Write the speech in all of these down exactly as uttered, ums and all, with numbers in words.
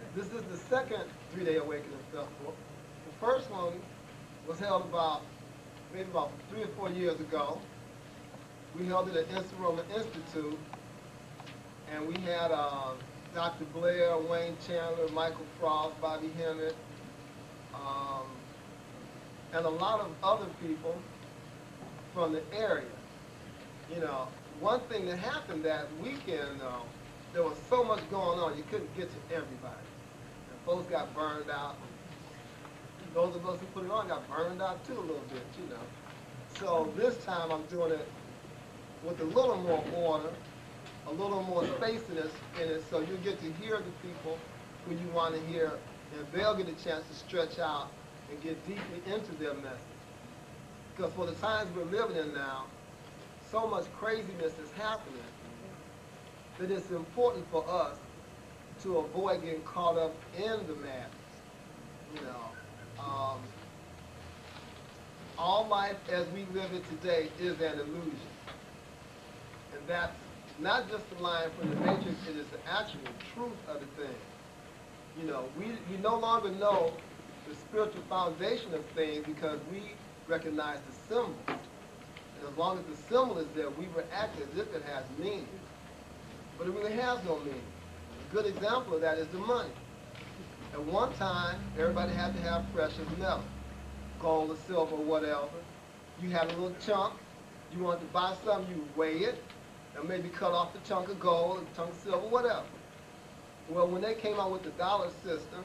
This is the second three-day awakening festival. The first one was held about maybe about three or four years ago. We held it at Insta-Roma Institute, and we had uh, Doctor Blair, Wayne Chandler, Michael Frost, Bobby Hemmett, um, and a lot of other people from the area. You know, one thing that happened that weekend, though, there was so much going on, you couldn't get to everybody. And folks got burned out. Those of us who put it on got burned out too a little bit, you know. So this time I'm doing it with a little more order, a little more space in it, in it so you get to hear the people who you want to hear, and they'll get a chance to stretch out and get deeply into their message. Because for the times we're living in now, so much craziness is happening that it's important for us to avoid getting caught up in the madness. You know, um, all life as we live it today is an illusion. And that's not just a line from the Matrix, it is the actual truth of the thing. You know, we, we no longer know the spiritual foundation of things because we recognize the symbol. And as long as the symbol is there, we react as if it has meaning. But it really has no meaning. A good example of that is the money. At one time, everybody had to have precious metal, gold or silver or whatever. You had a little chunk. You wanted to buy something, you weigh it, and maybe cut off the chunk of gold, a chunk of silver, whatever. Well, when they came out with the dollar system,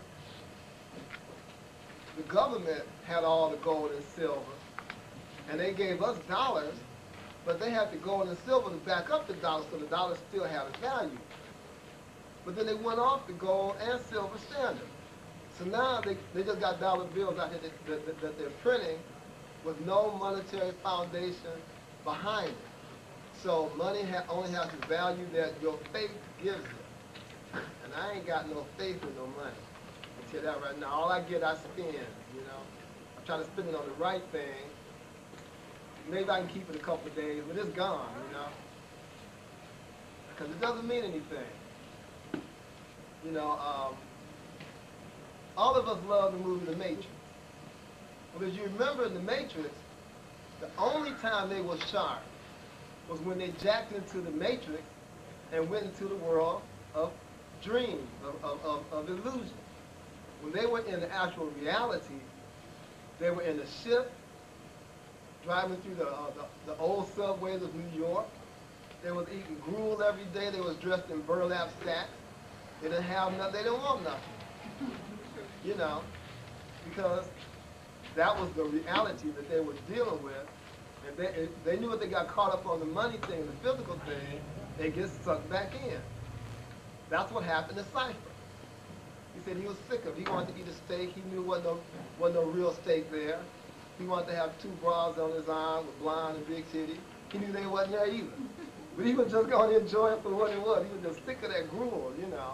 the government had all the gold and silver, and they gave us dollars, but they had the gold and silver to back up the dollar, so the dollar still had a value. But then they went off the gold and silver standard. So now they, they just got dollar bills out here that, that, that they're printing with no monetary foundation behind it. So money ha only has the value that your faith gives it. And I ain't got no faith in no money. I'll tell you that right now. All I get, I spend, you know. I'm trying to spend it on the right thing. Maybe I can keep it a couple of days, but it's gone, you know. Because it doesn't mean anything. You know, um, all of us love the movie The Matrix. Because you remember in The Matrix, the only time they were sharp was when they jacked into the Matrix and went into the world of dreams, of, of, of, of illusion. When they were in the actual reality, they were in a ship, driving through the, uh, the, the old subways of New York. They was eating gruel every day. They was dressed in burlap sacks. They didn't have nothing. They didn't want nothing. You know, because that was the reality that they were dealing with. And they, if they knew if they got caught up on the money thing, the physical thing, they get sucked back in. That's what happened to Cypher. He said he was sick of it. He wanted to eat a steak. He knew wasn't no, wasn't no real steak there. He wanted to have two bras on his arm with blonde and big titty. He knew they wasn't there either. But he was just going to enjoy it for what it was. He was just sick of that gruel, you know.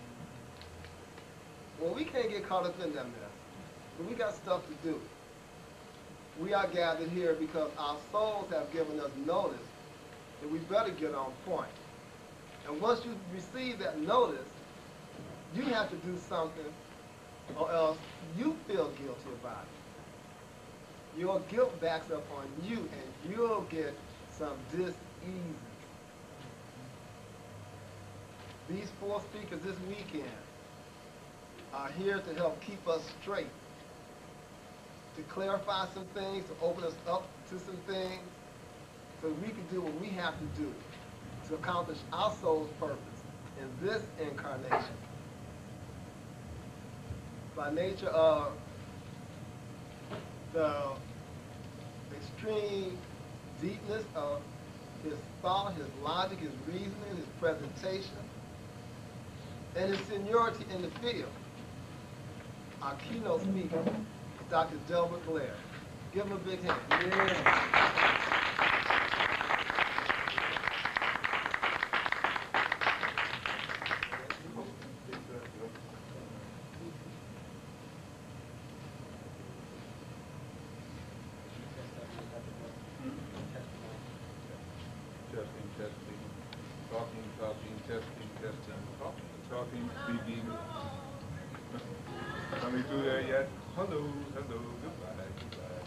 Well, we can't get caught up in that mess. But we got stuff to do. We are gathered here because our souls have given us notice that we better get on point. And once you receive that notice, you have to do something or else you feel guilty about it. Your guilt backs up on you and you'll get some dis-ease. These four speakers this weekend are here to help keep us straight, to clarify some things, to open us up to some things, so we can do what we have to do to accomplish our soul's purpose in this incarnation. By nature of the extreme deepness of his thought, his logic, his reasoning, his presentation, and his seniority in the field, our keynote speaker is Doctor Delbert Blair. Give him a big hand. Yeah. Testing, testing, talking, talking, testing, testing, talking, talking, speaking. Coming through there yet? Hello, hello, goodbye, goodbye.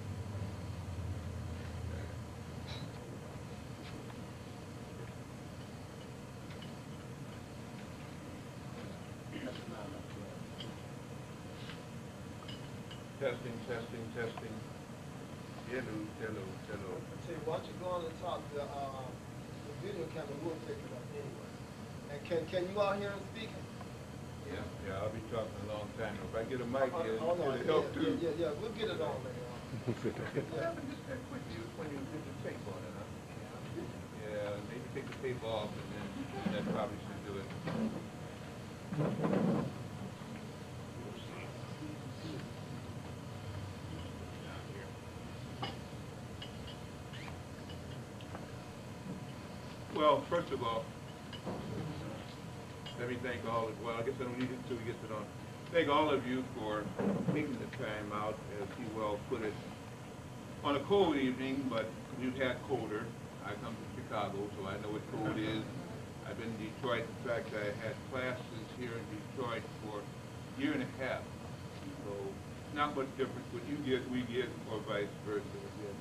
Testing, testing, testing. Hello, hello, hello. I tell you, why don't you go on and talk to, uh, the video camera, we'll pick it up anyway. And can, can you all hear him speaking? Yeah, yeah, I'll be talking a long time. If I get a mic Oh, here, oh, no, it'll yeah, help yeah, too. yeah, yeah, we'll get it on later on. Yeah, but just that quick use when you get the tape on it, huh? Yeah, maybe take the tape off and then that probably should do it. We'll see. Down here. Well, first of all, let me thank all of, well, I guess I don't need it until we get it on. Thank all of you for taking the time out, as he well put it, on a cold evening, but we've had colder. I come from Chicago, so I know what cold is. I've been in Detroit. In fact, I had classes here in Detroit for a year and a half. So not much difference. What you get, we get, or vice versa. Again.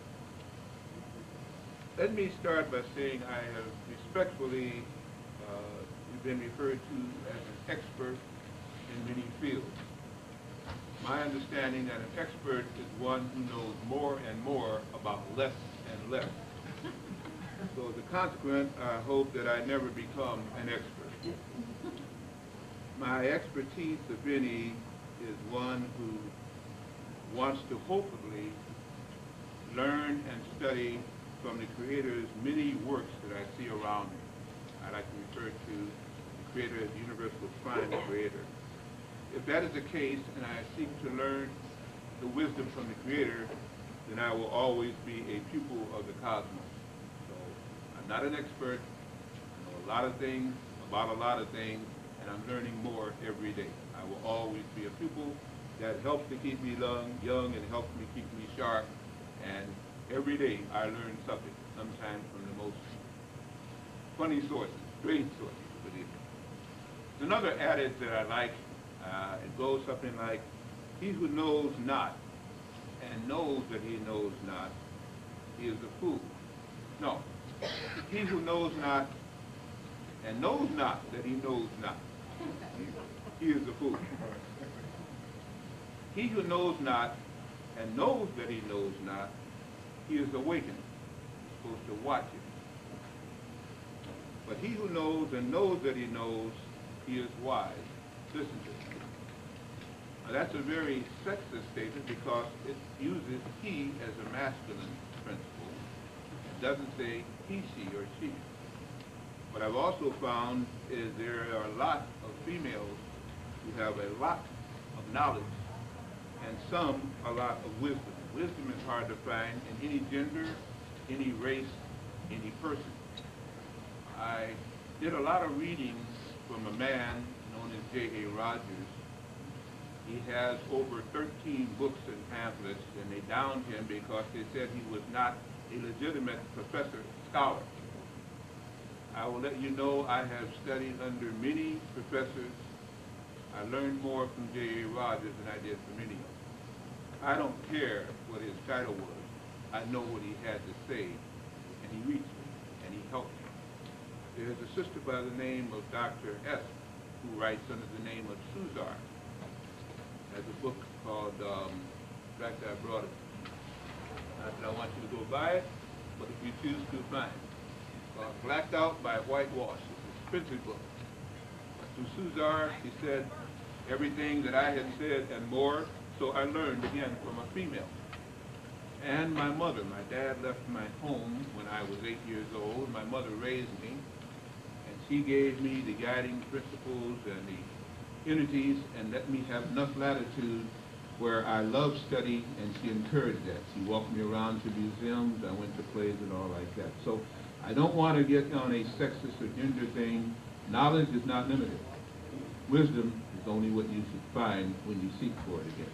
Let me start by saying I have respectfully uh, been referred to as an expert in many fields. My understanding that an expert is one who knows more and more about less and less. So as a consequence, I hope that I never become an expert. My expertise, if any, is one who wants to hopefully learn and study from the Creator's many works that I see around me. I like to refer to the Creator as the universal prime creator. If that is the case, and I seek to learn the wisdom from the Creator, then I will always be a pupil of the cosmos. So I'm not an expert. I know a lot of things about a lot of things, and I'm learning more every day. I will always be a pupil. That helps to keep me young, young and helps me keep me sharp. And every day I learn something, sometimes from the most funny sources, strange sources, believe me. There's another adage that I like. Uh, it goes something like, he who knows not and knows that he knows not, he is a fool. No, he who knows not and knows not that he knows not, he, he is a fool. He who knows not and knows that he knows not, he is awakened. He's supposed to watch it. But he who knows and knows that he knows, he is wise. Listen to it. Now, that's a very sexist statement because it uses he as a masculine principle. It doesn't say he, she, or she. What I've also found is there are a lot of females who have a lot of knowledge and some a lot of wisdom. Wisdom is hard to find in any gender, any race, any person. I did a lot of reading from a man known as J A Rogers. He has over thirteen books and pamphlets, and they downed him because they said he was not a legitimate professor, scholar. I will let you know I have studied under many professors. I learned more from J A Rogers than I did from any of them. I don't care what his title was. I know what he had to say, and he reached me, and he helped me. There's a sister by the name of Doctor S, who writes under the name of Suzar. Has a book called, um, in fact, I brought it. Not that I want you to go buy it, but if you choose to, fine. It's called Blacked Out by Whitewash. It's an expensive book. To Suzar, she said everything that I had said and more, so I learned again from a female. And my mother. My dad left my home when I was eight years old. My mother raised me, and she gave me the guiding principles and the entities and let me have enough latitude where I loved study, and she encouraged that. She walked me around to museums. I went to plays and all like that. So I don't want to get on a sexist or gender thing. Knowledge is not limited. Wisdom is only what you should find when you seek for it again.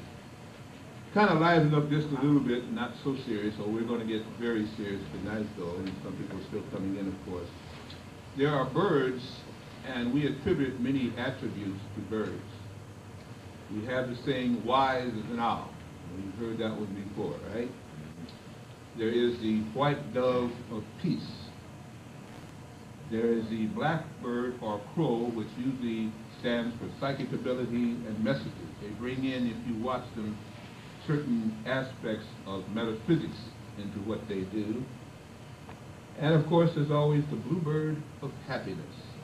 Kind of liven up just a little bit, not so serious, so we're going to get very serious tonight though, and some people are still coming in, of course. There are birds, and we attribute many attributes to birds. We have the saying, wise as an owl. You've heard that one before, right? There is the white dove of peace. There is the blackbird or crow, which usually stands for psychic ability and messages. They bring in, if you watch them, certain aspects of metaphysics into what they do. And of course, there's always the bluebird of happiness.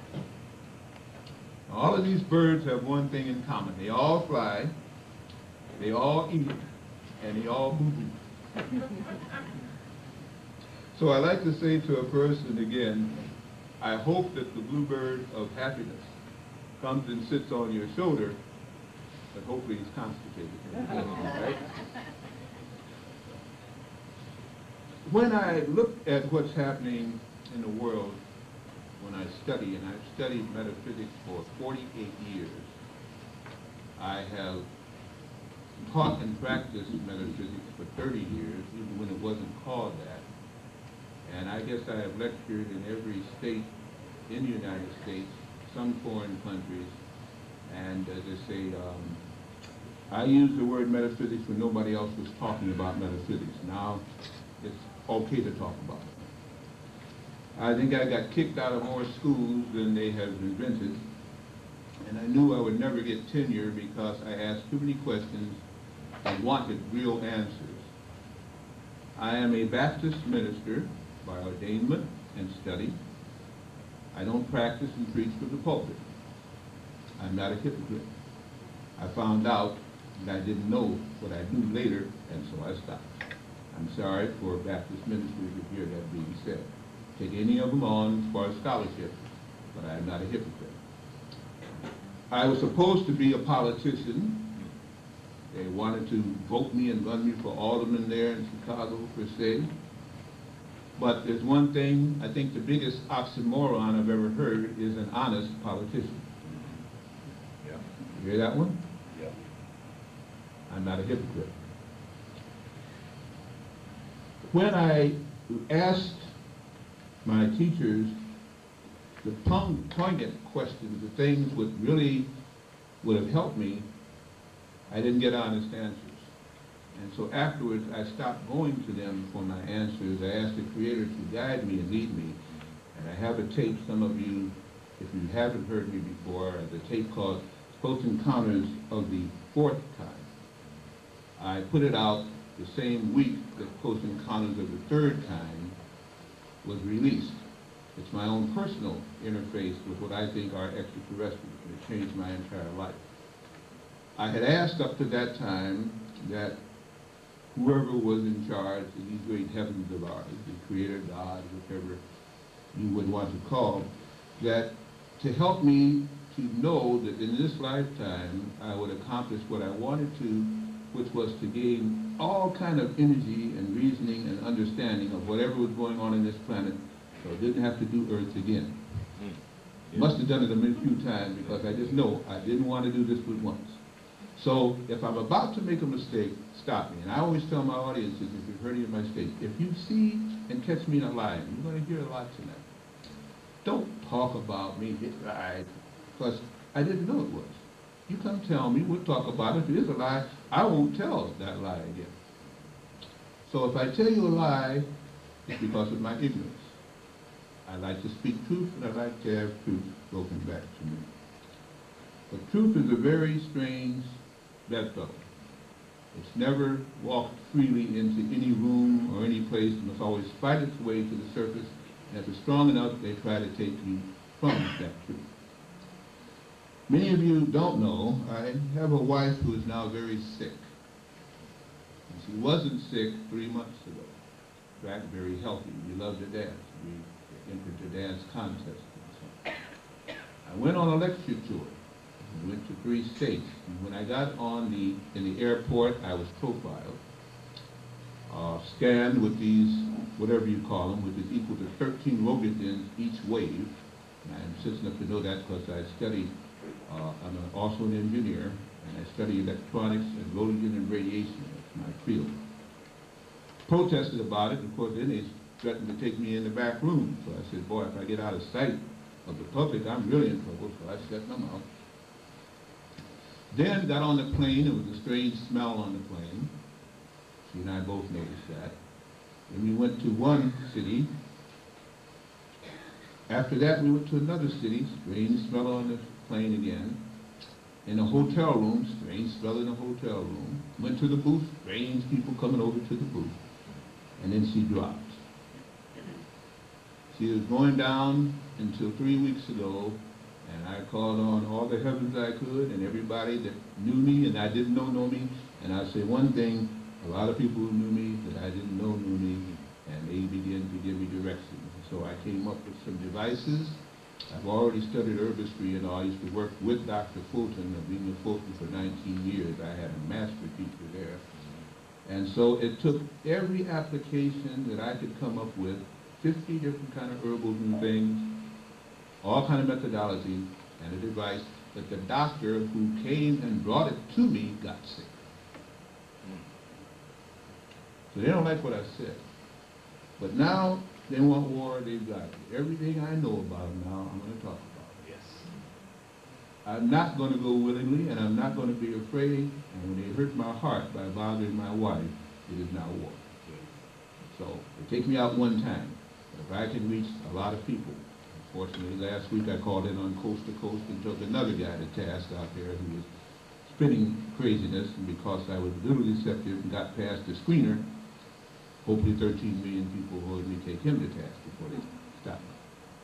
Now, all of these birds have one thing in common. They all fly, they all eat, and they all boo-boo. So I like to say to a person again, I hope that the bluebird of happiness comes and sits on your shoulder, but hopefully he's constipated. Right? When I look at what's happening in the world, when I study, and I've studied metaphysics for forty-eight years, I have taught and practiced metaphysics for thirty years, even when it wasn't called that. And I guess I have lectured in every state in the United States, some foreign countries, and as I say, um, I used the word metaphysics when nobody else was talking about metaphysics. Now it's okay to talk about it. I think I got kicked out of more schools than they have invented, and I knew I would never get tenure because I asked too many questions and wanted real answers. I am a Baptist minister by ordainment and study. I don't practice and preach from the pulpit. I'm not a hypocrite. I found out that I didn't know what I knew later, and so I stopped. I'm sorry for Baptist ministers to hear that being said. Take any of them on as far as scholarship, but I'm not a hypocrite. I was supposed to be a politician. They wanted to vote me and run me for alderman there in Chicago, per se. But there's one thing, I think the biggest oxymoron I've ever heard is an honest politician. Yeah. You hear that one? Yeah. I'm not a hypocrite. When I asked my teachers the poignant questions, the things that really would have helped me, I didn't get honest answers. And so afterwards, I stopped going to them for my answers. I asked the Creator to guide me and lead me. And I have a tape, some of you, if you haven't heard me before, the tape called Close Encounters of the Fourth Kind. I put it out the same week that Close Encounters of the Third Kind was released. It's my own personal interface with what I think are extraterrestrials, and it changed my entire life. I had asked up to that time that whoever was in charge of these great heavens of ours, the Creator, God, whichever you would want to call, that to help me to know that in this lifetime I would accomplish what I wanted to, which was to gain all kind of energy and reasoning and understanding of whatever was going on in this planet, so I didn't have to do Earth again. Mm. Yeah. Must have done it a few times because I just know I didn't want to do this but once. So if I'm about to make a mistake, stop me. And I always tell my audiences, if you've heard any of my mistakes, if you see and catch me in a lie, you're going to hear a lot tonight. Don't talk about me, hit lie, because I didn't know it was. You come tell me, we'll talk about it. If it is a lie, I won't tell that lie again. So if I tell you a lie, it's because of my ignorance. I like to speak truth, and I like to have truth spoken back to me. But truth is a very strange bedfellow. It's never walked freely into any room or any place. It must always fight its way to the surface. And if it's strong enough, they try to take you from that truth. Many of you don't know, I have a wife who is now very sick. And she wasn't sick three months ago. In fact, very healthy. We love to dance. We entered the dance contest. And so I went on a lecture tour. I went to three states. And when I got on the, in the airport, I was profiled, uh, scanned with these, whatever you call them, which is equal to thirteen Rogatins each wave. And I'm sensitive enough to know that because I studied, uh, I'm an, also an engineer, and I study electronics and Roentgen and radiation. That's my field. Protested about it, and of course then they threatened to take me in the back room. So I said, boy, if I get out of sight of the public, I'm really in trouble, so I shut my mouth. Then got on the plane. It was a strange smell on the plane. She and I both noticed that. Then we went to one city. After that, we went to another city. Strange smell on the plane again. In a hotel room, strange smell in a hotel room. Went to the booth, strange people coming over to the booth. And then she dropped. She was going down until three weeks ago, and I called on all the heavens I could and everybody that knew me and I didn't know know me. And I say one thing, a lot of people who knew me that I didn't know knew me, and they began to give me direction. So I came up with some devices. I've already studied herbistry, and I used to work with Doctor Fulton. I've been with Fulton for nineteen years. I had a master teacher there. And so it took every application that I could come up with, fifty different kind of herbals and things, all kind of methodology, and a device that the doctor who came and brought it to me got sick. So they don't like what I said. But now they want war, they've got it. Everything I know about them now, I'm going to talk about it. Yes. I'm not going to go willingly, and I'm not going to be afraid. And when they hurt my heart by bothering my wife, it is now war. So they take me out one time. But if I can reach a lot of people, unfortunately, last week I called in on Coast to Coast and took another guy to task out there who was spinning craziness, and because I was a little deceptive and got past the screener, hopefully thirteen million people heard me take him to task before they stop me.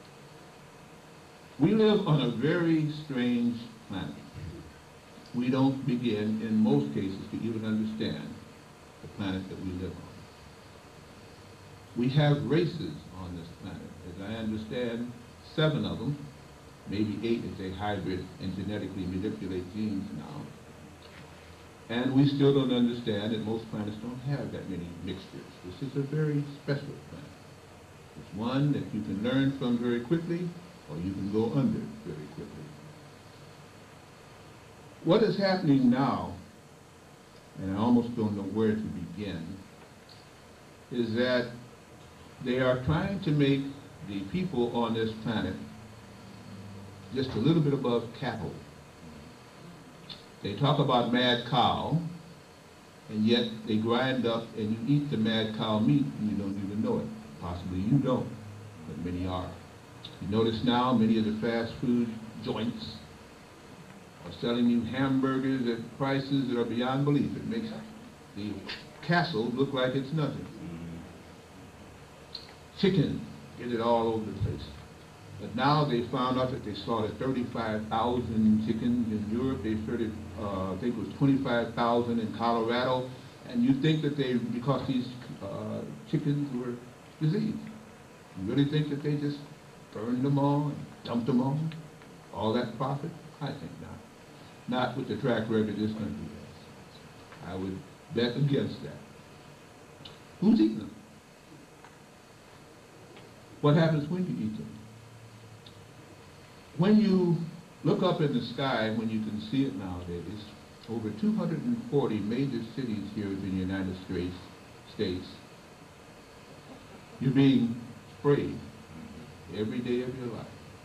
We live on a very strange planet. We don't begin, in most cases, to even understand the planet that we live on. We have races on this planet. As I understand, seven of them, maybe eight if they hybrid and genetically manipulate genes now. And we still don't understand that most planets don't have that many mixtures. This is a very special planet. It's one that you can learn from very quickly, or you can go under very quickly. What is happening now, and I almost don't know where to begin, is that they are trying to make the people on this planet just a little bit above cattle. They talk about mad cow, and yet they grind up and you eat the mad cow meat and you don't even know it. Possibly you don't, but many are. You notice now many of the fast food joints are selling you hamburgers at prices that are beyond belief. It makes the castle look like it's nothing. Chicken, get it all over the place. But now they found out that they slaughtered thirty-five thousand chickens in Europe. They started, uh, I think it was twenty-five thousand in Colorado. And you think that they, because these uh, chickens were diseased, you really think that they just burned them all and dumped them all? All that profit? I think not. Not with the track record this country has. I would bet against that. Who's eating them? What happens when you eat them? When you look up in the sky, when you can see it nowadays, over two hundred forty major cities here in the United States, states, you're being sprayed every day of your life.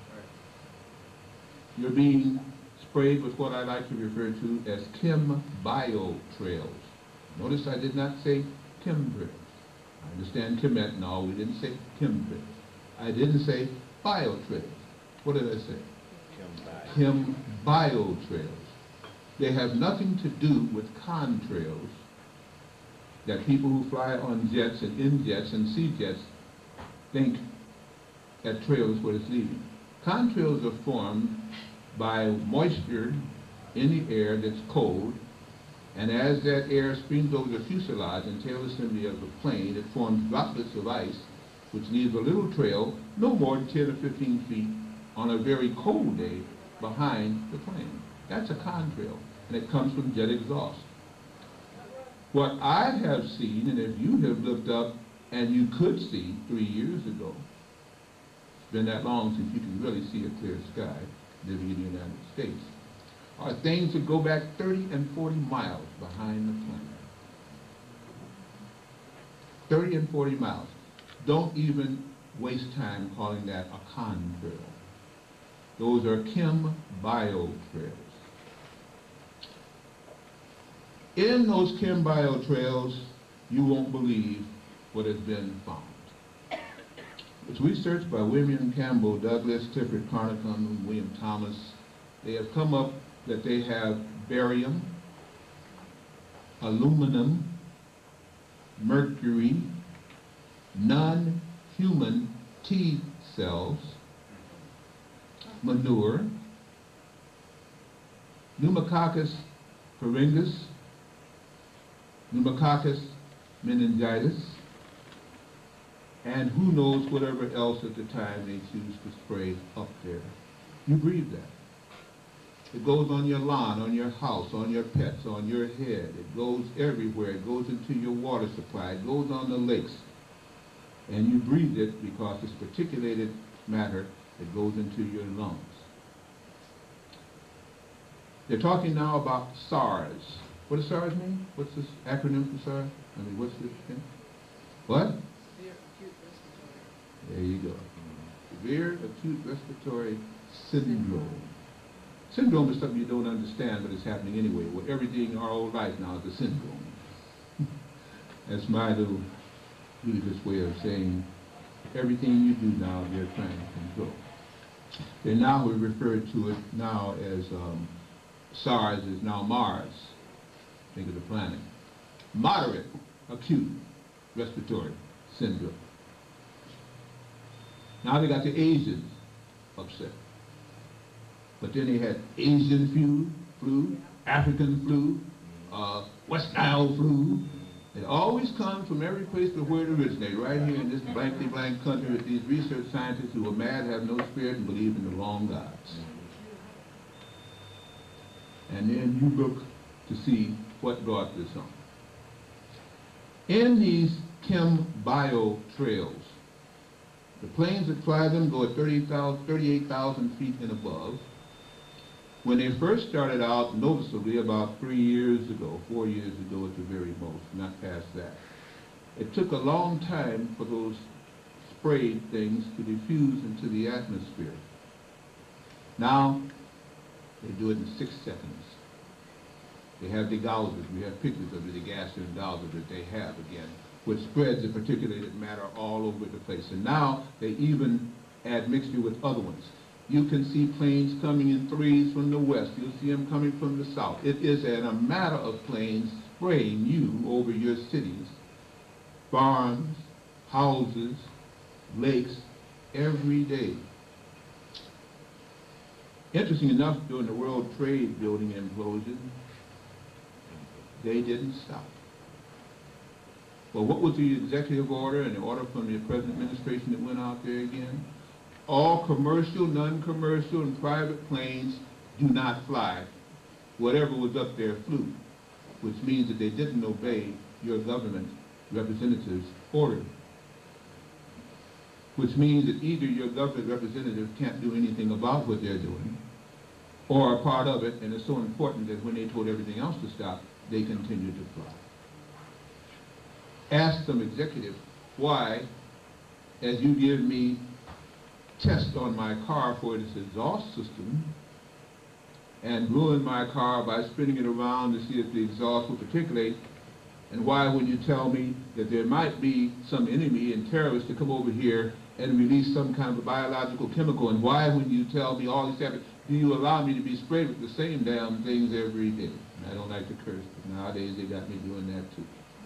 You're being sprayed with what I like to refer to as chem bio trails. Notice I did not say chemtrails. I understand chemet, no, we didn't say chemtrails. I didn't say biotrails. What did I say? Chem bio trails. They have nothing to do with contrails that people who fly on jets and in jets and sea jets think that trail is what it's leaving. Contrails are formed by moisture in the air that's cold, and as that air streams over the fuselage and tail assembly of the plane, it forms droplets of ice, which leaves a little trail, no more than ten or fifteen feet, on a very cold day behind the plane. That's a contrail, and it comes from jet exhaust. What I have seen, and if you have looked up, and you could see three years ago, it's been that long since you can really see a clear sky living in the United States, are things that go back thirty and forty miles behind the plane. thirty and forty miles. Don't even waste time calling that a contrail. Those are chem bio trails. In those chem bio trails, you won't believe what has been found. It's research by William Campbell Douglas, Clifford Carnicom, William Thomas. They have come up that they have barium, aluminum, mercury, non-human T cells, manure, pneumococcus pharyngus, pneumococcus meningitis, and who knows whatever else at the time they choose to spray up there. You breathe that. It goes on your lawn, on your house, on your pets, on your head. It goes everywhere. It goes into your water supply. It goes on the lakes. And you breathe it because it's particulated matter that goes into your lungs. They're talking now about SARS. What does SARS mean? What's this acronym for SARS? I mean, what's this thing? What? Severe acute respiratory. There you go. Severe acute respiratory syndrome. Syndrome is something you don't understand, but it's happening anyway. Well, everything our whole life now is a syndrome. That's my little religious way of saying everything you do now, they're trying to control. They now we refer to it now as um, SARS is now Mars. Think of the planet. Moderate acute respiratory syndrome. Now they got the Asians upset. But then they had Asian flu, flu, African flu, uh, West Nile flu. It always comes from every place but where it originated, right here in this blankly blank country with these research scientists who are mad, have no spirit, and believe in the wrong gods. And then you look to see what brought this on. In these chem bio trails, the planes that fly them go at thirty-eight thousand feet and above. When they first started out, noticeably about three years ago, four years ago at the very most, not past that, it took a long time for those sprayed things to diffuse into the atmosphere. Now, they do it in six seconds. They have degausers. We have pictures of the degassing dowser that they have again, which spreads the particulated matter all over the place. And now they even add mixture with other ones. You can see planes coming in threes from the west. You'll see them coming from the south. It is a matter of planes spraying you over your cities, farms, houses, lakes, every day. Interesting enough, during the World Trade Building implosion, they didn't stop. Well, what was the executive order and the order from the present administration that went out there again? All commercial, non-commercial, and private planes do not fly. Whatever was up there flew, which means that they didn't obey your government representative's order. Which means that either your government representative can't do anything about what they're doing, or are part of it, and it's so important that when they told everything else to stop, they continued to fly. Ask some executive why, as you give me test on my car for its exhaust system and ruin my car by spinning it around to see if the exhaust will particulate, and why when you tell me that there might be some enemy and terrorists to come over here and release some kind of a biological chemical, and why when you tell me all these things, do you allow me to be sprayed with the same damn things every day? And I don't like to curse, but nowadays they got me doing that too.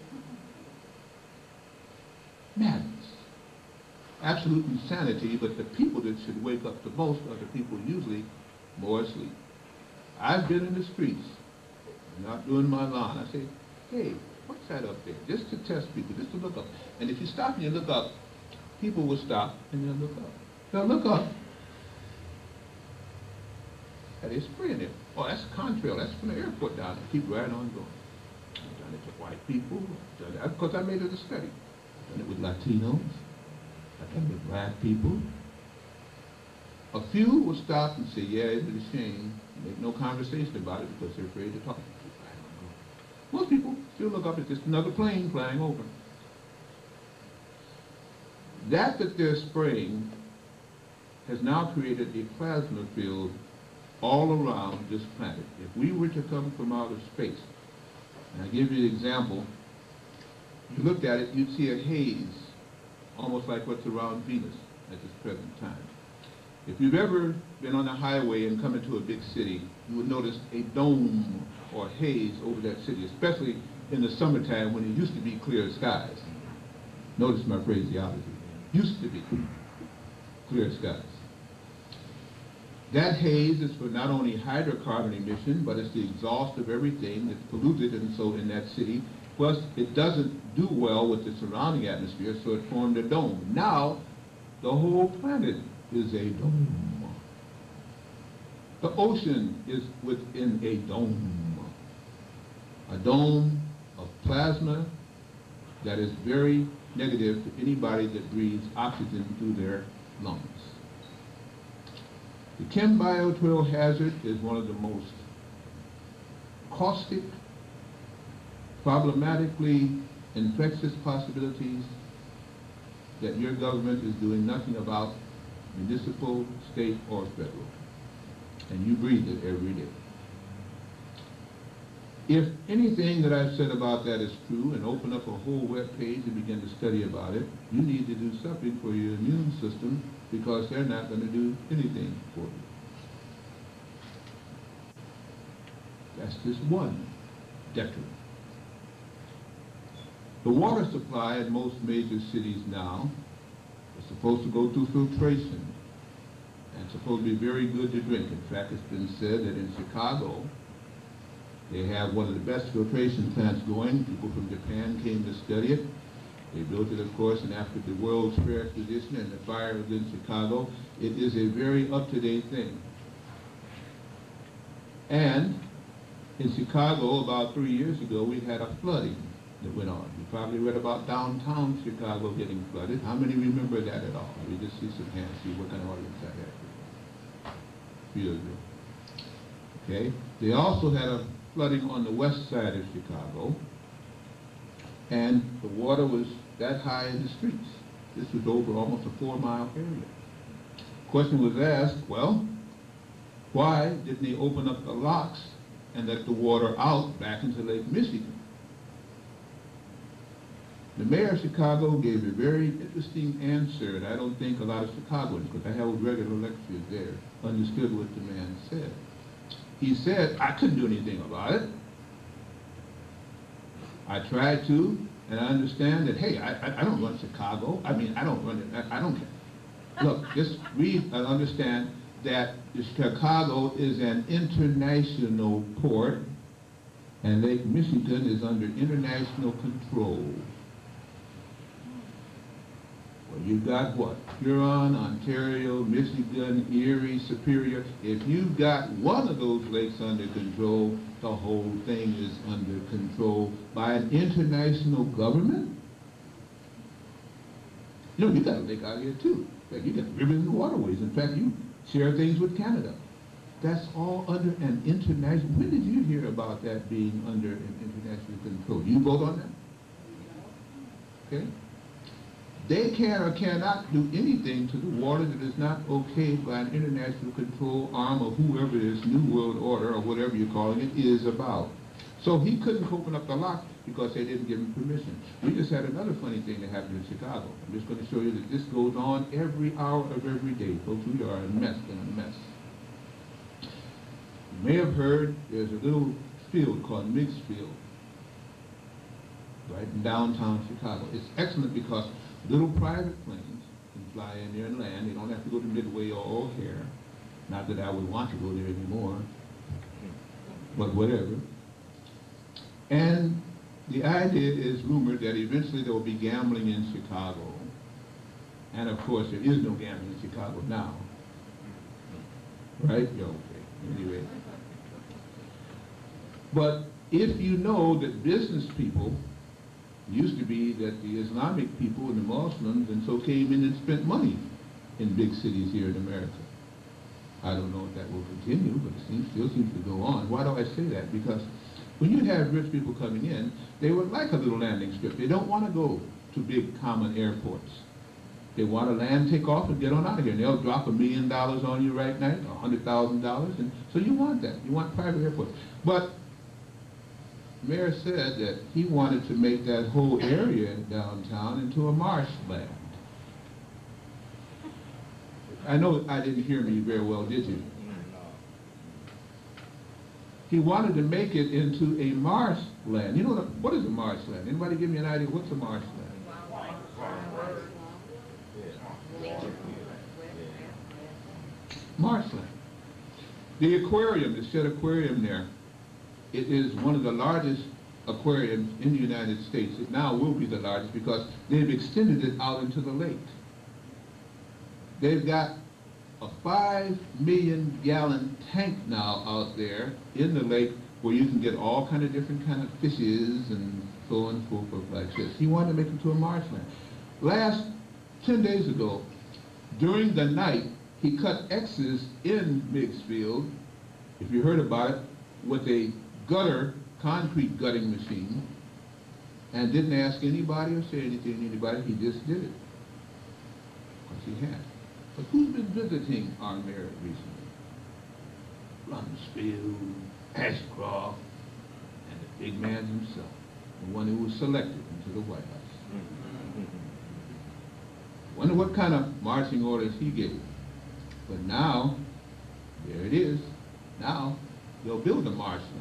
Madness. Absolute insanity, but the people that should wake up the most are the people usually more asleep. I've been in the streets, not doing my lawn. I say, hey, what's that up there? Just to test people, just to look up. And if you stop and you look up, people will stop and they'll look up. They'll look up. And they're spraying it. Oh, that's contrail. That's from the airport down there. Keep right on going. I've done it to white people. I've done it because I made it a study. I've done it with Latinos. I've done it with black people. A few will stop and say, yeah, it's a shame. Make no conversation about it because they're afraid to talk. Most people still look up at just another plane flying over. That that they're spraying has now created a plasma field all around this planet. If we were to come from outer space And I'll give you an example. If you looked at it, you'd see a haze, almost like what's around Venus at this present time. If you've ever been on a highway and come into a big city, you would notice a dome or haze over that city, especially in the summertime when it used to be clear skies. Notice my phraseology. Used to be clear skies. That haze is for not only hydrocarbon emission, but it's the exhaust of everything that's polluted and so in that city. Plus, it doesn't do well with the surrounding atmosphere, so it formed a dome. Now, the whole planet is a dome. The ocean is within a dome. A dome of plasma that is very negative to anybody that breathes oxygen through their lungs. The chem biotrail hazard is one of the most caustic, problematically infectious possibilities that your government is doing nothing about, municipal, state, or federal. And you breathe it every day. If anything that I've said about that is true, and open up a whole web page and begin to study about it, you need to do something for your immune system, because they're not going to do anything for you. That's just one detriment. The water supply in most major cities now is supposed to go through filtration and supposed to be very good to drink. In fact, it's been said that in Chicago, they have one of the best filtration plants going. People from Japan came to study it. They built it, of course, and after the World's Fair exposition and the fire was in Chicago, it is a very up-to-date thing. And in Chicago, about three years ago, we had a flooding that went on. You probably read about downtown Chicago getting flooded. How many remember that at all? We just see some hands, see what kind of audience I have. Few of you. Okay. They also had a flooding on the west side of Chicago, and the water was that high in the streets. This was over almost a four-mile area. Question was asked, well, why didn't they open up the locks and let the water out back into Lake Michigan? The mayor of Chicago gave a very interesting answer, and I don't think a lot of Chicagoans, because I held regular lectures there, understood what the man said. He said, I couldn't do anything about it. I tried to, and I understand that, hey, I, I, I don't run Chicago. I mean, I don't run it. I, I don't care. Look, just read and understand that Chicago is an international port, and Lake Michigan is under international control. Well, you've got what? Huron, Ontario, Michigan, Erie, Superior. If you've got one of those lakes under control, the whole thing is under control by an international government. You know, you got a lake out here too. In fact, you got rivers and waterways. In fact, you share things with Canada. That's all under an international. When did you hear about that being under an international control? Do you vote on that? Okay. They can or cannot do anything to the water that is not okayed by an international control arm of whoever this New World Order, or whatever you're calling it, is about. So he couldn't open up the lock because they didn't give him permission. We just had another funny thing that happened in Chicago. I'm just going to show you that this goes on every hour of every day. Folks, we are a mess in a mess. You may have heard there's a little field called Meigs Field, right in downtown Chicago. It's excellent because little private planes can fly in there and land. They don't have to go to Midway or O'Hare. Not that I would want to go there anymore, but whatever. And the idea is rumored that eventually there will be gambling in Chicago. And of course, there is no gambling in Chicago now. Right? Yeah, okay. Anyway. But if you know that business people, used to be that the Islamic people and the Muslims and so came in and spent money in big cities here in America. I don't know if that will continue, but it seems, still seems to go on. Why do I say that? Because when you have rich people coming in, they would like a little landing strip. They don't want to go to big common airports. They want to land, take off, and get on out of here. And they'll drop a million dollars on you right now, a hundred thousand dollars, and so you want that. You want private airports. But mayor said that he wanted to make that whole area downtown into a marshland. I know I didn't hear me very well, did you? He wanted to make it into a marshland. You know what, what is a marshland? Anybody give me an idea what's a marshland? Marshland. The aquarium, the Shedd Aquarium there, it is one of the largest aquariums in the United States. It now will be the largest because they've extended it out into the lake. They've got a five million gallon tank now out there in the lake where you can get all kind of different kind of fishes and so on and so forth like this. He wanted to make it to a marshland. Last, ten days ago, during the night, he cut X's in Meigs Field, if you heard about it, with a gutter, concrete gutting machine, and didn't ask anybody or say anything to anybody. He just did it. Because he had. But who's been visiting our mayor recently? Rumsfeld, Ashcroft, and the big man himself, the one who was selected into the White House. Wonder what kind of marching orders he gave. But now, there it is. Now, they'll build a marshland.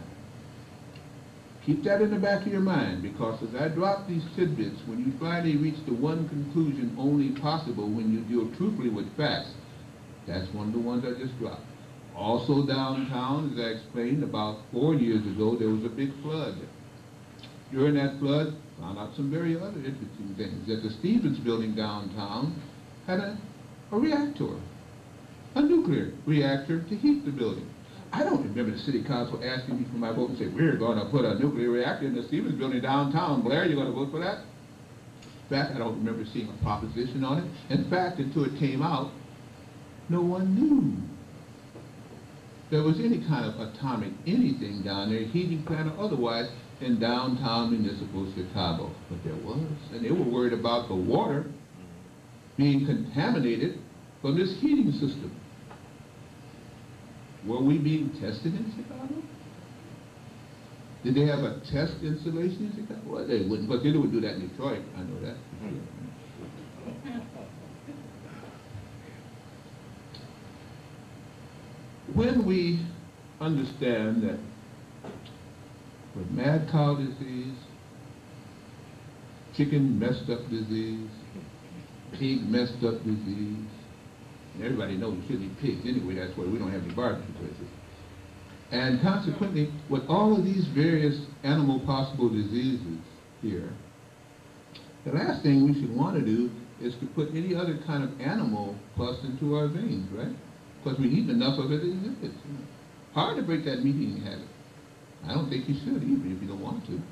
Keep that in the back of your mind, because as I drop these tidbits, when you finally reach the one conclusion only possible when you deal truthfully with facts, that's one of the ones I just dropped. Also downtown, as I explained, about four years ago, there was a big flood. During that flood, found out some very other interesting things, that the Stevens building downtown had a, a reactor, a nuclear reactor to heat the building. I don't remember the city council asking me for my vote and say, we're going to put a nuclear reactor in the Stevens building downtown. Blair, you going to vote for that? In fact, I don't remember seeing a proposition on it. In fact, until it came out, no one knew there was any kind of atomic anything down there, heating plant or otherwise, in downtown municipal Chicago. But there was, and they were worried about the water being contaminated from this heating system. Were we being tested in Chicago? Did they have a test installation in Chicago? Well, they wouldn't, but they would do that in Detroit. I know that. When we understand that with mad cow disease, chicken messed up disease, pig messed up disease, and everybody knows we shouldn't eat pigs anyway, that's why we don't have any barbecue places. And consequently, with all of these various animal possible diseases here, the last thing we should want to do is to put any other kind of animal pus into our veins, right? Because we eat enough of it as it is. Hard to break that meat eating habit. I don't think you should either if you don't want to.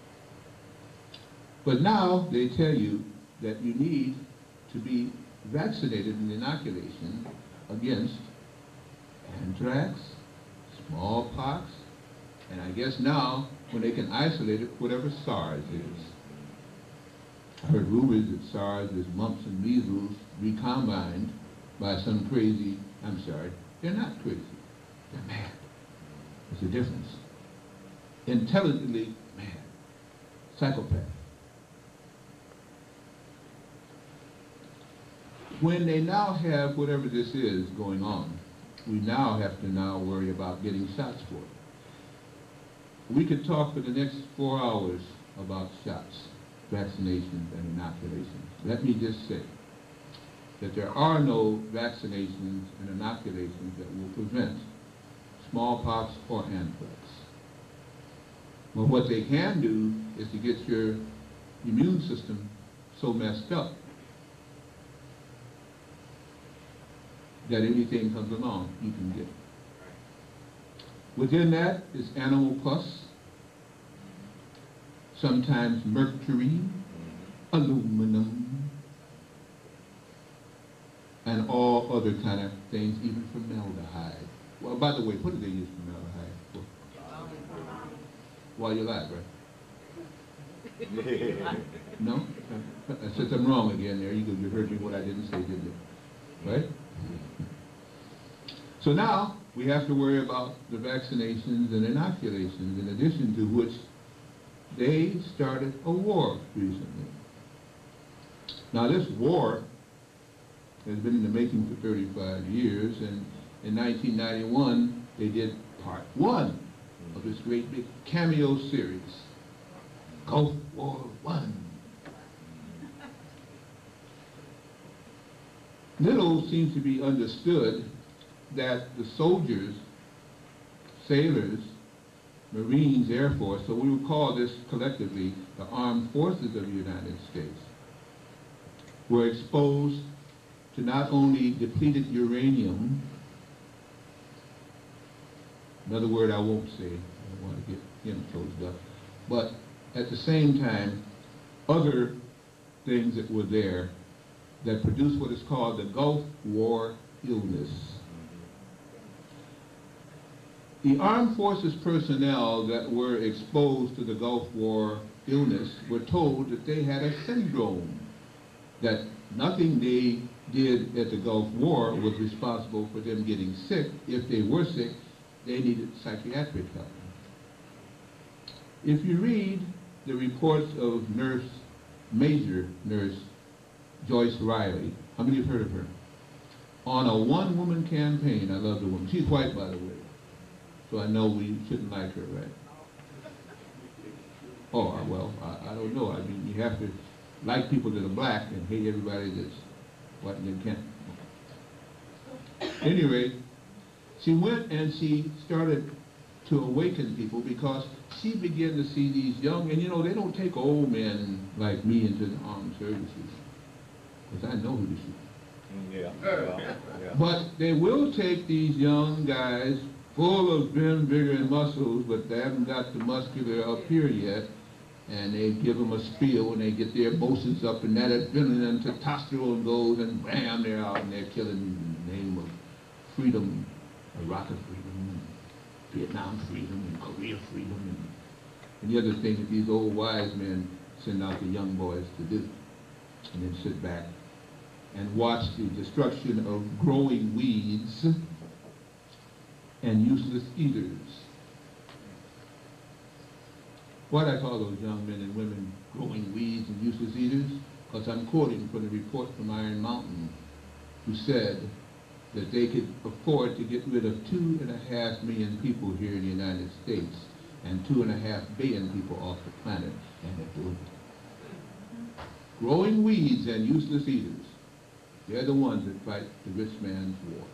But now they tell you that you need to be vaccinated in inoculation against anthrax, smallpox, and I guess now when they can isolate it, whatever SARS is. I heard rumors that SARS is mumps and measles recombined by some crazy, I'm sorry, they're not crazy, they're mad. There's a difference. Intelligently mad, psychopath. When they now have whatever this is going on, we now have to now worry about getting shots for it. We could talk for the next four hours about shots, vaccinations, and inoculations. Let me just say that there are no vaccinations and inoculations that will prevent smallpox or anthrax. But what they can do is to get your immune system so messed up that anything comes along, you can get it. Within that is animal pus, sometimes mercury, aluminum, and all other kind of things, even formaldehyde. Well, by the way, what do they use formaldehyde for? While you're alive, right? No? I said something wrong again there. You, you heard me what I didn't say, didn't you? Right? So now we have to worry about the vaccinations and inoculations, in addition to which they started a war recently. Now this war has been in the making for thirty-five years, and in nineteen ninety-one they did part one of this great big cameo series, Gulf War One. Little seems to be understood that the soldiers, sailors, Marines, Air Force, so we would call this collectively the Armed Forces of the United States, were exposed to not only depleted uranium, another word I won't say, I don't want to get him closed up, but at the same time, other things that were there that produced what is called the Gulf War illness. The Armed Forces personnel that were exposed to the Gulf War illness were told that they had a syndrome, that nothing they did at the Gulf War was responsible for them getting sick. If they were sick, they needed psychiatric help. If you read the reports of nurse, Major Nurse Joyce Riley, how many have heard of her? On a one-woman campaign, I love the woman. She's white, by the way, so I know we shouldn't like her, right? Oh, well, I, I don't know. I mean, you have to like people that are black and hate everybody that's white and they can't. Anyway, she went and she started to awaken people because she began to see these young, and you know, they don't take old men like me into the armed services, because I know who to shoot. Yeah. Well, yeah. But they will take these young guys full of vim, vigor, and muscles, but they haven't got the muscular up here yet, and they give them a spiel, and they get their emotions up, and that adrenaline and testosterone goes, and bam, they're out, and they're killing in the name of freedom, Iraq freedom, and Vietnam freedom, and Korea freedom, and, and the other thing that these old wise men send out the young boys to do, and then sit back and watch the destruction of growing weeds and useless eaters. Why do I call those young men and women growing weeds and useless eaters? Because I'm quoting from the report from Iron Mountain, who said that they could afford to get rid of two and a half million people here in the United States and two and a half billion people off the planet, and they're doing it. Growing weeds and useless eaters, they're the ones that fight the rich man's war.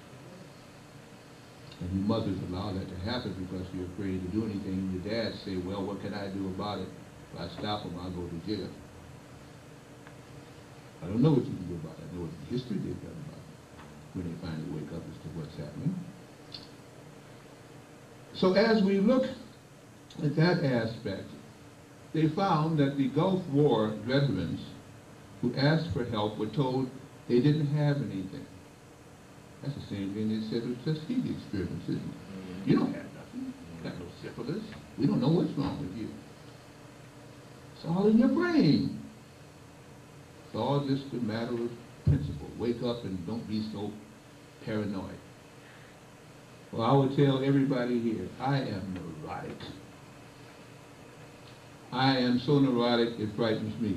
And you mothers allow that to happen because you're afraid to do anything. Your dads say, well, what can I do about it? If I stop them, I'll go to jail. I don't know what you can do about it. I know what history they've done about it when they finally wake up as to what's happening. So as we look at that aspect, they found that the Gulf War veterans who asked for help were told they didn't have anything. That's the same thing they said with Tuskegee experience, isn't it? You don't have nothing. You got no syphilis. We don't know what's wrong with you. It's all in your brain. It's all just a matter of principle. Wake up and don't be so paranoid. Well, I would tell everybody here, I am neurotic. I am so neurotic, it frightens me.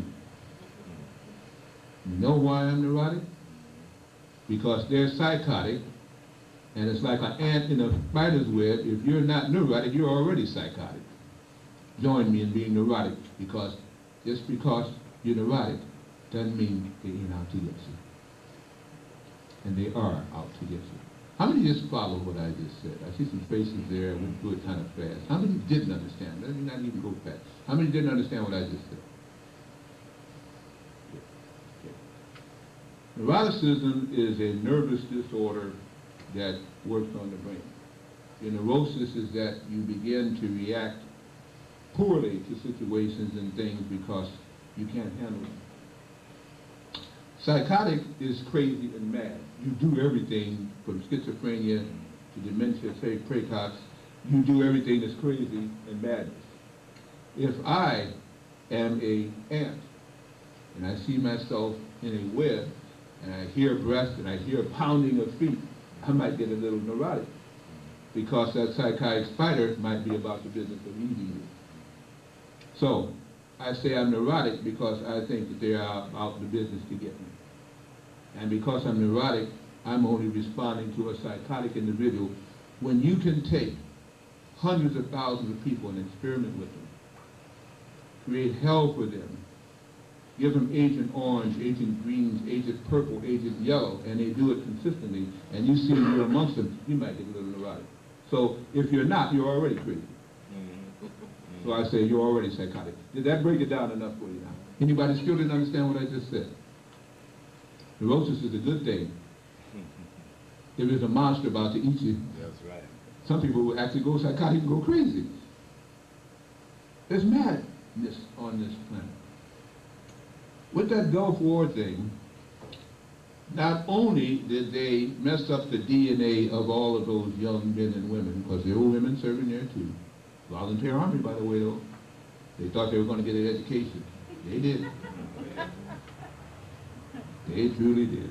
You know why I'm neurotic? Because they're psychotic, and it's like an ant in a spider's web. If you're not neurotic, you're already psychotic. Join me in being neurotic, because just because you're neurotic doesn't mean they ain't out to get you. And they are out to get you. How many just followed what I just said? I see some faces there. I went through it kind of fast. How many didn't understand? Let me not even go fast. How many didn't understand what I just said? Neuroticism is a nervous disorder that works on the brain. Your neurosis is that you begin to react poorly to situations and things because you can't handle them. Psychotic is crazy and mad. You do everything from schizophrenia to dementia, say praecox. You do everything that's crazy and madness. If I am a ant and I see myself in a web and I hear breath and I hear pounding of feet, I might get a little neurotic because that psychotic spider might be about the business of eating you. So, I say I'm neurotic because I think that they are out the business to get me. And because I'm neurotic, I'm only responding to a psychotic individual. When you can take hundreds of thousands of people and experiment with them, create hell for them, give them Agent Orange, Agent Greens, Agent Purple, Agent Yellow, and they do it consistently, and you see you're amongst them, you might get a little neurotic. So if you're not, you're already crazy. So I say you're already psychotic. Did that break it down enough for you now? Anybody still didn't understand what I just said? Neurosis is a good thing. If there's a monster about to eat you, That's right. some people will actually go psychotic and go crazy. There's madness on this planet. With that Gulf War thing, not only did they mess up the D N A of all of those young men and women, because there were women serving there too. Volunteer Army, by the way, though. They thought they were going to get an education. They did. They truly did.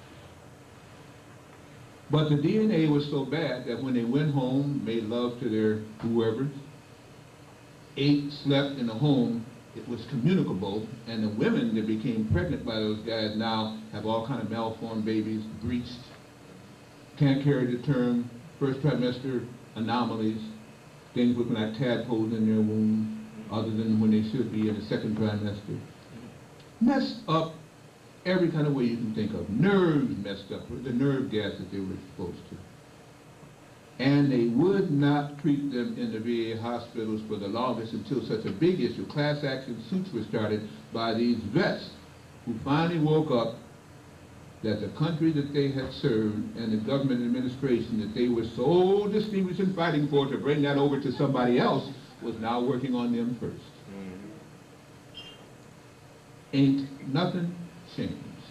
But the D N A was so bad that when they went home, made love to their whoever, ate, slept in the home, it was communicable, and the women that became pregnant by those guys now have all kind of malformed babies, breached, can't carry the term, first trimester anomalies, things looking like tadpoles in their womb, other than when they should be in the second trimester. Messed up every kind of way you can think of. Nerves messed up with the nerve gas that they were exposed to. And they would not treat them in the V A hospitals for the longest until such a big issue. Class action suits were started by these vets who finally woke up that the country that they had served and the government administration that they were so distinguished in fighting for to bring that over to somebody else was now working on them first. Mm-hmm. Ain't nothing changed.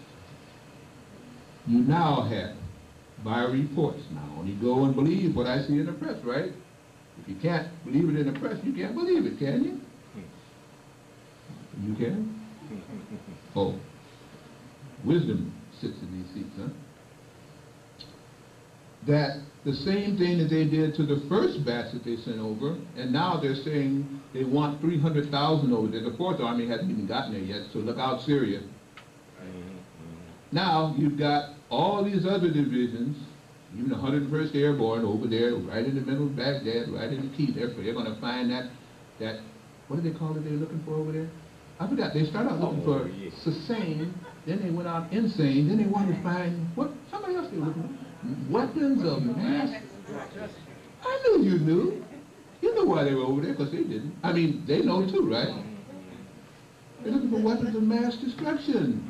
You now have, by reports, now only go and believe what I see in the press, right? If you can't believe it in the press, you can't believe it, can you? You can? Oh, wisdom sits in these seats, huh? That the same thing that they did to the first batch that they sent over, and now they're saying they want three hundred thousand over there. The Fourth Army hasn't even gotten there yet, so look out, Syria. Now you've got all these other divisions, even the one hundred first Airborne over there, right in the middle of Baghdad, right in the teeth. They're, they're going to find that, that, what do they call it they're looking for over there? I forgot. They started out looking oh, for yeah. sustain, then they went out insane, then they wanted to find, what, somebody else they were looking for. Weapons of mass. I knew you knew. You knew why they were over there, because they didn't. I mean, they know too, right? They're looking for weapons of mass destruction.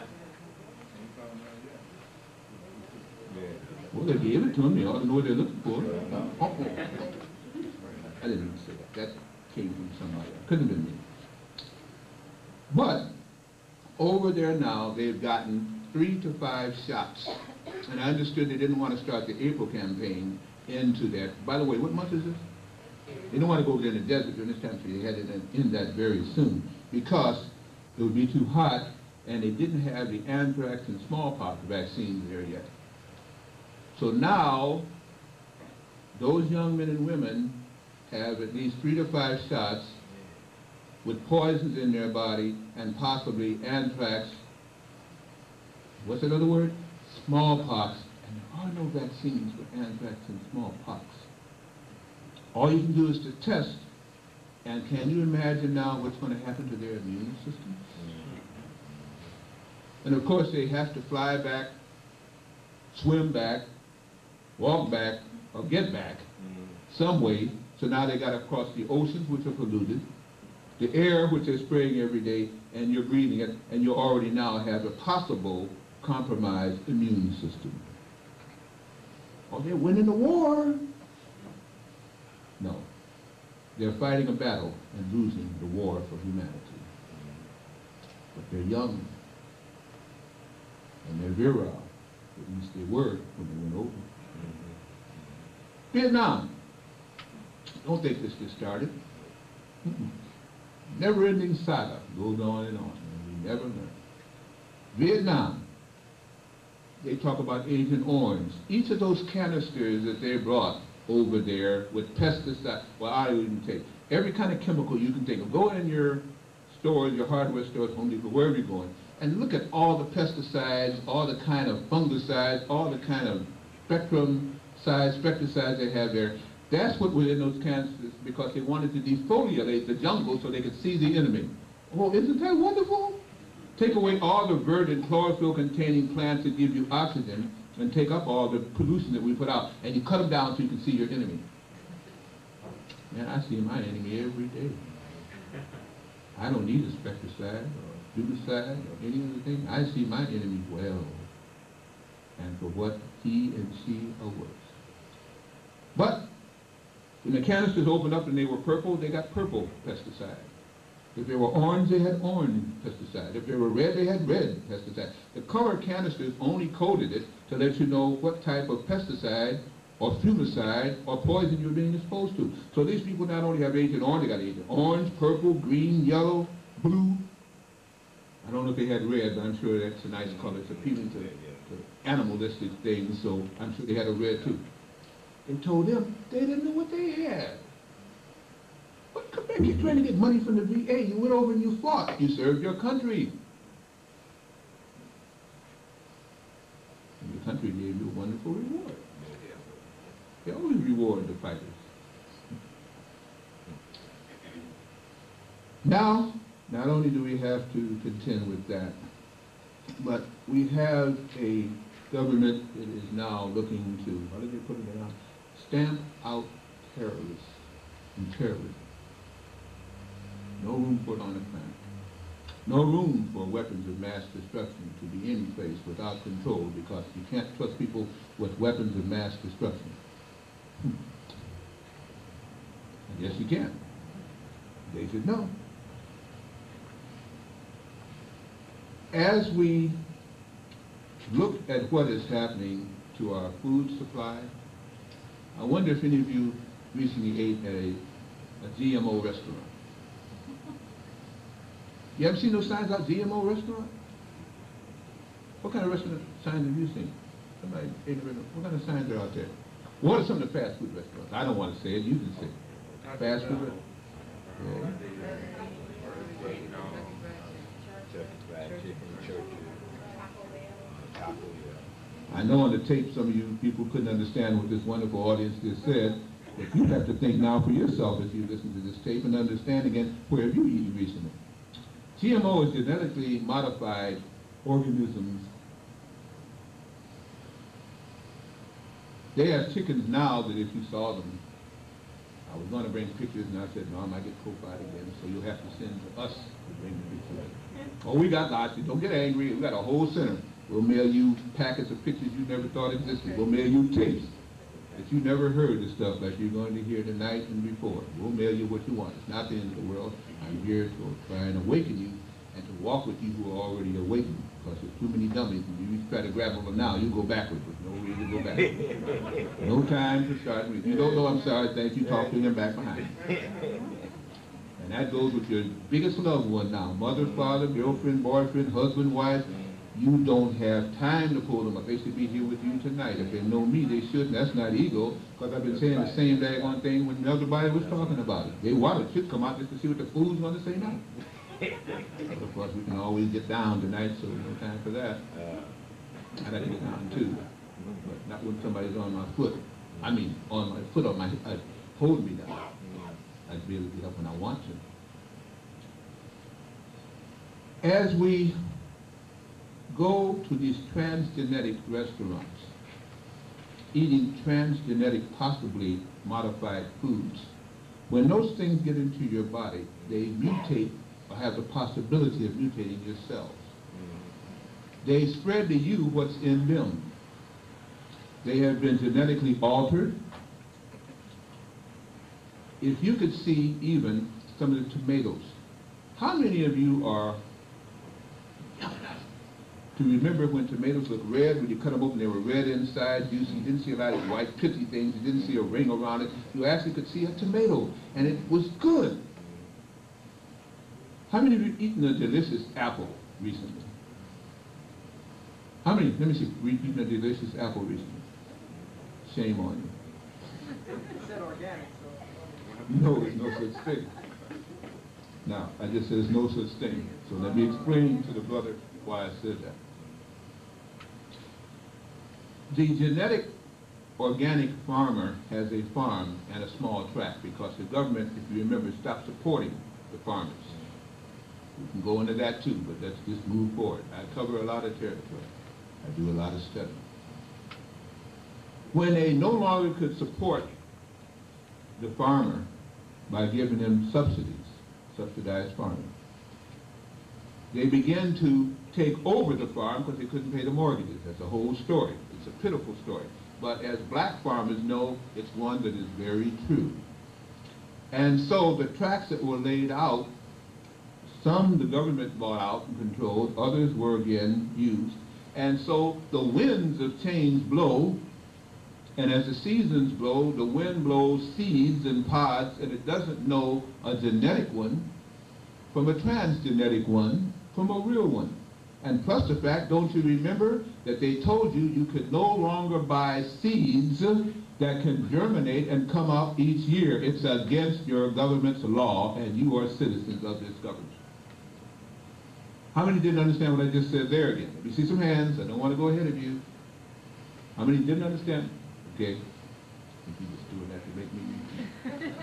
Well, they gave it to them. They ought to know what they're looking for. Oh, oh. I didn't mean to say that. That came from somebody else. Couldn't have been me. But over there now, they've gotten three to five shots. And I understood they didn't want to start the April campaign into that. By the way, what month is this? They don't want to go over there in the desert during this time, so they had it in that very soon. Because it would be too hot, and they didn't have the anthrax and smallpox vaccines there yet. So now, those young men and women have at least three to five shots with poisons in their body and possibly anthrax. What's another word? Smallpox. And there are no vaccines for anthrax and smallpox. All you can do is to test. And can you imagine now what's going to happen to their immune system? And of course, they have to fly back, swim back, walk back, or get back some way. So now they got to cross the oceans, which are polluted, the air, which they're spraying every day, and you're breathing it, and you already now have a possible compromised immune system. Oh, they're winning the war. No. They're fighting a battle and losing the war for humanity. But they're young. And they're virile. At least they were when they went over. Mm-hmm. Vietnam. Don't think this just started. Mm-mm. Never-ending saga goes on and on, and we never learn. Vietnam. They talk about Agent Orange. Each of those canisters that they brought over there with pesticides. Well, I don't even take every kind of chemical you can think of. Go in your stores, your hardware stores, Home Depot, wherever you're going, and look at all the pesticides, all the kind of fungicides, all the kind of spectrum size, spectricides they have there. That's what was in those canisters because they wanted to defoliate the jungle so they could see the enemy. Oh, isn't that wonderful? Take away all the verdant chlorophyll-containing plants that give you oxygen and take up all the pollution that we put out, and you cut them down so you can see your enemy. Man, I see my enemy every day. I don't need a spectricide or fungicide or any other thing. I see my enemy well and for what he and she are worth. But when the canisters opened up and they were purple, they got purple pesticide. If they were orange, they had orange pesticide. If they were red, they had red pesticide. The color canisters only coded it to let you know what type of pesticide or fungicide or poison you're being exposed to. So these people not only have Agent Orange, they got Agent Orange, purple, green, yellow, blue. I don't know if they had red, but I'm sure that's a nice color. It's appealing to, to animalistic things, so I'm sure they had a red too. They told them they didn't know what they had. But come back, you're trying to get money from the V A. You went over and you fought. You served your country. And your country gave you a wonderful reward. They always reward the fighters. Now, not only do we have to contend with that, but we have a government that is now looking to, how did they put it now? Stamp out terrorists and terrorism. No room for it on the planet. No room for weapons of mass destruction to be any place without control because you can't trust people with weapons of mass destruction. Hmm. I guess you can. They should know. As we look at what is happening to our food supply, I wonder if any of you recently ate at a, a G M O restaurant. You haven't seen those signs out, G M O restaurant? What kind of restaurant signs have you seen? Somebody ate a restaurant. What kind of signs are out there? What are some of the fast food restaurants? I don't want to say it, you can say it. Fast food restaurants. Yeah. I know on the tape some of you people couldn't understand what this wonderful audience just said, but you have to think now for yourself as you listen to this tape and understand again, where have you eaten recently? G M O is genetically modified organisms. They have chickens now that if you saw them, I was going to bring pictures and I said, no, I might get profiled again, so you'll have to send to us to bring the pictures. Oh, we got lots. Don't get angry. We got a whole center. We'll mail you packets of pictures you never thought existed. We'll mail you tapes that you never heard the stuff like you're going to hear tonight and before. We'll mail you what you want. It's not the end of the world. I'm here to try and awaken you and to walk with you who are already awakened. Because there's too many dummies. When you try to grab them now, you go backwards. There's no reason to go backwards. No time to start. If you don't know I'm sorry, thank you. Talk to him back behind. And that goes with your biggest loved one now. Mother, father, girlfriend, boyfriend, husband, wife. You don't have time to pull them up. They should be here with you tonight. If they know me, they shouldn't. That's not ego, because I've been saying the same daggone thing when everybody was talking about it. They wanted should come out just to see what the fool's going to say now. But of course, we can always get down tonight, so no time for that. I'd like to get down too, but not when somebody's on my foot. I mean, on my foot, on my, uh, hold me down. I'd be able to get up when I want to. As we go to these transgenic restaurants, eating transgenic, possibly modified foods, when those things get into your body, they mutate or have the possibility of mutating your cells. They spread to you what's in them. They have been genetically altered. If you could see even some of the tomatoes, how many of you are to remember when tomatoes looked red, when you cut them open, they were red inside, juicy. You didn't see a lot of white pitchy things. You didn't see a ring around it. You actually could see a tomato, and it was good. How many of you eaten a delicious apple recently? How many? Let me see. We've eaten a delicious apple recently. Shame on you. It said organic, so. No, there's no such thing. Now, I just said there's no such thing. So let me explain to the brother why I said that. The genetic organic farmer has a farm and a small tract because the government, if you remember, stopped supporting the farmers. We can go into that too, but let's just move forward. I cover a lot of territory. I do a lot of study. When they no longer could support the farmer by giving them subsidies, subsidized farming, they began to take over the farm because they couldn't pay the mortgages. That's a whole story. It's a pitiful story. But as black farmers know, it's one that is very true. And so the tracts that were laid out, some the government bought out and controlled, others were again used. And so the winds of change blow, and as the seasons blow, the wind blows seeds and pods, and it doesn't know a genetic one from a transgenetic one from a real one. And plus the fact, don't you remember that they told you you could no longer buy seeds that can germinate and come out each year. It's against your government's law, and you are citizens of this government. How many didn't understand what I just said there again? Let me see some hands. I don't want to go ahead of you. How many didn't understand? Okay. If you just doing that to make me...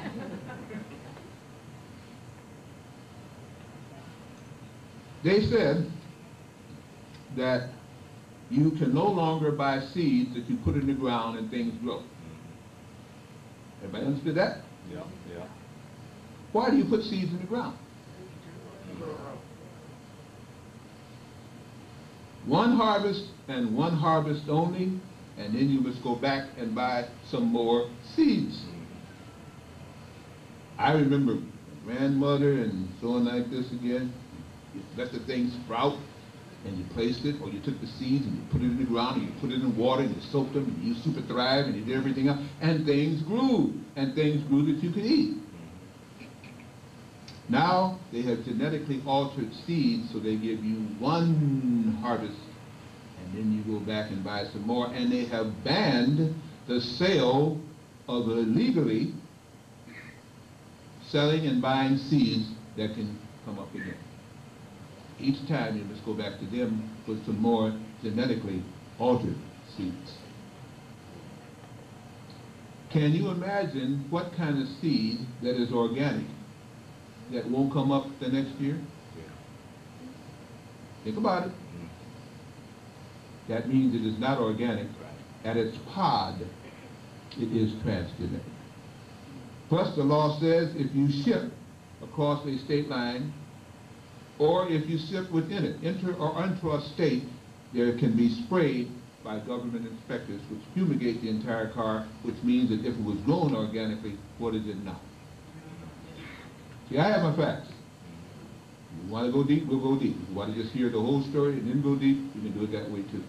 They said that you can no longer buy seeds that you put in the ground and things grow. Everybody understood that? Yeah, yeah. Why do you put seeds in the ground? One harvest and one harvest only, and then you must go back and buy some more seeds. I remember my grandmother and so on like this again, you let the thing sprout and you placed it, or you took the seeds and you put it in the ground and you put it in water and you soaked them and you used Super Thrive and you did everything else, and things grew, and things grew that you could eat. Now they have genetically altered seeds, so they give you one harvest and then you go back and buy some more, and they have banned the sale of illegally selling and buying seeds that can come up again. Each time you must go back to them with some more genetically altered seeds. Can you imagine what kind of seed that is organic that won't come up the next year? Yeah. Think about it. That means it is not organic. At its pod, it is transgenic. Plus the law says if you ship across a state line, or if you ship within it, inter or intra-state, there can be sprayed by government inspectors which fumigate the entire car, which means that if it was grown organically, what is it not? See, I have my facts. If you want to go deep, we'll go deep. If you want to just hear the whole story and then go deep, you can do it that way too.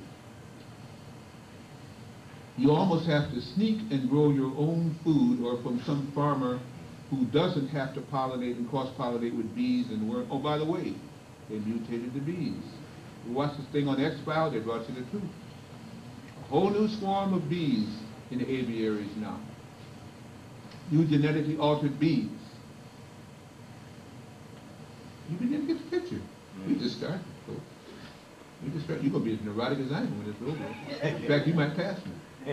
You almost have to sneak and grow your own food, or from some farmer who doesn't have to pollinate and cross-pollinate with bees and worms. Oh, by the way, they mutated the bees. You watch this thing on X-Files, they brought you the truth. A whole new swarm of bees in the aviaries now. New genetically altered bees. You begin to get the picture. We just started. folks. We just started. You're going to be as neurotic as I am when it's over. In fact, you might pass me.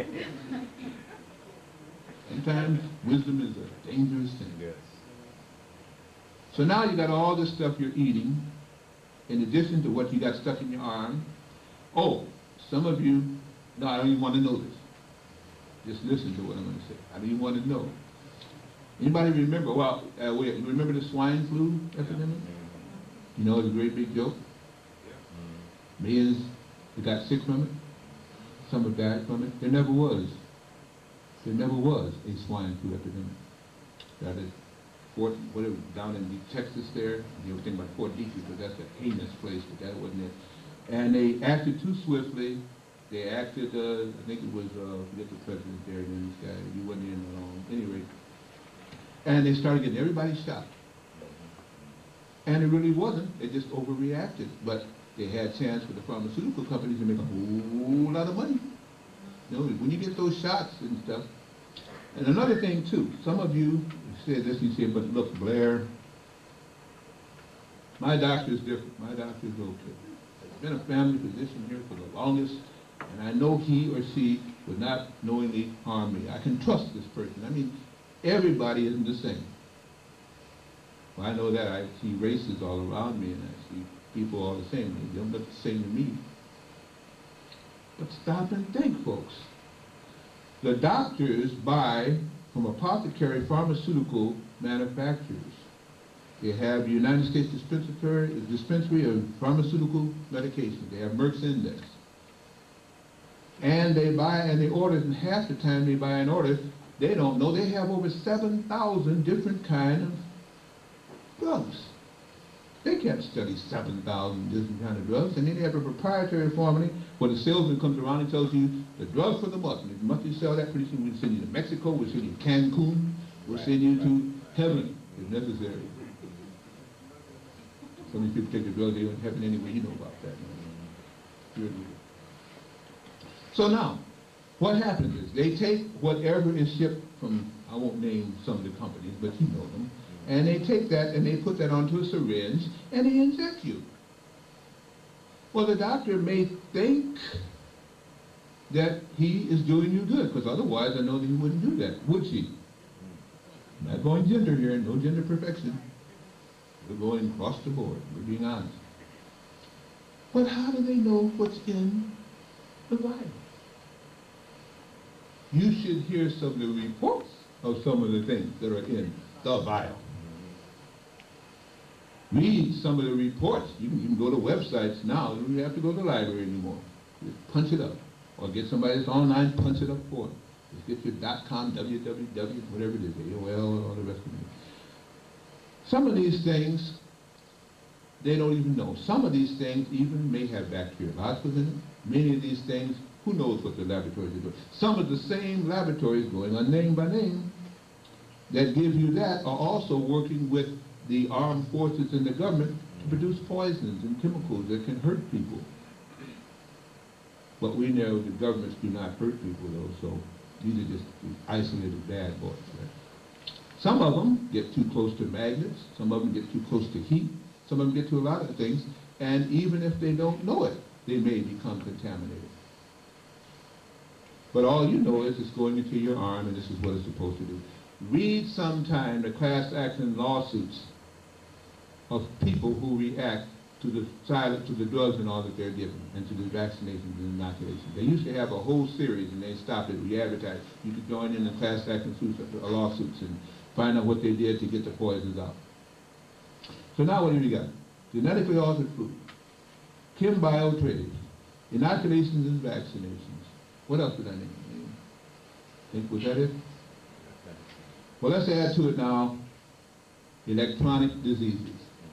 Sometimes wisdom is a dangerous thing. Yes. So now you got all this stuff you're eating, in addition to what you got stuck in your arm. Oh, some of you, no, I don't even want to know this. Just listen to what I'm going to say. I don't even want to know. Anybody remember, well, uh, wait, you remember the swine flu epidemic? You know, it's a great big joke. Millions that got sick from it. Some have died from it. There never was. There never was a swine flu epidemic. That is, Fort, whatever, down in Texas there, you were thinking about Fort Detrick, but that's a heinous place, but that wasn't it. And they acted too swiftly. They acted, uh, I think it was, uh, I forget the president there, and this guy, he wasn't in long, at any rate. And they started getting everybody shot. And it really wasn't, they just overreacted. But they had a chance for the pharmaceutical companies to make a whole lot of money. You know, when you get those shots and stuff, And another thing too, some of you said this, you said, but look, Blair, my doctor is different. My doctor is okay. I've been a family physician here for the longest, and I know he or she would not knowingly harm me. I can trust this person. I mean, everybody isn't the same. Well, I know that. I see races all around me, and I see people all the same. They don't look the same to me. But stop and think, folks. The doctors buy from apothecary pharmaceutical manufacturers. They have the United States Dispensary, Dispensary of Pharmaceutical Medication. They have Merck's Index. And they buy, and they order, and half the time they buy an order, they don't know. They have over seven thousand different kinds of drugs. They can't study seven thousand different kinds of drugs. And then they have a proprietary formula where the salesman comes around and tells you the drug for the Muslim. If you must sell that, pretty soon we'll send you to Mexico, we'll send you to Cancun, we'll send you to heaven if necessary. So many people take the drug, they go to heaven anyway. You know about that. So now, what happens is they take whatever is shipped from, I won't name some of the companies, but you know them, and they take that and they put that onto a syringe and they inject you. Well, the doctor may think that he is doing you good, because otherwise I know that he wouldn't do that, would she? I'm not going gender here, no gender perfection. We're going across the board, we're being honest. But how do they know what's in the Bible? You should hear some of the reports of some of the things that are in the Bible. Read some of the reports. You can even go to websites now. You don't have to go to the library anymore. Just punch it up. Or get somebody that's online, punch it up for it. Just get your .com, www, whatever it is, A O L, and all the rest of it. Some of these things, they don't even know. Some of these things even may have bacteriological in them. Many of these things, who knows what the laboratories are doing. Some of the same laboratories, going on name by name, that give you that are also working with the armed forces and the government to produce poisons and chemicals that can hurt people. But we know the governments do not hurt people, though, so these are just isolated bad boys. Right? Some of them get too close to magnets, some of them get too close to heat, some of them get to a lot of things, and even if they don't know it, they may become contaminated. But all you know is it's going into your arm, and this is what it's supposed to do. Read sometime the class action lawsuits of people who react to the silent, to the drugs and all that they're given, and to the vaccinations and inoculations. They used to have a whole series, and they stopped it, re-advertised. You could join in the class action suits, uh, lawsuits and find out what they did to get the poisons out. So now what do we got? Genetically altered food, chem biotrades, inoculations and vaccinations. What else did I name? Think, was that it? Well, let's add to it now electronic diseases.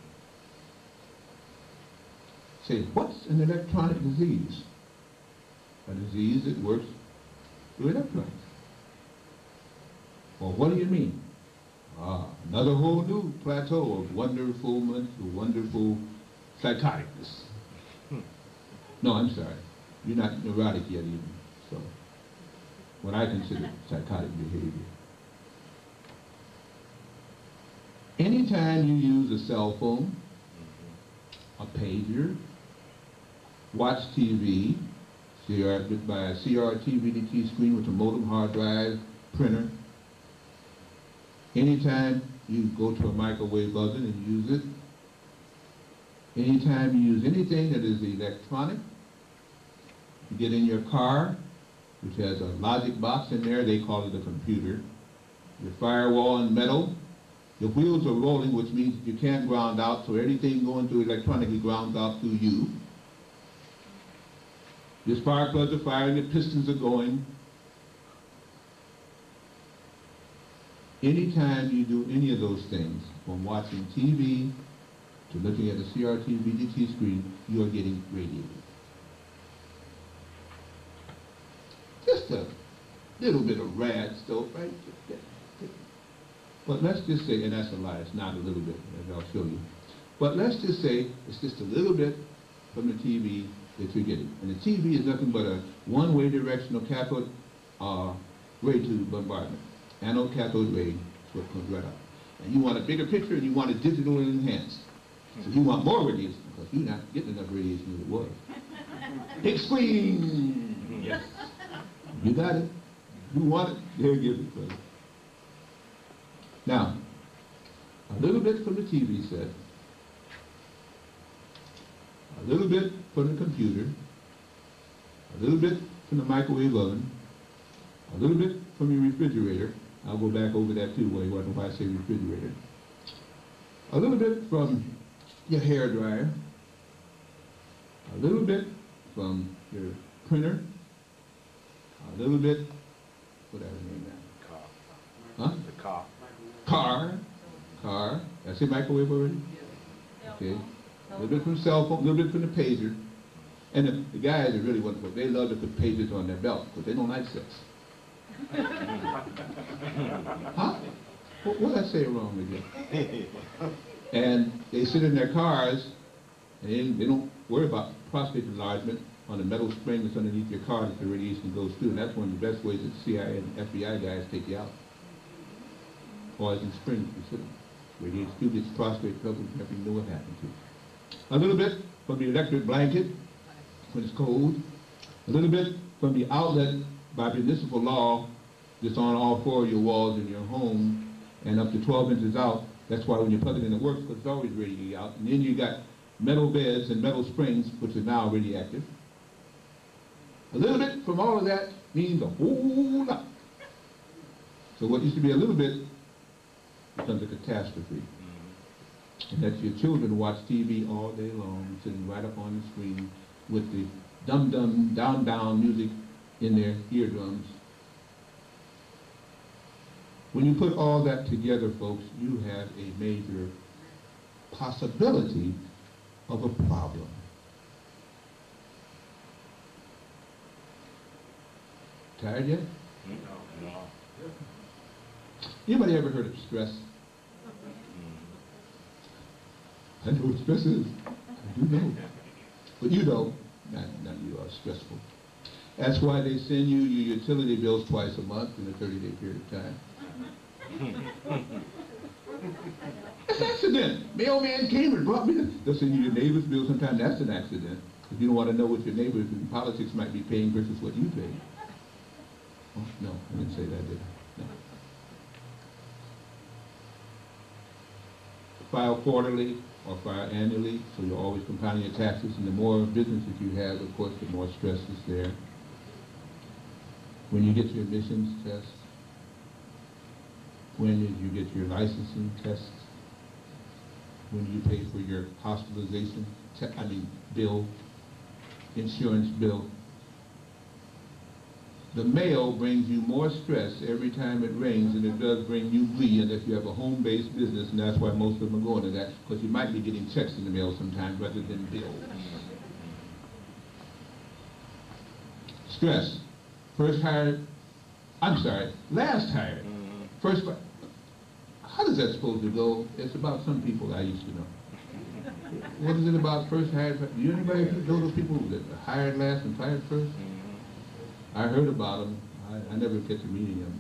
Say, what's an electronic disease? A disease that works through electrons. Well, what do you mean? Ah, another whole new plateau of wonderfulness, wonderful psychoticness. No, I'm sorry. You're not neurotic yet even. So, what I consider psychotic behavior. Anytime you use a cell phone, a pager, watch T V, C R, by a C R T V D T screen with a modem, hard drive, printer. Anytime you go to a microwave oven and use it. Anytime you use anything that is electronic, you get in your car, which has a logic box in there, they call it a computer. Your firewall in metal, the wheels are rolling, which means you can't ground out, so everything going through electronically grounds out through you. Your spark plugs are firing, your pistons are going. Anytime you do any of those things, from watching T V to looking at a C R T V D T screen, you are getting radiated. Just a little bit of rad stuff, right? But let's just say, and that's a lie, it's not a little bit, as I'll show you. But let's just say it's just a little bit from the T V that you're getting. And the T V is nothing but a one-way directional cathode uh, ray tube bombardment. anode cathode ray, so it comes right up. And you want a bigger picture and you want it digital and enhanced. So you want more radiation because you're not getting enough radiation as it was. Big screen! Yes. You got it. You want it, they'll give it for you. Now, a little bit from the T V set, a little bit from the computer, a little bit from the microwave oven, a little bit from your refrigerator. I'll go back over that too, why, why I say refrigerator. A little bit from your hair dryer, a little bit from your printer, a little bit, what did I name that? Car. Huh? The car. Car, car, that's a microwave already? Okay. A little bit from cell phone, a little bit from the pager. And the, the guys are really wonderful. They love to put pagers on their belt because they don't like sex. Huh? What, what did I say wrong again? And they sit in their cars and they, they don't worry about prostate enlargement on the metal spring that's underneath your car that the radiation goes through. And that's one of the best ways that C I A and F B I guys take you out. Poison springs, you sit radiation through gets prostate trouble, you never know what happened to it. A little bit from the electric blanket when it's cold. A little bit from the outlet by municipal law that's on all four of your walls in your home and up to twelve inches out. That's why when you plug it in, it works because it's always radiating out. And then you got metal beds and metal springs, which are now radioactive. A little bit from all of that means a whole lot. So what used to be a little bit becomes a catastrophe. And that's your children watch T V all day long, sitting right up on the screen with the dum-dum, down-down music in their eardrums. When you put all that together, folks, you have a major possibility of a problem. Tired yet? No, no. Anybody ever heard of stress? I know what stress is. I do know. But you don't. Not, not you are stressful. That's why they send you your utility bills twice a month in a thirty-day period of time. It's an accident. Mailman came and brought me this. They'll send you your neighbor's bill. Sometimes that's an accident. If you don't want to know what your neighbor in politics might be paying versus what you pay. Oh, no, I didn't say that, did I? No. File quarterly or file annually, so you're always compiling your taxes, and the more business that you have, of course, the more stress is there. When you get your emissions test, when you get your licensing tests, when you pay for your hospitalization, te I mean, bill, insurance bill. The mail brings you more stress every time it rings than it does bring you glee unless you have a home-based business, and that's why most of them are going to that, because you might be getting checks in the mail sometimes rather than bills. Stress. First hired, I'm sorry, last hired. First, how does that supposed to go? It's about some people I used to know. What is it about first hired? Do you anybody know those people that are hired last and fired first? I heard about them. I, I never get to meeting them.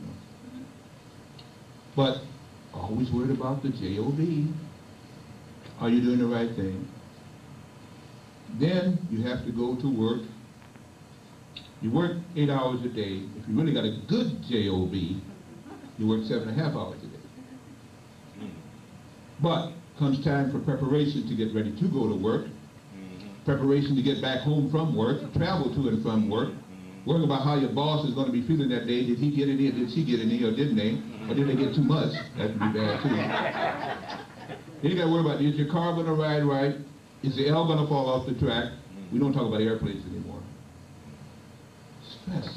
But always worried about the J O B. Are you doing the right thing? Then you have to go to work. You work eight hours a day. If you really got a good J O B, you work seven and a half hours a day. But comes time for preparation to get ready to go to work, preparation to get back home from work, travel to and from work, worrying about how your boss is going to be feeling that day. Did he get any, or did she get any, or didn't they? Or did they get too much? That would be bad too. Then you got to worry about, is your car going to ride right? Is the L going to fall off the track? We don't talk about airplanes anymore. Stress.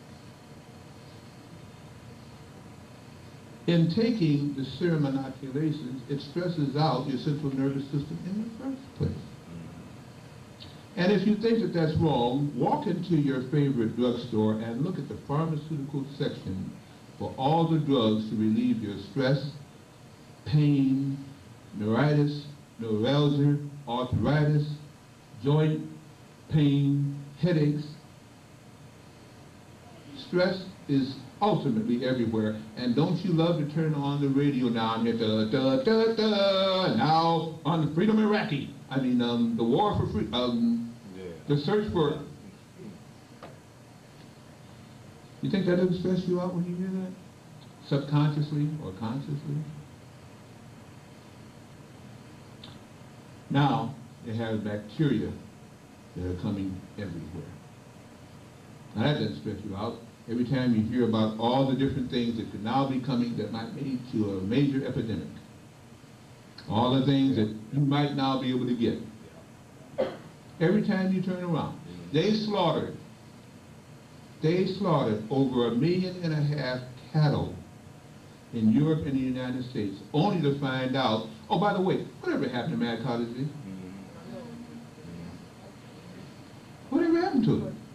In taking the serum inoculations, it stresses out your central nervous system in the first place. And if you think that that's wrong, walk into your favorite drugstore and look at the pharmaceutical section for all the drugs to relieve your stress, pain, neuritis, neuralgia, arthritis, joint pain, headaches. Stress is ultimately everywhere. And don't you love to turn on the radio now and hear da da da da now on Freedom Iraqi? I mean, um, the war for free, um, Yeah. the search for. You think that doesn't stress you out when you hear that, subconsciously or consciously? Now they have bacteria that are coming everywhere. Now that doesn't stress you out. Every time you hear about all the different things that could now be coming that might lead to a major epidemic, all the things that you might now be able to get. Every time you turn around, they slaughtered, they slaughtered over a million and a half cattle in Europe and the United States, only to find out, oh, by the way, whatever happened to Mad Cow disease? Whatever happened to it?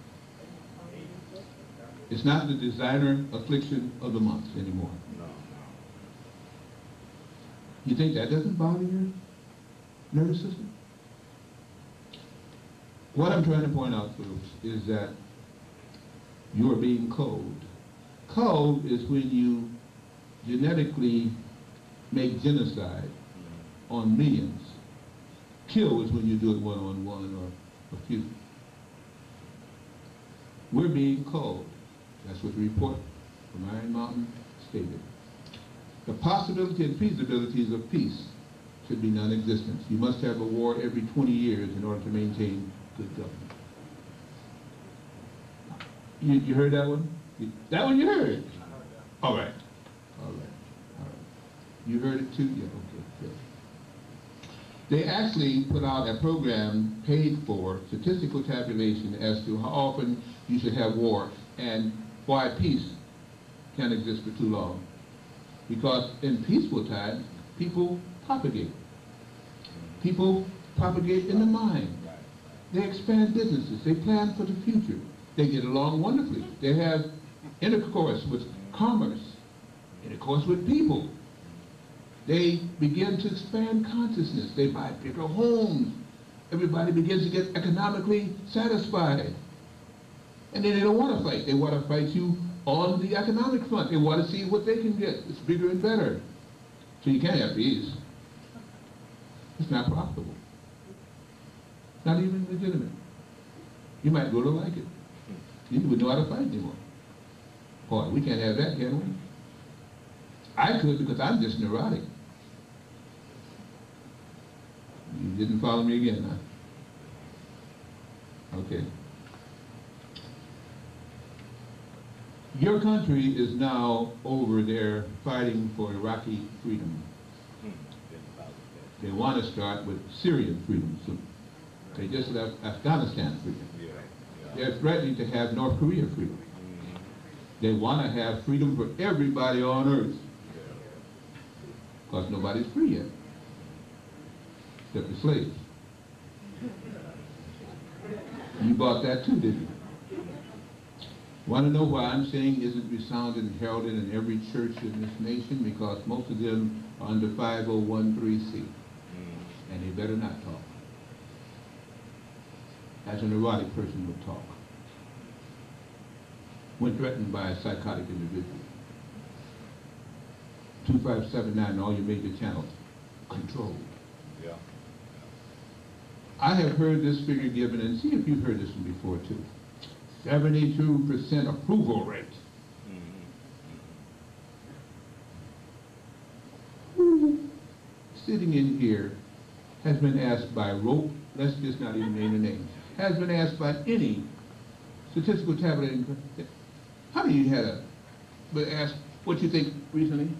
It's not the designer affliction of the month anymore. No, no. You think that doesn't bother your nervous system? What I'm trying to point out, folks, is that you are being culled. Culled is when you genetically make genocide on millions. Kill is when you do it one-on-one or a few. We're being culled. That's what the report from Iron Mountain stated. The possibility and feasibilities of peace should be non-existent. You must have a war every twenty years in order to maintain good government. You, you heard that one? You, that one you heard? All right. All right. All right. You heard it too? Yeah, okay, good. They actually put out a program paid for statistical tabulation as to how often you should have war and why peace can't exist for too long. Because in peaceful times, people propagate. People propagate in the mind. They expand businesses. They plan for the future. They get along wonderfully. They have intercourse with commerce, intercourse with people. They begin to expand consciousness. They buy bigger homes. Everybody begins to get economically satisfied. And then they don't want to fight. They want to fight you on the economic front. They want to see what they can get. It's bigger and better. So you can't have peace. It's not profitable. Not even legitimate. You might go to like it. You wouldn't know how to fight anymore. Boy, we can't have that, can we? I could because I'm just neurotic. You didn't follow me again, huh? Okay. Your country is now over there fighting for Iraqi freedom. They want to start with Syrian freedom soon. They just left Afghanistan freedom. They're threatening to have North Korea freedom. They want to have freedom for everybody on earth. Because nobody's free yet. Except the slaves. You bought that too, didn't you? Want to know why I'm saying isn't resounded and heralded in every church in this nation? Because most of them are under five oh one three C. And they better not talk. As a neurotic person would talk. When threatened by a psychotic individual. two five seven nine, all your major channels, controlled. Yeah. I have heard this figure given, and see if you've heard this one before too. seventy-two percent approval rate. Mm-hmm. Who sitting in here has been asked by Rope, let's just not even name the names, has been asked by any statistical tabulating, how many of you had a, but asked what you think recently?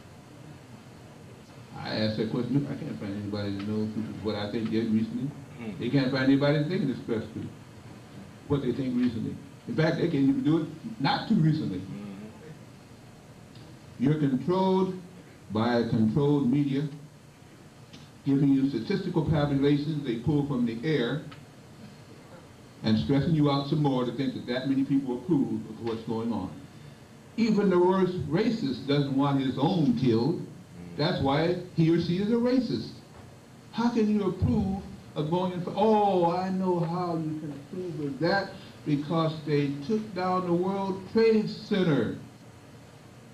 I asked that question, I can't find anybody that knows what I think did recently. Mm-hmm. They can't find anybody that thinking expressly what they think recently. In fact, they can't even do it not too recently. Mm-hmm. You're controlled by a controlled media, giving you statistical calculations they pull from the air, and stressing you out some more to think that that many people approve of what's going on. Even the worst racist doesn't want his own killed. That's why he or she is a racist. How can you approve of going in for, oh, I know how you can approve of that, because they took down the World Trade Center.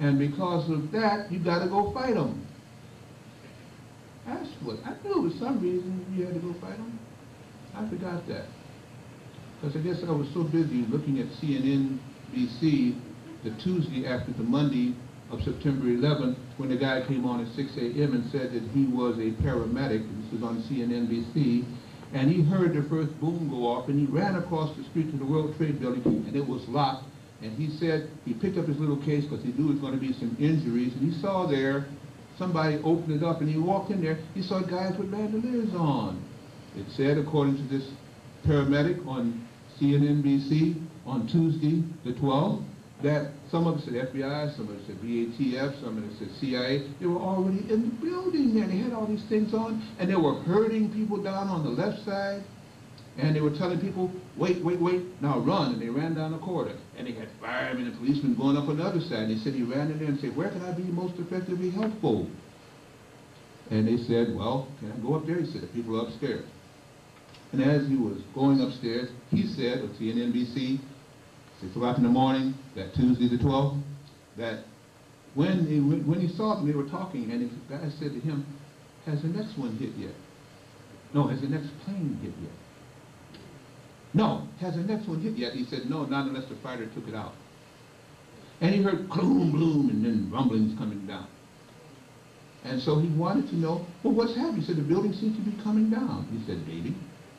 And because of that, you got to go fight them. That's what, I knew for some reason you had to go fight them. I forgot that. Because I guess I was so busy looking at C N N B C the Tuesday after the Monday of September eleventh, when the guy came on at six A M and said that he was a paramedic. This was on C N N B C. And he heard the first boom go off, and he ran across the street to the World Trade Building, and it was locked. And he said he picked up his little case because he knew there was going to be some injuries, and he saw there somebody opened it up, and he walked in there. He saw guys with bandoliers on. It said, according to this paramedic on C N N B C on Tuesday the twelfth, that some of it said F B I, some of it said B A T F, some of it said C I A. They were already in the building there. They had all these things on, and they were herding people down on the left side, and they were telling people, wait, wait, wait, now run, and they ran down the corridor. And they had firemen and policemen going up on the other side. And they said he ran in there and said, where can I be most effectively helpful? And they said, well, can I go up there? He said, the people are upstairs. And as he was going upstairs, he said, on C N N B C, six o'clock in the morning, that Tuesday the twelfth, that when he, when he saw them, they were talking, and the guy said to him, has the next one hit yet? No, has the next plane hit yet? No, has the next one hit yet? He said, no, not unless the fighter took it out. And he heard gloom, gloom, and then rumblings coming down. And so he wanted to know, well, what's happening? He said, the building seems to be coming down. He said, maybe.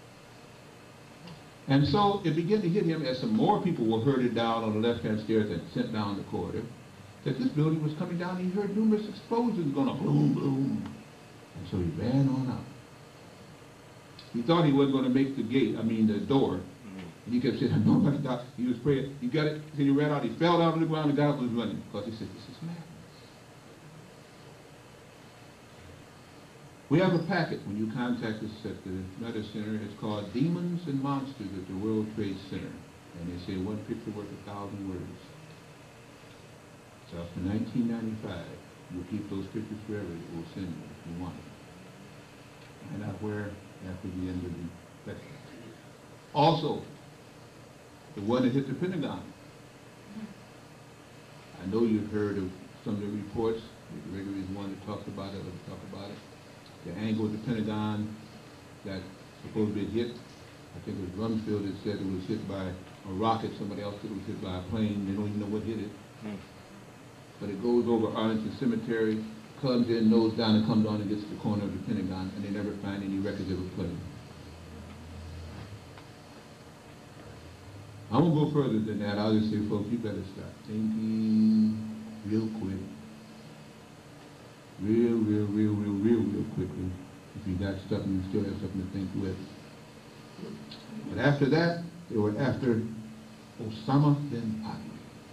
And so it began to hit him as some more people were herded down on the left-hand stairs and sent down the corridor, that this building was coming down. He heard numerous explosions going to boom, boom. And so he ran on out. He thought he wasn't going to make the gate, I mean the door. And he kept saying, nobody died. He was praying. He got it. Then he ran out. He fell down on the ground. The guy was running because he said, this is madness. We have a packet when you contact us at the Meta Center. It's called Demons and Monsters at the World Trade Center. And they say one picture worth a thousand words. So after nineteen ninety-five, we'll keep those pictures forever. We'll send you if you want it. Find out where after the end of the lecture. Also, the one that hit the Pentagon. I know you've heard of some of the reports. Gregory is one that talks about it, or talk about it. The angle of the Pentagon that supposedly hit, I think it was Rumsfeld that said it was hit by a rocket. Somebody else said it was hit by a plane. They don't even know what hit it. Hmm. But it goes over Arlington Cemetery, comes in, nose down, and comes on and gets to the corner of the Pentagon, and they never find any records of a plane. I won't go further than that. I'll just say, folks, you better start thinking real quick. Real, real, real, real, real, real quickly. If you got something, you still have something to think with. But after that, they were after Osama bin Laden.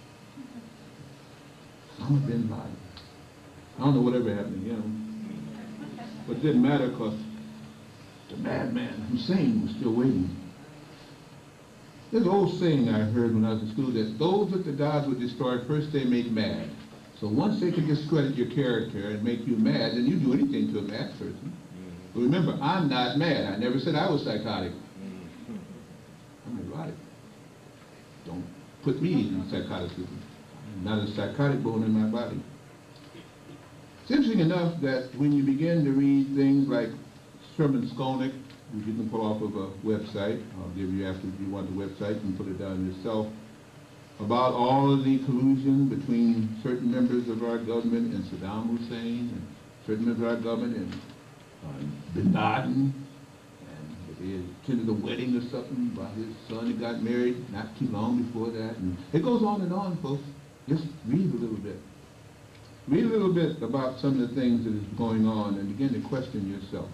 Osama bin Laden. I don't know whatever happened to him. But it didn't matter because the madman Hussein was still waiting. There's an old saying I heard when I was in school that those that the gods would destroy, first they make mad. So once they can discredit your character and make you mad, then you do anything to a mad person. Mm-hmm. But remember, I'm not mad. I never said I was psychotic. Mm-hmm. I'm neurotic. Don't put me in psychoticism. I'm not a psychotic bone in my body. It's interesting enough that when you begin to read things like Sherman Skolnick, which you can pull off of a website, I'll give you after you want the website, you can put it down yourself, about all of the collusion between certain members of our government and Saddam Hussein, and certain members of our government and uh, bin Laden, and they attended a wedding or something by his son that got married not too long before that. And it goes on and on, folks. Just read a little bit. Read a little bit about some of the things that is going on and begin to question yourself.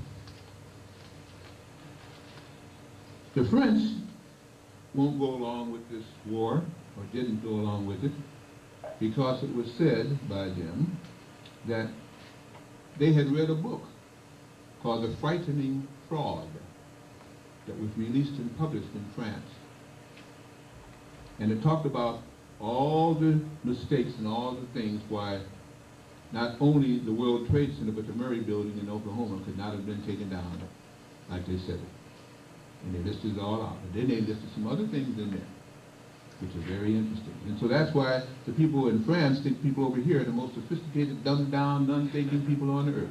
The French won't go along with this war, or didn't go along with it, because it was said by them that they had read a book called The Frightening Fraud that was released and published in France. And it talked about all the mistakes and all the things why not only the World Trade Center, but the Murray Building in Oklahoma could not have been taken down like they said it. And they listed it all out. And then they listed some other things in there. which is very interesting. And so that's why the people in France think people over here are the most sophisticated, dumbed down, unthinking people on the earth.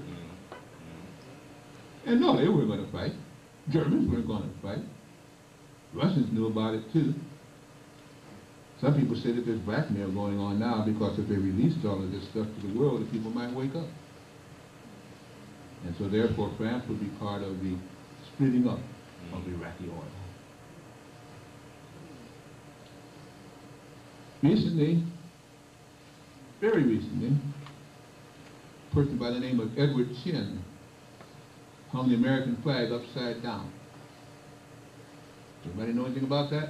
And no, they weren't going to fight. Germans weren't going to fight. Russians knew about it too. Some people say that there's blackmail going on now because if they released all of this stuff to the world, the people might wake up. And so therefore France would be part of the splitting up of Iraqi oil. Recently, very recently, a person by the name of Edward Chin hung the American flag upside down. Does anybody know anything about that?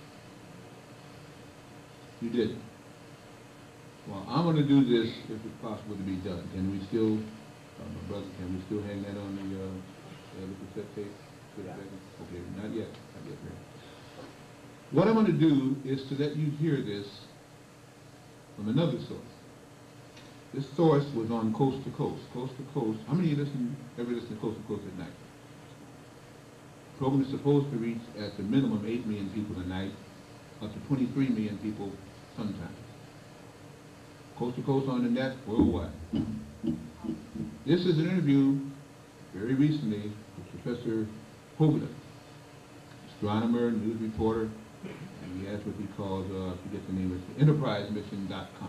You did. Well, I'm going to do this if it's possible to be done. Can we still, uh, my brother, can we still hang that on the, uh, uh, the cassette tape? Yeah. Okay, not yet. Not yet. What I'm going to do is to let you hear this from another source. This source was on Coast to Coast. Coast to Coast. How many of you listen, ever listen to Coast to Coast at night? The program is supposed to reach at the minimum eight million people a night, up to twenty-three million people sometimes. Coast to Coast on the net, worldwide. This is an interview very recently with Professor Hovland, astronomer, news reporter, and he has what he calls, uh, I forget the name of it, enterprise mission dot com.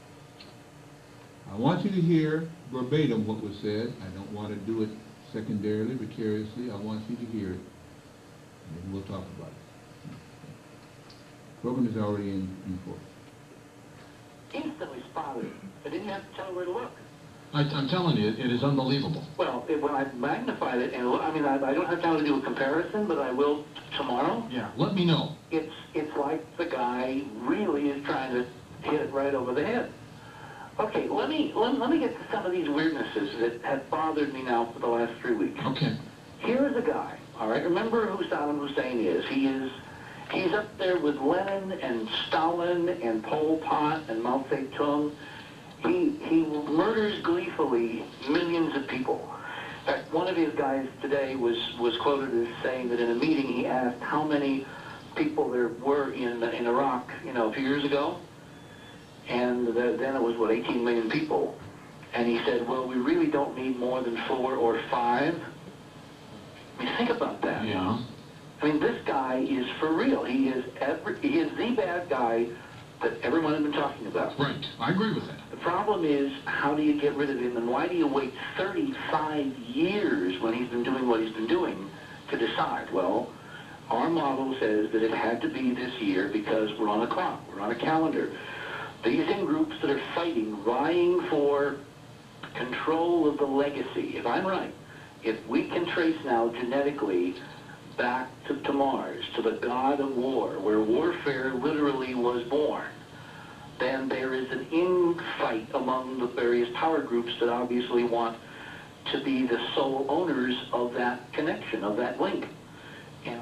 I want you to hear verbatim what was said. I don't want to do it secondarily, vicariously. I want you to hear it, and then we'll talk about it. The program is already in, in force. Instantly spotted. I didn't have to tell her where to look. I, I'm telling you, it is unbelievable. Well, it, when I magnified it, and look, I mean, I, I don't have time to do a comparison, but I will tomorrow. Yeah, let me know. It's it's like the guy really is trying to hit it right over the head. Okay, let me let, let me get to some of these weirdnesses that have bothered me now for the last three weeks. Okay. Here's a guy. All right, remember who Saddam Hussein is? He is he's up there with Lenin and Stalin and Pol Pot and Mao Zedong. He, he murders gleefully millions of people. In fact, one of his guys today was, was quoted as saying that in a meeting he asked how many people there were in, in Iraq, you know, a few years ago. And the, then it was, what, eighteen million people. And he said, well, we really don't need more than four or five. I mean, think about that. Yeah. I mean, this guy is for real. He is, every, he is the bad guy that everyone has been talking about. Right. I agree with that. The problem is, how do you get rid of him, and why do you wait thirty-five years when he's been doing what he's been doing to decide? Well, our model says that it had to be this year because we're on a clock, we're on a calendar. These in groups that are fighting, vying for control of the legacy. If I'm right, if we can trace now genetically back to, to Mars, to the god of war, where warfare literally was born, then there is an infight among the various power groups that obviously want to be the sole owners of that connection, of that link. And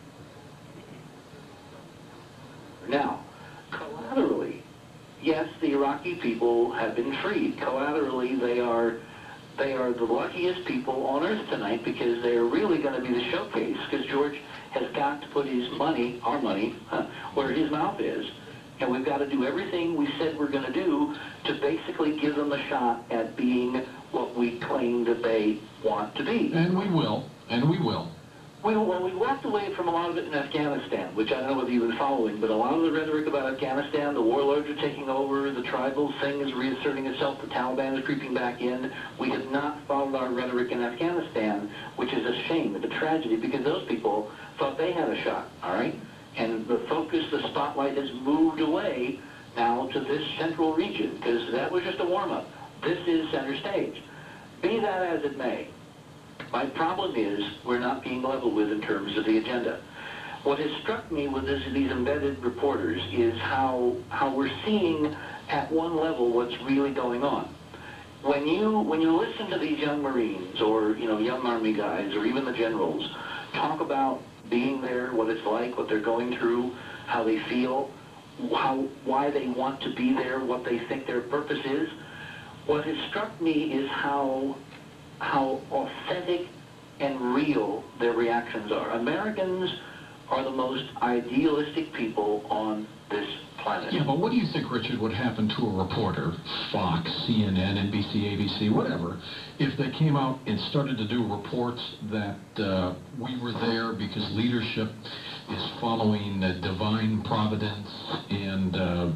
now, collaterally, yes, the Iraqi people have been freed. Collaterally, they are they are the luckiest people on earth tonight because they're really going to be the showcase, because George has got to put his money, our money, huh, where his mouth is. And we've got to do everything we said we're going to do to basically give them a shot at being what we claim that they want to be. And we will. And we will. We, well, we walked away from a lot of it in Afghanistan, which I don't know whether you've been following, but a lot of the rhetoric about Afghanistan, the warlords are taking over, the tribal thing is reasserting itself, the Taliban is creeping back in. We have not followed our rhetoric in Afghanistan, which is a shame, it's a tragedy, because those people thought they had a shot, all right? And the focus, the spotlight has moved away now to this central region, because that was just a warm-up. This is center stage. Be that as it may, my problem is we're not being level with in terms of the agenda. What has struck me with this, these embedded reporters is how, how we're seeing at one level what's really going on. When you, when you listen to these young Marines or, you know, young Army guys or even the generals talk about being there, what it's like, what they're going through, how they feel, how, why they want to be there, what they think their purpose is, what has struck me is how how authentic and real their reactions are. Americans are the most idealistic people on this planet. Yeah, but what do you think, Richard, would happen to a reporter, Fox, C N N, N B C, A B C, whatever, if they came out and started to do reports that uh, we were there because leadership is following uh, divine providence and uh,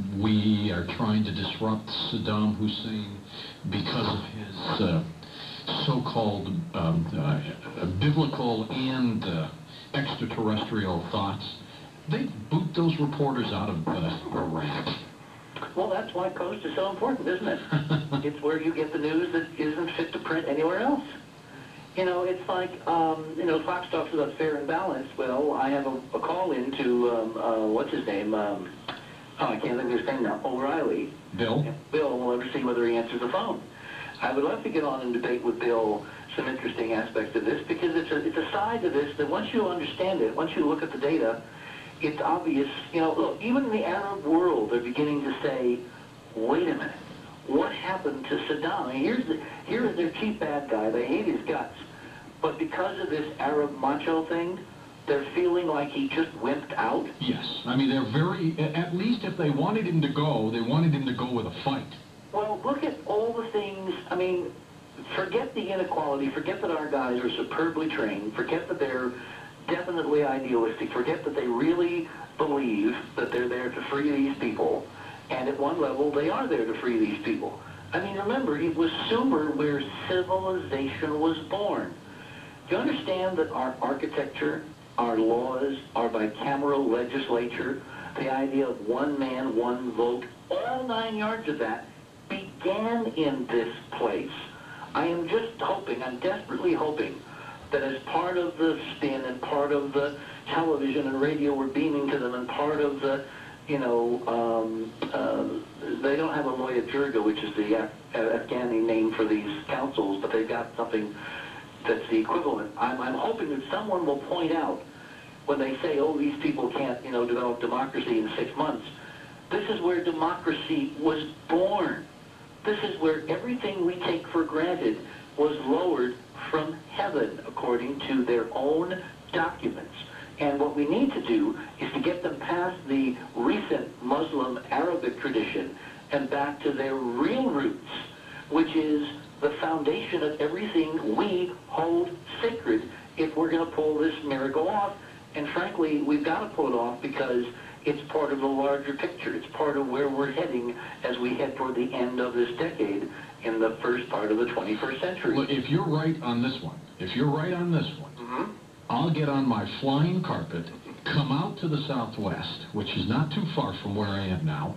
we are trying to disrupt Saddam Hussein because of his uh, so-called um, uh, biblical and uh, extraterrestrial thoughts? They boot those reporters out of uh, Iraq. Well, that's why Coast is so important, isn't it? It's where you get the news that isn't fit to print anywhere else. You know, it's like, um, you know, Fox talks about fair and balanced. Well, I have a, a call in to, um, uh, what's his name? Um, oh, I can't think of his name now. O'Reilly. Bill? Bill, we'll ever see whether he answers the phone. I would love to get on and debate with Bill some interesting aspects of this, because it's a, it's a side to this that once you understand it, once you look at the data, it's obvious. You know, look, even in the Arab world, they're beginning to say, wait a minute, what happened to Saddam? I mean, here's, the, here's their chief bad guy. They hate his guts. But because of this Arab macho thing, they're feeling like he just wimped out. Yes. I mean, they're very, at least if they wanted him to go, they wanted him to go with a fight. Well, look at all the things. I mean, forget the inequality. Forget that our guys are superbly trained. Forget that they're definitely idealistic. Forget that they really believe that they're there to free these people. And at one level, they are there to free these people. I mean, remember, it was Sumer where civilization was born. Do you understand that our architecture, our laws, our bicameral legislature, the idea of one man, one vote, all nine yards of that began in this place. I am just hoping, I'm desperately hoping, that as part of the spin and part of the television and radio we're beaming to them and part of the, you know, um, uh, they don't have a Loya Jirga, which is the Af Afghani name for these councils, but they've got something that's the equivalent. I'm, I'm hoping that someone will point out when they say, oh, these people can't, you know, develop democracy in six months. This is where democracy was born. This is where everything we take for granted was lowered from heaven, according to their own documents. And what we need to do is to get them past the recent Muslim Arabic tradition and back to their real roots, which is the foundation of everything we hold sacred if we're going to pull this miracle off. And frankly, we've got to pull it off because it's part of the larger picture. It's part of where we're heading as we head toward the end of this decade in the first part of the twenty-first century. Well, if you're right on this one, if you're right on this one, Mm-hmm. I'll get on my flying carpet, come out to the Southwest, which is not too far from where I am now,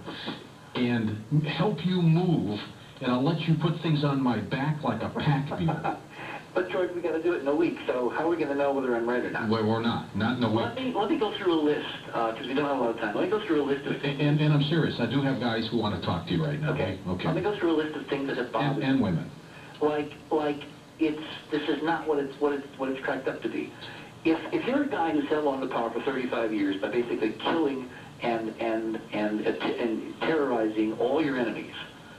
and help you move, and I'll let you put things on my back like a pack mule. But George, we got to do it in a week, so how are we going to know whether I'm right or not? Well, we're not. Not in a Let week. me, let me go through a list, because we don't have a lot of time. Let me go through a list of things. And, and I'm serious. I do have guys who want to talk to you right now. Okay. Okay. Let me go through a list of things that have bothered And, and women. Like, like, it's, this is not what it's, what it's, what it's cracked up to be. If, if you're a guy who's held on to power for thirty-five years by basically killing and, and, and, and terrorizing all your enemies,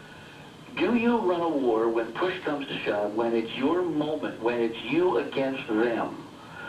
do you run a war when push comes to shove, when it's your moment, when it's you against them,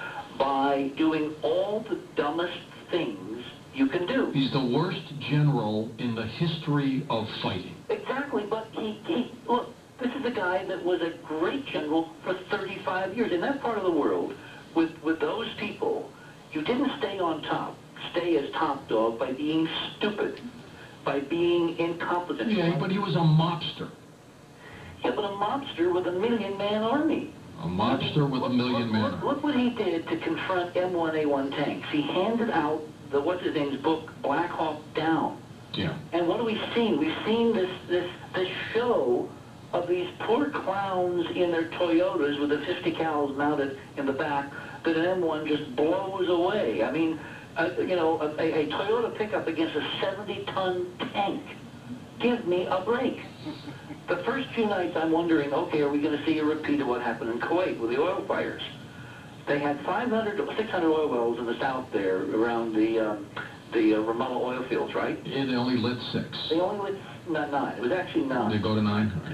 by doing all the dumbest things you can do? He's the worst general in the history of fighting. Exactly, but he, he, look, this is a guy that was a great general for thirty-five years. In that part of the world, with, with those people, you didn't stay on top, stay as top dog by being stupid, by being incompetent. Yeah, but he was a mobster. Yeah, but a mobster with a million-man army. A mobster with a million-man Look, army. look what he did to confront M one A one tanks. He handed out the, what's his name's book, Black Hawk Down. Yeah. And what have we seen? We've seen this, this, this show of these poor clowns in their Toyotas with the fifty cals mounted in the back that an M one just blows away. I mean, uh, you know, a, a Toyota pickup against a seventy ton tank. Give me a break. The first few nights I'm wondering, okay, are we going to see a repeat of what happened in Kuwait with the oil fires? They had five hundred, six hundred oil wells in the south there around the, um, the uh, Ramallah oil fields, right? Yeah, they only lit six. They only lit not nine. It was actually nine. They go to nine? All right.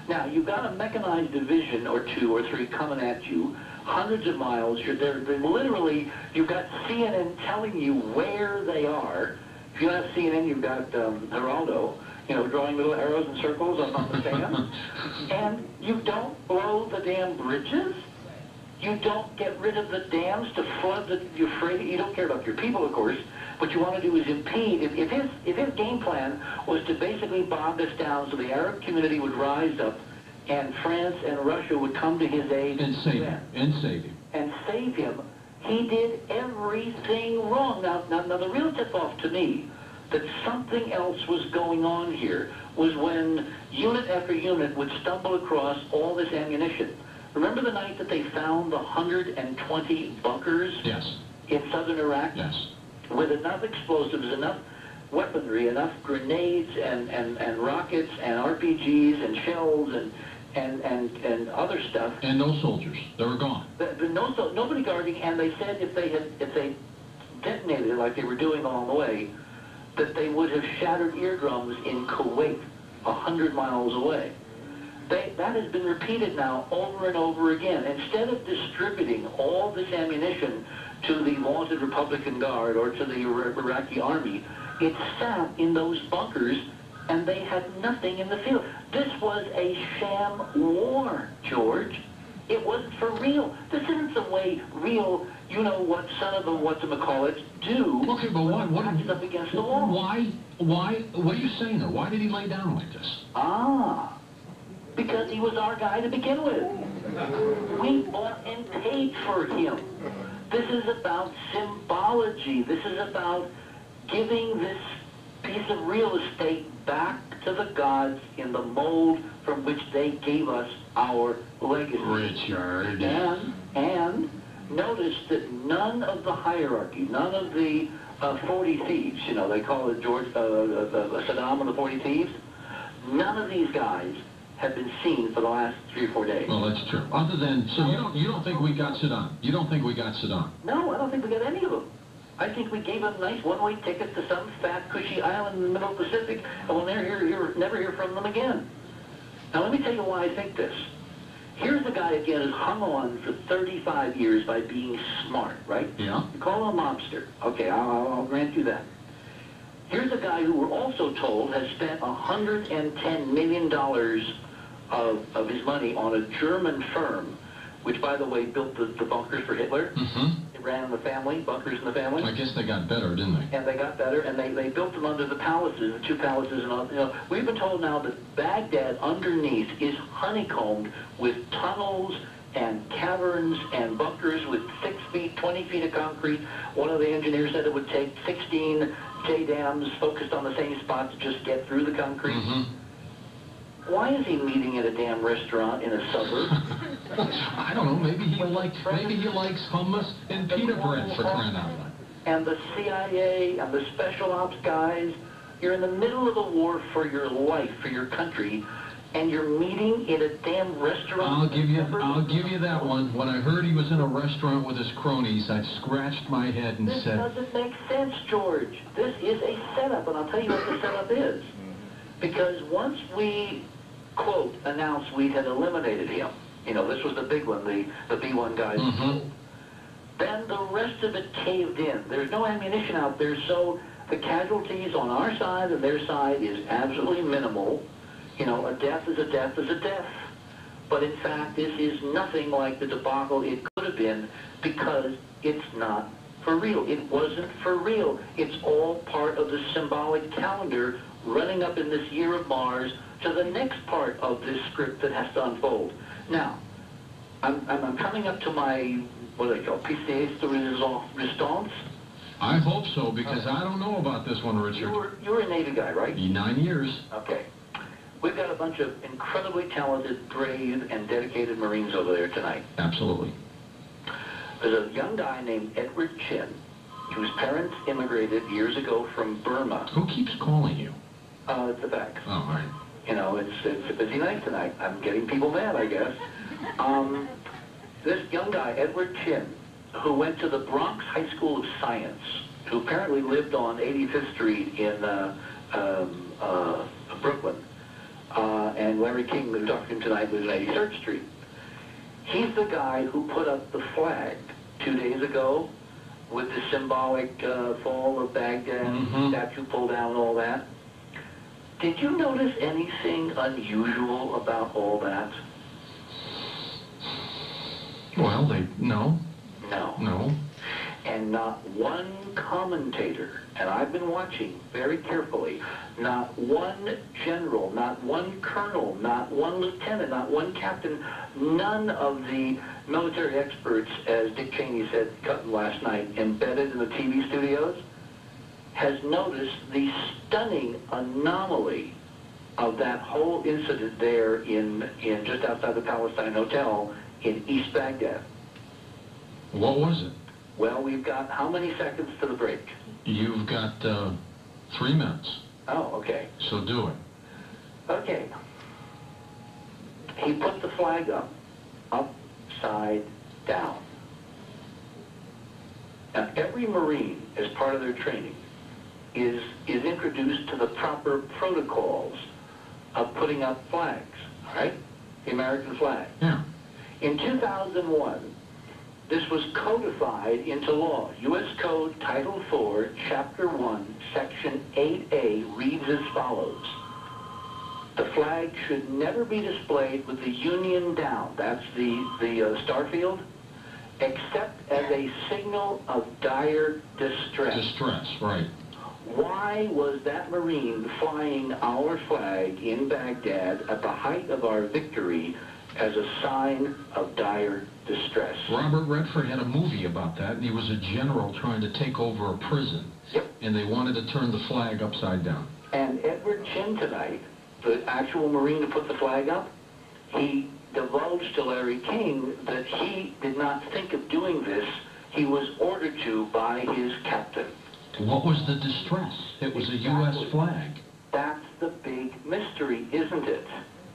Now, you've got a mechanized division or two or three coming at you, hundreds of miles. You're there, they're literally, you've got C N N telling you where they are. If you don't have C N N, you've got um, Geraldo, you know, drawing little arrows and circles on, on the sand. And you don't blow the damn bridges? You don't get rid of the dams to flood the Euphrates? You don't care about your people, of course. What you want to do is impede. If, if, his, if his game plan was to basically bog us down so the Arab community would rise up and France and Russia would come to his aid And save him. And save him. and save him, he did everything wrong. Now, now, now the real tip-off to me that something else was going on here was when unit after unit would stumble across all this ammunition. Remember the night that they found the one hundred twenty bunkers Yes. in southern Iraq? Yes. With enough explosives, enough weaponry, enough grenades and, and, and rockets and R P Gs and shells and, and, and, and other stuff. And no soldiers. They were gone. The, the no, so, nobody guarding, and they said if they had if they detonated it like they were doing along the way, that they would have shattered eardrums in Kuwait, a hundred miles away. They, that has been repeated now over and over again. Instead of distributing all this ammunition to the vaunted Republican Guard or to the Iraqi army, it sat in those bunkers and they had nothing in the field. This was a sham war, George. It wasn't for real. This isn't the way real, you know what son of a whatchamacallit do. Okay, but what, what, matches up against the wall. why, why, what are you saying there? Why did he lay down like this? Ah, because he was our guy to begin with. We bought and paid for him. This is about symbology. This is about giving this piece of real estate back to the gods in the mold from which they gave us our legacy. Richard. And, and notice that none of the hierarchy, none of the uh, forty thieves, you know, they call it George, uh, uh, Saddam and the forty thieves, none of these guys have been seen for the last three or four days. Well, that's true. Other than, so you don't, you don't think we got Saddam? You don't think we got Saddam? No, I don't think we got any of them. I think we gave them nice one-way tickets to some fat, cushy island in the middle of the Pacific, and we'll never hear, hear, never hear from them again. Now, let me tell you why I think this. Here's a guy, again, who's hung on for thirty-five years by being smart, right? Yeah. You call him a mobster. Okay, I'll, I'll grant you that. Here's a guy who we're also told has spent one hundred ten million dollars of, of his money on a German firm, which, by the way, built the, the bunkers for Hitler. Mm-hmm. It ran in the family, bunkers in the family. I guess they got better, didn't they? And they got better, and they, they built them under the palaces, the two palaces, and all. You know, we've been told now that Baghdad underneath is honeycombed with tunnels and caverns and bunkers with six feet, twenty feet of concrete. One of the engineers said it would take sixteen J-dams focused on the same spot to just get through the concrete. Mm-hmm. Why is he meeting at a damn restaurant in a suburb? I don't know. Maybe he likes maybe he likes hummus and pita bread, for crying out loud. And the C I A and the special ops guys, you're in the middle of a war for your life, for your country, and you're meeting in a damn restaurant. I'll give you I'll give you that one. When I heard he was in a restaurant with his cronies, I scratched my head and This said, doesn't make sense, George. This is a setup, and I'll tell you what the setup is. Because once we, quote, announced we had eliminated him, you know, this was the big one, the, the B one guys, mm-hmm. then the rest of it caved in. There's no ammunition out there, so the casualties on our side and their side is absolutely minimal. You know, a death is a death is a death. But in fact, this is nothing like the debacle it could have been because it's not for real. It wasn't for real. It's all part of the symbolic calendar running up in this year of Mars to the next part of this script that has to unfold. Now, I'm, I'm, I'm coming up to my, what do they call, pièce de résistance? I hope so, because I don't know about this one, Richard. You were, you were a Navy guy, right? Nine years. Okay. We've got a bunch of incredibly talented, brave, and dedicated Marines over there tonight. Absolutely. There's a young guy named Edward Chin, whose parents immigrated years ago from Burma. Who keeps calling you? Uh, it's the facts. Oh, all right. You know, it's, it's a busy night tonight. I'm getting people mad, I guess. Um, this young guy, Edward Chin, who went to the Bronx High School of Science, who apparently lived on eighty-fifth Street in uh, um, uh, Brooklyn, uh, and Larry King, who talked to him tonight, was at eighty-third Street. He's the guy who put up the flag two days ago with the symbolic uh, fall of Baghdad, Mhm. statue pulled down and all that. Did you notice anything unusual about all that? Well, they, no, No. no. And not one commentator, and I've been watching very carefully, not one general, not one colonel, not one lieutenant, not one captain, none of the military experts, as Dick Cheney said last night, embedded in the T V studios, has noticed the stunning anomaly of that whole incident there in, in just outside the Palestine Hotel in East Baghdad. What was it? Well, we've got how many seconds to the break? You've got uh, three minutes, Oh, okay. so do it. Okay. He put the flag up, upside down. Now, every Marine, as part of their training, is, is introduced to the proper protocols of putting up flags, all right? The American flag. Yeah. In two thousand one, this was codified into law. U S Code Title four, Chapter one, Section eight A reads as follows. The flag should never be displayed with the Union down, that's the, the uh, star field, except as a signal of dire distress. Distress, right. Why was that Marine flying our flag in Baghdad at the height of our victory as a sign of dire distress? Robert Redford had a movie about that, and he was a general trying to take over a prison. Yep. And they wanted to turn the flag upside down. And Edward Chin tonight, the actual Marine who put the flag up, he divulged to Larry King that he did not think of doing this. He was ordered to by his captain. What was the distress? It was a U S Exactly. flag. That's the big mystery, isn't it?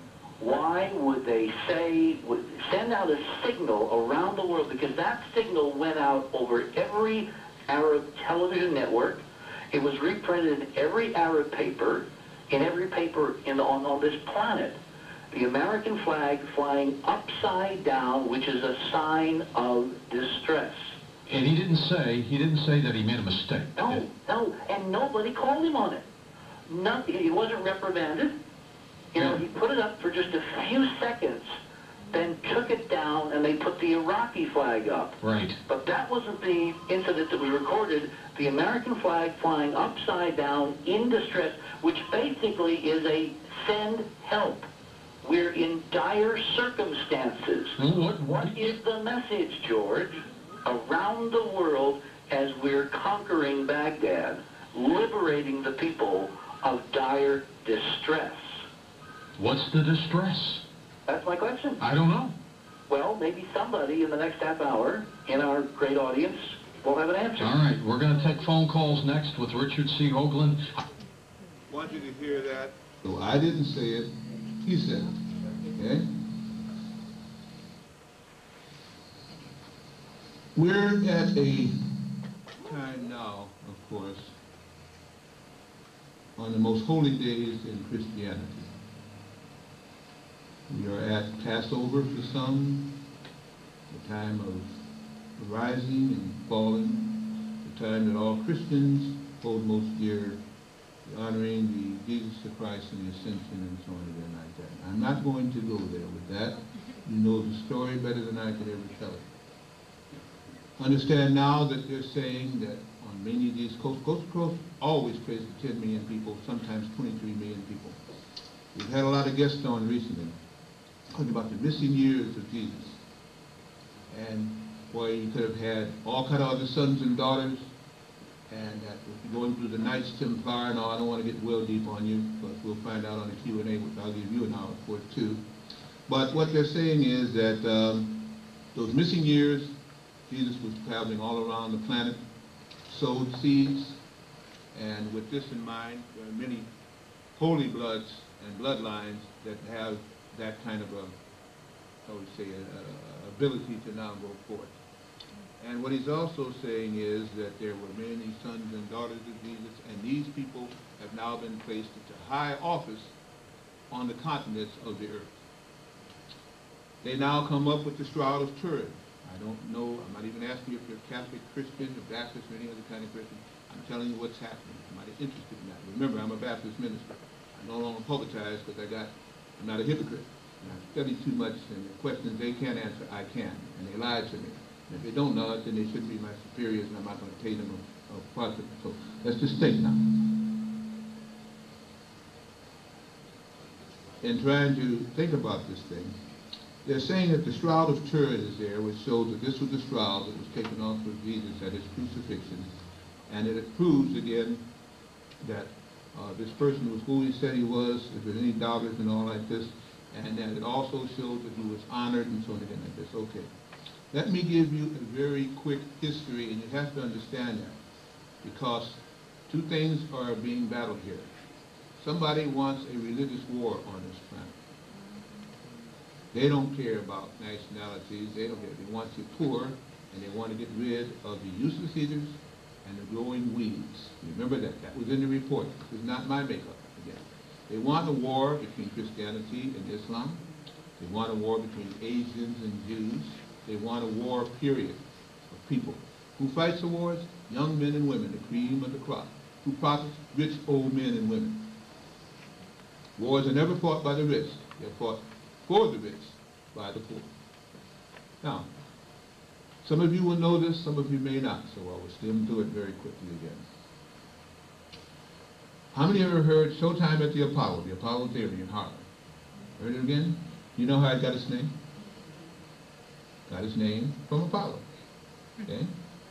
Why would they say, would send out a signal around the world? Because that signal went out over every Arab television network. It was reprinted in every Arab paper, in every paper in, on, on this planet. The American flag flying upside down, which is a sign of distress. And he didn't say, he didn't say that he made a mistake. No, no, and nobody called him on it. Nothing, he wasn't reprimanded. You know, he put it up for just a few seconds, then took it down, and they put the Iraqi flag up. Right. But that wasn't the incident that we recorded. The American flag flying upside down in distress, which basically is a send help. We're in dire circumstances. What, What is the message, George, around the world as we're conquering Baghdad, liberating the people of dire distress? What's the distress? That's my question. I don't know. Well, maybe somebody in the next half hour in our great audience will have an answer. All right, we're going to take phone calls next with Richard C. Hoagland. I want you to hear that. So I didn't say it, he said it, okay? We're at a time now, of course, on the most holy days in Christianity. We are at Passover for some, the time of rising and falling, the time that all Christians hold most dear, honoring the Jesus the Christ and the Ascension and so on again like that. I'm not going to go there with that. You know the story better than I could ever tell it. Understand now that they're saying that on many of these coast, coast to coast always prays for ten million people, sometimes twenty-three million people. We've had a lot of guests on recently talking about the missing years of Jesus. And boy, you could have had all kind of other sons and daughters, and that if you're going through the Knights Templar, no, I don't want to get well deep on you, but we'll find out on the Q and A, which I'll give you an hour for too. But what they're saying is that um, those missing years, Jesus was traveling all around the planet, sowed seeds, and with this in mind, there are many holy bloods and bloodlines that have that kind of a, how would you say, a, a ability to now go forth. And what he's also saying is that there were many sons and daughters of Jesus, and these people have now been placed into high office on the continents of the earth. They now come up with the Shroud of Turin. I don't know, I'm not even asking you if you're Catholic, Christian, or Baptist, or any other kind of Christian. I'm telling you what's happening. Somebody's interested in that. Remember, I'm a Baptist minister. I no longer publicize because I got, I'm not a hypocrite. And I study too much, and the questions they can't answer, I can. And they lied to me. And if they don't know it, then they shouldn't be my superiors, and I'm not going to pay them a, a profit. So let's just think now. In trying to think about this thing, they're saying that the Shroud of Turin is there, which shows that this was the shroud that was taken off of Jesus at his crucifixion. And it proves again that uh, this person was who he said he was, if there's any doubters and all like this, and that it also shows that he was honored and so on again like this. Okay. Let me give you a very quick history, and you have to understand that, because two things are being battled here. Somebody wants a religious war on this planet. They don't care about nationalities. They don't care. They want you poor, and they want to get rid of the useless eaters and the growing weeds. Remember that. That was in the report. This is not my makeup again. They want a war between Christianity and Islam. They want a war between Asians and Jews. They want a war, period, of people. Who fights the wars? Young men and women, the cream of the crop. Who profits? Rich old men and women. Wars are never fought by the rich. They're fought for the rich by the poor. Now, some of you will know this, some of you may not, so I will skim through it very quickly again. How many ever heard Showtime at the Apollo, the Apollo Theater in Harlem? Heard it again? You know how it got its name? Got its name from Apollo. Okay?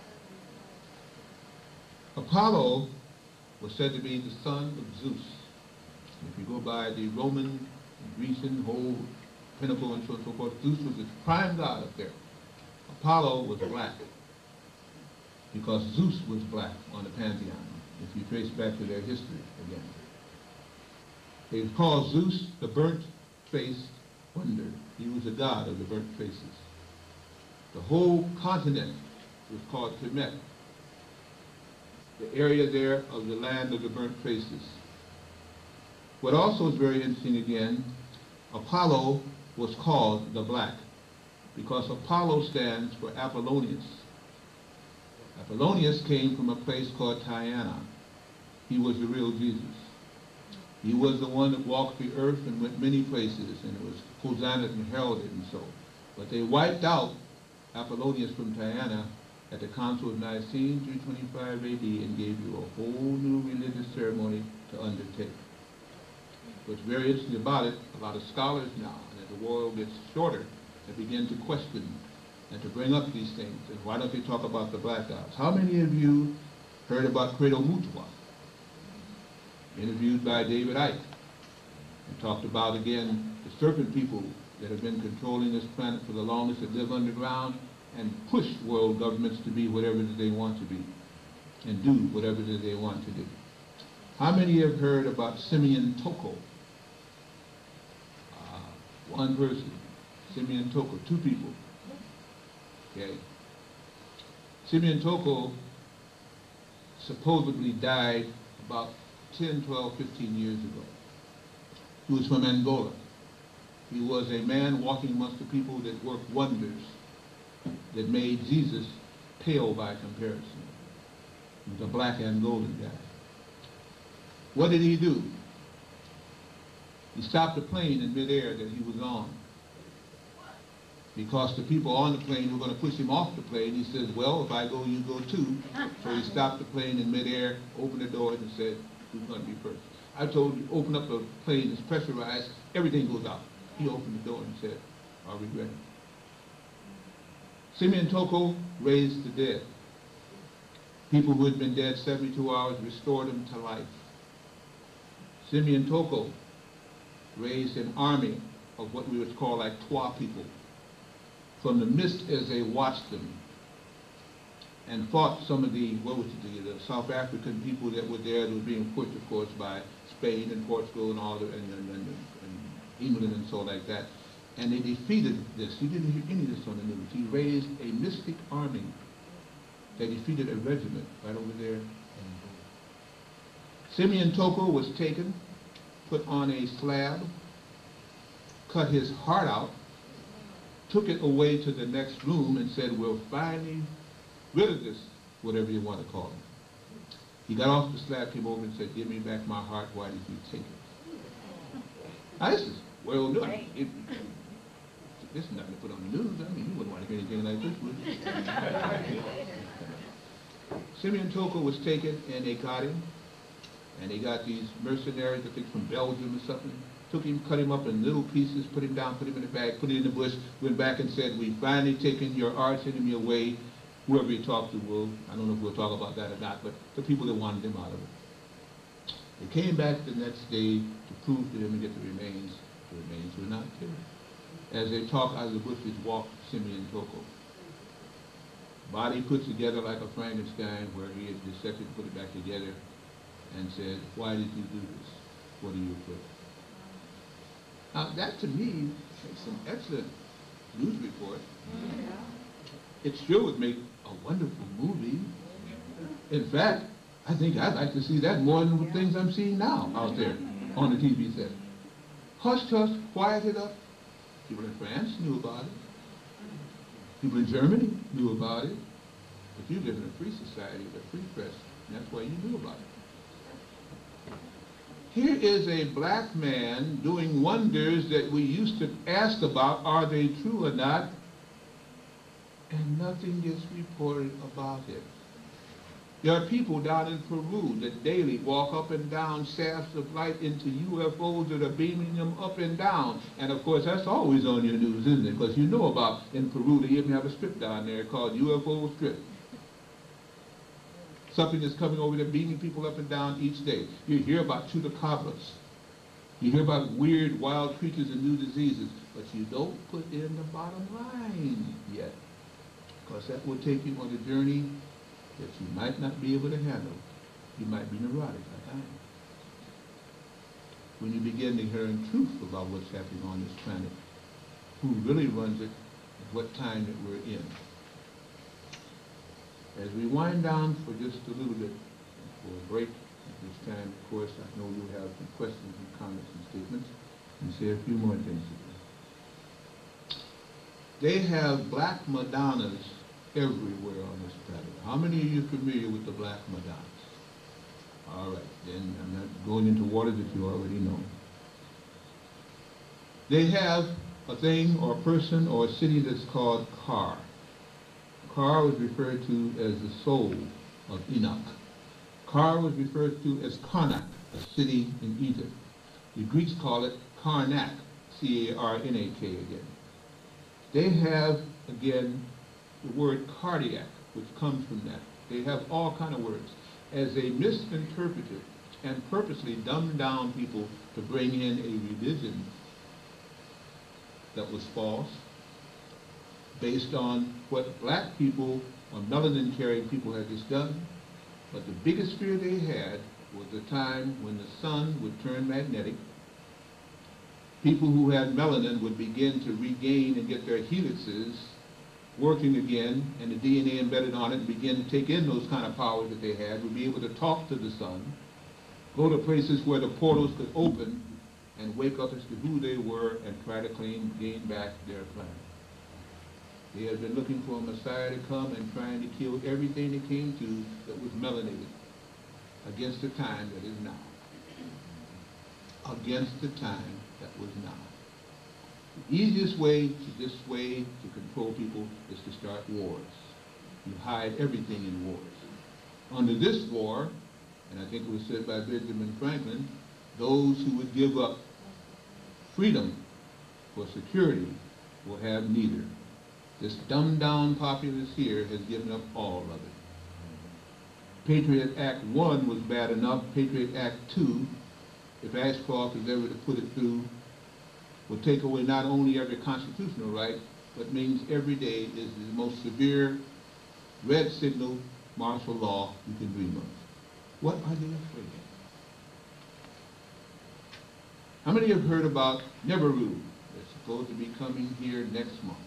Apollo was said to be the son of Zeus. If you go by the Roman, Grecian, whole pinnacle and so on and so forth, Zeus was the prime god up there. Apollo was black, because Zeus was black on the pantheon, if you trace back to their history again. They called Zeus the burnt-faced wonder. He was the god of the burnt faces. The whole continent was called Kemet, the area there of the land of the burnt faces. What also is very interesting again, Apollo was called the Black, because Apollo stands for Apollonius. Apollonius came from a place called Tyana. He was the real Jesus. He was the one that walked the earth and went many places, and it was hosannaed and heralded and so. But they wiped out Apollonius from Tyana at the Council of Nicene, three twenty-five A D, and gave you a whole new religious ceremony to undertake. What's very interesting about it, a lot of scholars now, and as the world gets shorter, they begin to question and to bring up these things. And why don't they talk about the black gods? How many of you heard about Credo Mutwa? Interviewed by David Icke, and talked about, again, the serpent people that have been controlling this planet for the longest, that live underground and push world governments to be whatever it is they want to be and do whatever it is they want to do. How many have heard about Simeon Toko? Uh, one person, Simeon Toko, two people. Okay. Simeon Toko supposedly died about ten, twelve, fifteen years ago. He was from Angola. He was a man walking amongst the people that worked wonders, that made Jesus pale by comparison. He was a black Angolan guy. What did he do? He stopped the plane in midair that he was on, because the people on the plane were going to push him off the plane. He says, well, if I go, you go too. So he stopped the plane in midair, opened the doors, and said, who's going to be first? I told you, open up the plane, it's pressurized, everything goes out. He opened the door and said, are we ready? Simeon Toko raised the dead. People who had been dead seventy-two hours, restored them to life. Simeon Toko raised an army of what we would call like Twa people from the mist as they watched them, and fought some of the, what was it, the, the South African people that were there that were being pushed, of course, by Spain and Portugal and all the, and, and, and, and England and so like that. And they defeated this. You didn't hear any of this on the news. He raised a mystic army that defeated a regiment right over there. Simeon Toko was taken, put on a slab, cut his heart out, took it away to the next room and said, we're finally rid of this, whatever you want to call it. He got off the slab, came over and said, give me back my heart, why did you take it? Now this is well known. It, it, this is nothing to put on the news. I mean, you wouldn't want to hear anything like this, would you? Simeon Toko was taken and they got him. And they got these mercenaries, I think from Belgium or something, took him, cut him up in little pieces, put him down, put him in a bag, put it in the bush, went back and said, we've finally taken your arch enemy away. Whoever you talk to will, I don't know if we'll talk about that or not, but the people that wanted him out of it. They came back the next day to prove to them and get the remains. The remains were not there. As they talked out of the bushes, walked Simeon Toko. Body put together like a Frankenstein, where he had dissected and put it back together, and said, why did you do this? What are you afraid of? Now that to me makes an excellent news report. It sure would make a wonderful movie. In fact, I think I'd like to see that more than the things I'm seeing now out there on the T V set. Hush, hush, quiet it up. People in France knew about it. People in Germany knew about it. But you live in a free society with a free press, and that's why you knew about it. Here is a black man doing wonders that we used to ask about, are they true or not? And nothing gets reported about it. There are people down in Peru that daily walk up and down shafts of light into U F Os that are beaming them up and down. And of course, that's always on your news, isn't it? Because you know about, in Peru, they even have a strip down there called U F O Strip. Something that's coming over there, beaming people up and down each day. You hear about chupacabras. You hear about weird, wild creatures and new diseases. But you don't put in the bottom line yet. Because that will take you on a journey that you might not be able to handle. You might be neurotic like I am. When you begin to hear the truth about what's happening on this planet, who really runs it, and what time that we're in. As we wind down for just a little bit, for a break at this time, of course, I know you'll have some questions and comments and statements, and say a few more things. They have black Madonnas everywhere on this planet. How many of you are familiar with the black Madonnas? All right, then I'm not going into water that you already know. They have a thing or a person or a city that's called Kar. Kar was referred to as the soul of Enoch. Kar was referred to as Karnak, a city in Egypt. The Greeks call it Karnak, C A R N A K again. They have, again, the word cardiac, which comes from that. They have all kind of words. As they misinterpreted and purposely dumbed down people to bring in a religion that was false, based on what black people or melanin-carrying people had just done. But the biggest fear they had was the time when the sun would turn magnetic. People who had melanin would begin to regain and get their helixes working again, and the D N A embedded on it, and begin to take in those kind of powers that they had, would be able to talk to the sun, go to places where the portals could open, and wake up as to who they were and try to claim, gain back their planet. They had been looking for a Messiah to come and trying to kill everything they came to that was melanated against the time that is now. Against the time that was now. The easiest way to dissuade, to control people, is to start wars. You hide everything in wars. Under this war, and I think it was said by Benjamin Franklin, those who would give up freedom for security will have neither. This dumbed-down populace here has given up all of it. Patriot Act one was bad enough. Patriot Act two, if Ashcroft is ever to put it through, will take away not only every constitutional right, but means every day is the most severe red signal martial law you can dream of. What are they afraid of? How many have heard about Neberu? It's supposed to be coming here next month.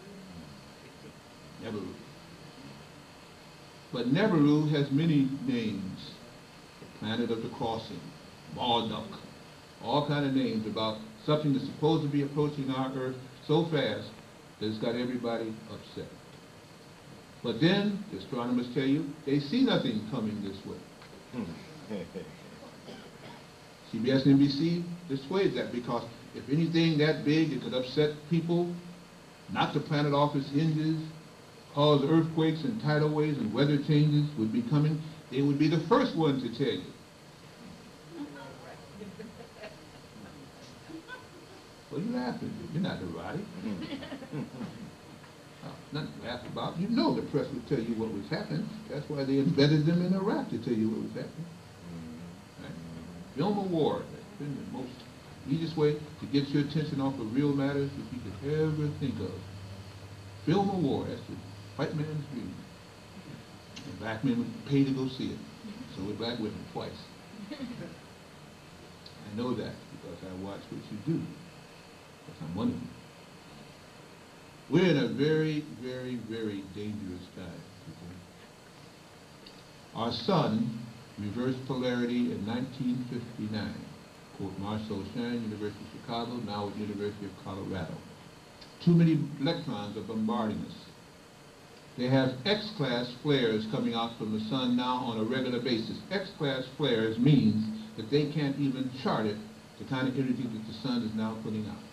Neberu. But Neberu has many names. The planet of the crossing, Marduk, all kind of names about something that's supposed to be approaching our earth so fast that it's got everybody upset. But then, the astronomers tell you, they see nothing coming this way. C B S and N B C dissuades that, because if anything that big, it could upset people, knock the planet off its hinges, cause earthquakes and tidal waves and weather changes would be coming, they would be the first ones to tell you. What are you laughing at? You're not neurotic. Uh, nothing to laugh about. You know the press would tell you what was happening. That's why they embedded them in Iraq to tell you what was happening. Right? Film a war. That's been the most easiest way to get your attention off of real matters that you could ever think of. Film a war. That's the white man's dream. And black men would pay to go see it. So would black women twice. I know that because I watch what you do. Because I'm one of you. We're in a very, very, very dangerous time, people. Our sun reversed polarity in nineteen fifty-nine. Quote Marcel Shane, University of Chicago, now at University of Colorado. Too many electrons are bombarding us. They have X-class flares coming out from the sun now on a regular basis. X-class flares means that they can't even chart it, the kind of energy that the sun is now putting out.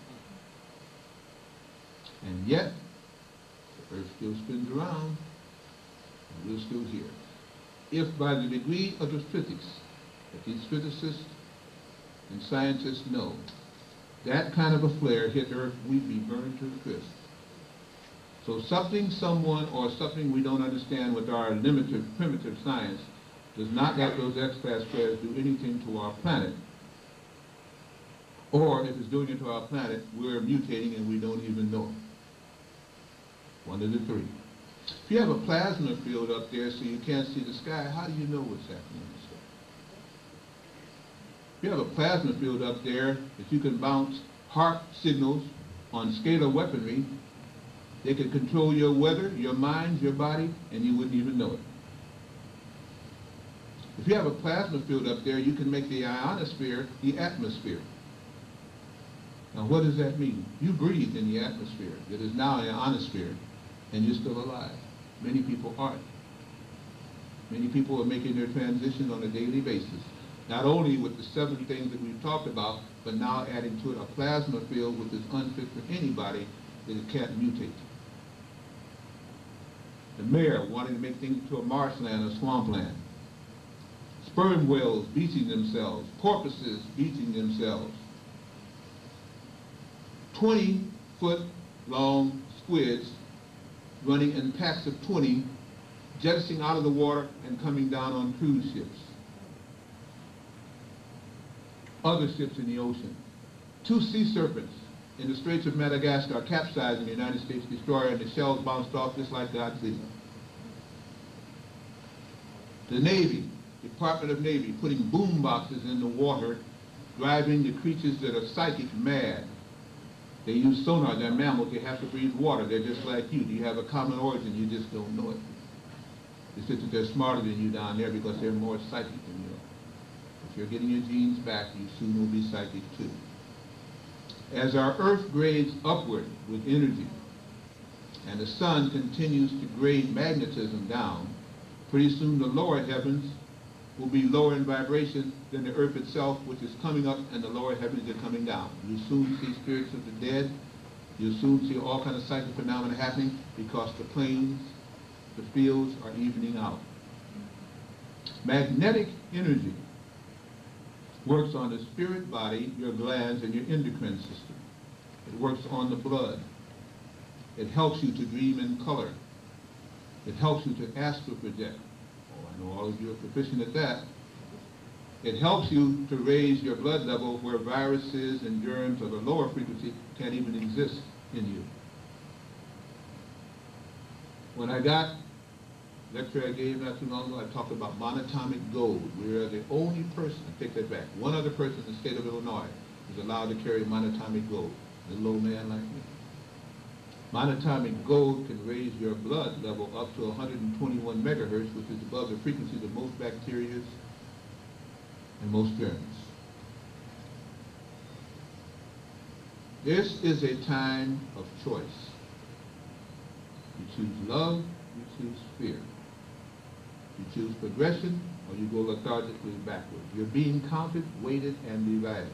And yet, the Earth still spins around, and we're still here. If by the degree of the physics that these physicists and scientists know, that kind of a flare hit Earth, we'd be burned to a crisp. So something, someone, or something we don't understand with our limited, primitive science does not let those X-class flares do anything to our planet. Or if it's doing it to our planet, we're mutating and we don't even know it. One of the three. If you have a plasma field up there so you can't see the sky, how do you know what's happening in the sky? If you have a plasma field up there that you can bounce HAARP signals on scalar weaponry, they could control your weather, your mind, your body, and you wouldn't even know it. If you have a plasma field up there, you can make the ionosphere the atmosphere. Now what does that mean? You breathe in the atmosphere. It is now an ionosphere, and you're still alive. Many people aren't. Many people are making their transition on a daily basis, not only with the seven things that we've talked about, but now adding to it a plasma field which is unfit for anybody that it can't mutate. The mayor wanting to make things into a marshland or swampland. Sperm whales beaching themselves. Porpoises beaching themselves. twenty foot long squids running in packs of twenty, jettisoning out of the water and coming down on cruise ships. Other ships in the ocean. Two sea serpents in the Straits of Madagascar capsizing the United States destroyer, and the shells bounced off just like Godzilla. The Navy, Department of Navy, putting boom boxes in the water, driving the creatures that are psychic mad. They use sonar, they're mammals, they have to breathe water, they're just like you. You have a common origin, you just don't know it. It's just that they're smarter than you down there because they're more psychic than you are. If you're getting your genes back, you soon will be psychic too. As our Earth grades upward with energy, and the sun continues to grade magnetism down, pretty soon the lower heavens will be lower in vibration than the Earth itself, which is coming up, and the lower heavens are coming down. You'll soon see spirits of the dead. You'll soon see all kinds of psychic phenomena happening because the planes, the fields are evening out. Magnetic energy works on the spirit body, your glands, and your endocrine system. It works on the blood. It helps you to dream in color. It helps you to astral project. Oh, I know all of you are proficient at that. It helps you to raise your blood level where viruses and germs of a lower frequency can't even exist in you. When I got lecture I gave not too long ago, I talked about monatomic gold. We are the only person, I take that back, one other person in the state of Illinois is allowed to carry monatomic gold, a little old man like me. Monatomic gold can raise your blood level up to one hundred twenty-one megahertz, which is above the frequencies of most bacteria and most germs. This is a time of choice. You choose love, you choose fear. You choose progression, or you go lethargically backward. You're being counted, weighted, and divided.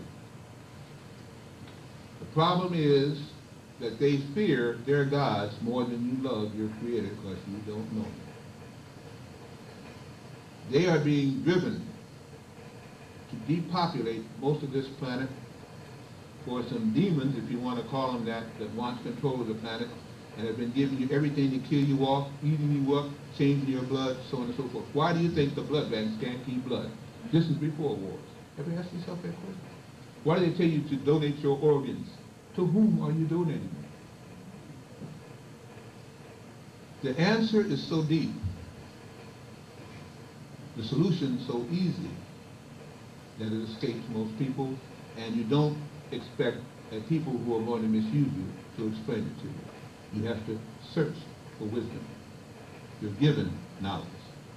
The problem is that they fear their gods more than you love your Creator because you don't know Him. They are being driven to depopulate most of this planet for some demons, if you want to call them that, that want control of the planet and have been giving you everything to kill you off, eating you up, changing your blood, so on and so forth. Why do you think the blood banks can't keep blood? This is before wars. Ever ask yourself that question? Why do they tell you to donate your organs? To whom are you donating them? The answer is so deep, the solution so easy, that it escapes most people, and you don't expect that people who are going to misuse you to explain it to you. You have to search for wisdom. You're given knowledge.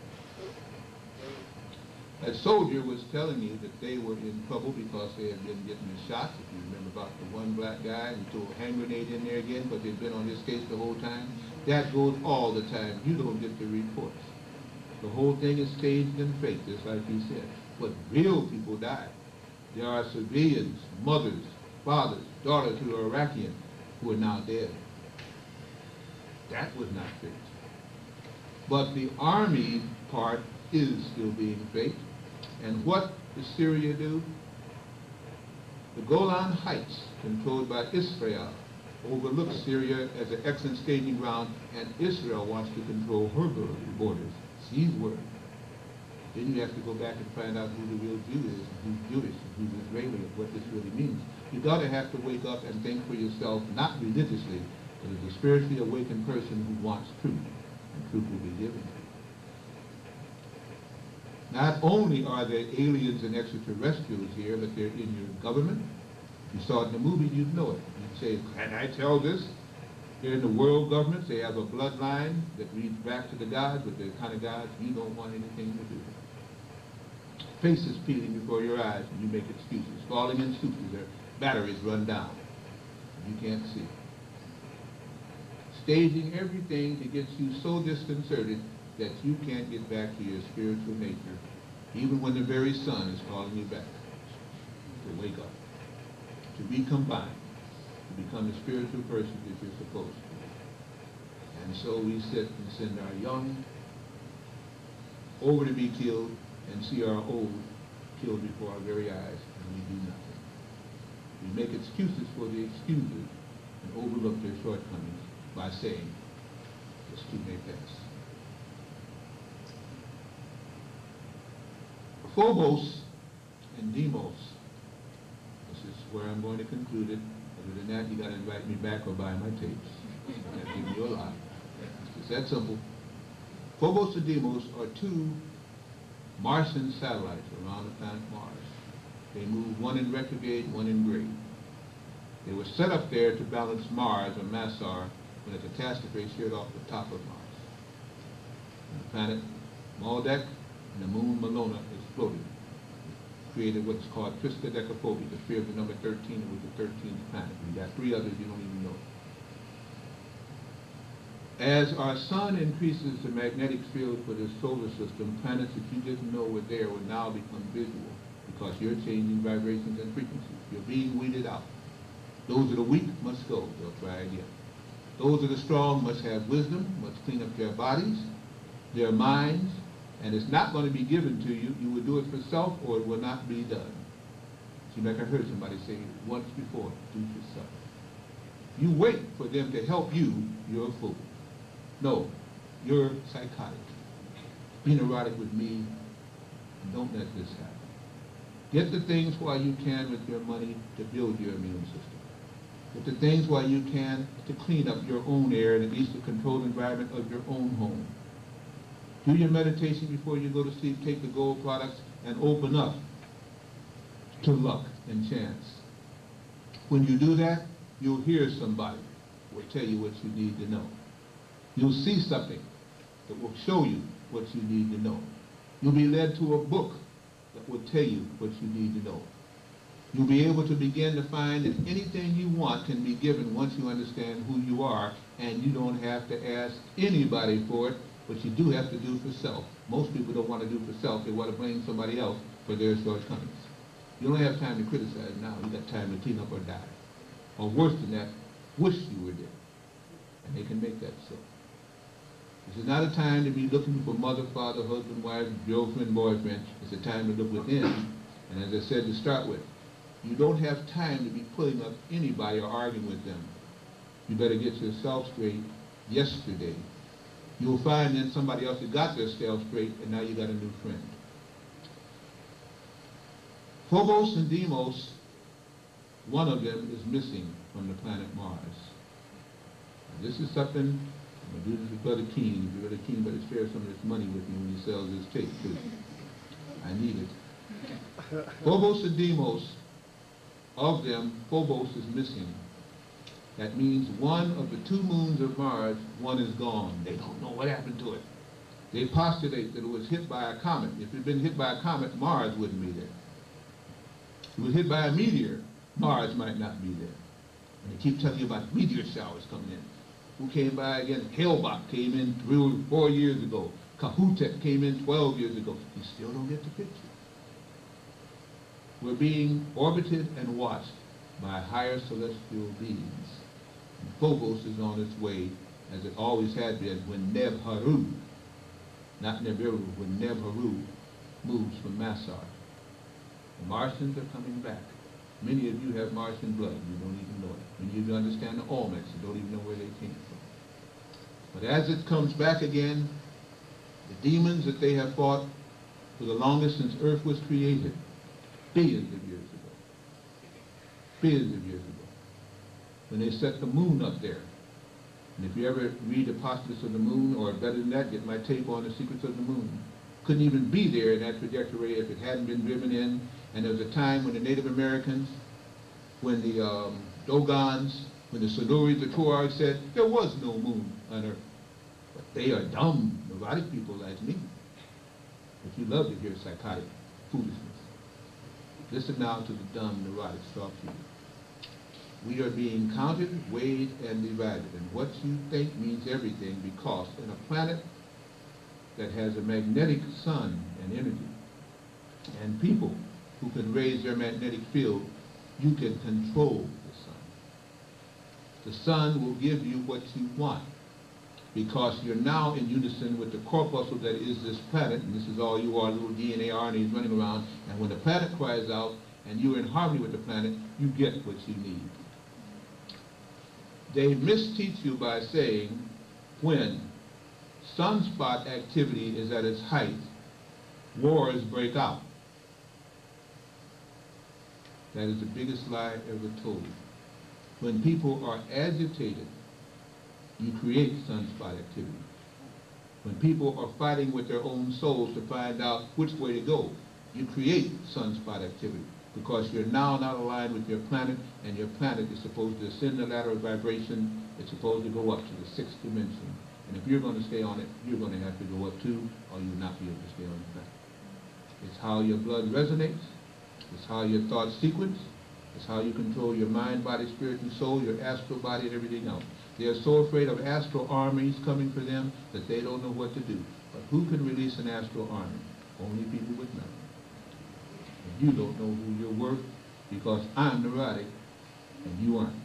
That soldier was telling you that they were in trouble because they had been getting the shots. If you remember about the one black guy and threw a hand grenade in there again, but they'd been on his case the whole time. That goes all the time. You don't get the reports. The whole thing is staged and faked, just like he said. But real people died. There are civilians, mothers, fathers, daughters who are Iraqian who are now dead. That was not faked. But the army part is still being faked. And what does Syria do? The Golan Heights, controlled by Israel, overlook Syria as an excellent staging ground, and Israel wants to control her borders. She's worried. Then you have to go back and find out who the real Jew is, and who's Jewish, and who's Israeli, and what this really means. You gotta have to wake up and think for yourself, not religiously, but as a spiritually awakened person who wants truth, and truth will be given to you. Not only are there aliens and extraterrestrials here, but they're in your government. If you saw it in the movie, you'd know it. You'd say, can I tell this? They're in the world governments. They have a bloodline that leads back to the gods, but they're the kind of gods you don't want anything to do. Faces peeling before your eyes, and you make excuses. Falling in stupors, their batteries run down. You can't see. Staging everything that gets you so disconcerted that you can't get back to your spiritual nature, even when the very sun is calling you back to wake up, to recombine, to become the spiritual person that you're supposed to be. And so we sit and send our young over to be killed and see our old killed before our very eyes, and we do nothing. We make excuses for the excuses and overlook their shortcomings by saying, this too may pass. Phobos and Deimos. This is where I'm going to conclude it. Other than that, you got to invite me back or buy my tapes. I'm not giving you a lot. It's that simple. Phobos and Deimos are two Martian satellites around the planet Mars. They move one in retrograde, one in grade. They were set up there to balance Mars or Massar when a catastrophe sheared off the top of Mars. And the planet Maldek and the moon Malona exploded. It created what's called triskaidekaphobia, the fear of the number thirteen. It was the thirteenth planet. You got three others you don't even know. As our sun increases the magnetic field for this solar system, planets that you didn't know were there will now become visual because you're changing vibrations and frequencies. You're being weeded out. Those that are weak must go. They'll try again. Those that are strong must have wisdom, must clean up their bodies, their minds, and it's not going to be given to you. You will do it for self or it will not be done. See, like I heard somebody say once before, do it yourself. You wait for them to help you, you're a fool. No, you're psychotic. Be neurotic with me, and don't let this happen. Get the things while you can with your money to build your immune system. Get the things while you can to clean up your own air and at least the controlled environment of your own home. Do your meditation before you go to sleep, take the gold products, and open up to luck and chance. When you do that, you'll hear somebody who will tell you what you need to know. You'll see something that will show you what you need to know. You'll be led to a book that will tell you what you need to know. You'll be able to begin to find that anything you want can be given once you understand who you are, and you don't have to ask anybody for it, but you do have to do for self. Most people don't want to do for self. They want to blame somebody else for their shortcomings. You don't have time to criticize now. You got time to clean up or die. Or worse than that, wish you were dead. And they can make that so. This is not a time to be looking for mother, father, husband, wife, girlfriend, boyfriend. It's a time to look within. And as I said to start with, you don't have time to be pulling up anybody or arguing with them. You better get yourself straight yesterday. You'll find then somebody else that got their self straight, and now you got a new friend. Phobos and Deimos, one of them is missing from the planet Mars. Now, this is something, I'm going to do this with Brother Keene. If Brother Keene better share some of this money with me when he sells his tape, too. I need it. Phobos and Deimos, of them, Phobos is missing. That means one of the two moons of Mars, one is gone. They don't know what happened to it. They postulate that it was hit by a comet. If it had been hit by a comet, Mars wouldn't be there. If it was hit by a meteor, Mars might not be there. And they keep telling you about meteor showers coming in. Who came by again? Hale-Bopp came in three or four years ago. Kahutet came in twelve years ago. You still don't get the picture. We're being orbited and watched by higher celestial beings. And Phobos is on its way, as it always had been, when Neb-Haru, not Nebiru, when Neb-Haru moves from Massar. The Martians are coming back. Many of you have Martian blood. You don't even know it. Many of you understand the Olmecs. You don't even know where they came from. But as it comes back again, the demons that they have fought for the longest since Earth was created, billions of years ago, billions of years ago, when they set the moon up there. And if you ever read Apostles of the Moon, or better than that, get my tape on The Secrets of the Moon, couldn't even be there in that trajectory if it hadn't been driven in. And there was a time when the Native Americans, when the um, Dogons, when the Sonoris, the Tuaregs said, there was no moon on Earth. But they are dumb, neurotic people like me. But you love to hear psychotic foolishness. Listen now to the dumb, neurotic talk to you. We are being counted, weighed, and divided. And what you think means everything, because in a planet that has a magnetic sun and energy, and people who can raise their magnetic field, you can control the sun. The sun will give you what you want, because you're now in unison with the corpuscle that is this planet, and this is all you are, little D N A, R N As running around, and when the planet cries out, and you're in harmony with the planet, you get what you need. They misteach you by saying, when sunspot activity is at its height, wars break out. That is the biggest lie ever told. When people are agitated, you create sunspot activity. When people are fighting with their own souls to find out which way to go, you create sunspot activity, because you're now not aligned with your planet, and your planet is supposed to ascend the ladder of vibration. It's supposed to go up to the sixth dimension. And if you're going to stay on it, you're going to have to go up too, or you'll not be able to stay on the planet. It's how your blood resonates. It's how your thoughts sequence. It's how you control your mind, body, spirit, and soul, your astral body, and everything else. They are so afraid of astral armies coming for them that they don't know what to do. But who can release an astral army? Only people with knowledge. And you don't know who you're worth, because I'm neurotic and you aren't.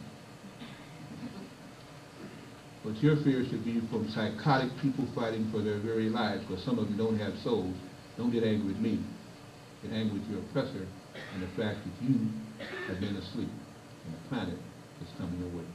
But your fear should be from psychotic people fighting for their very lives, because some of them don't have souls. Don't get angry with me. Get angry with your oppressor and the fact that you have been asleep and the planet is coming away.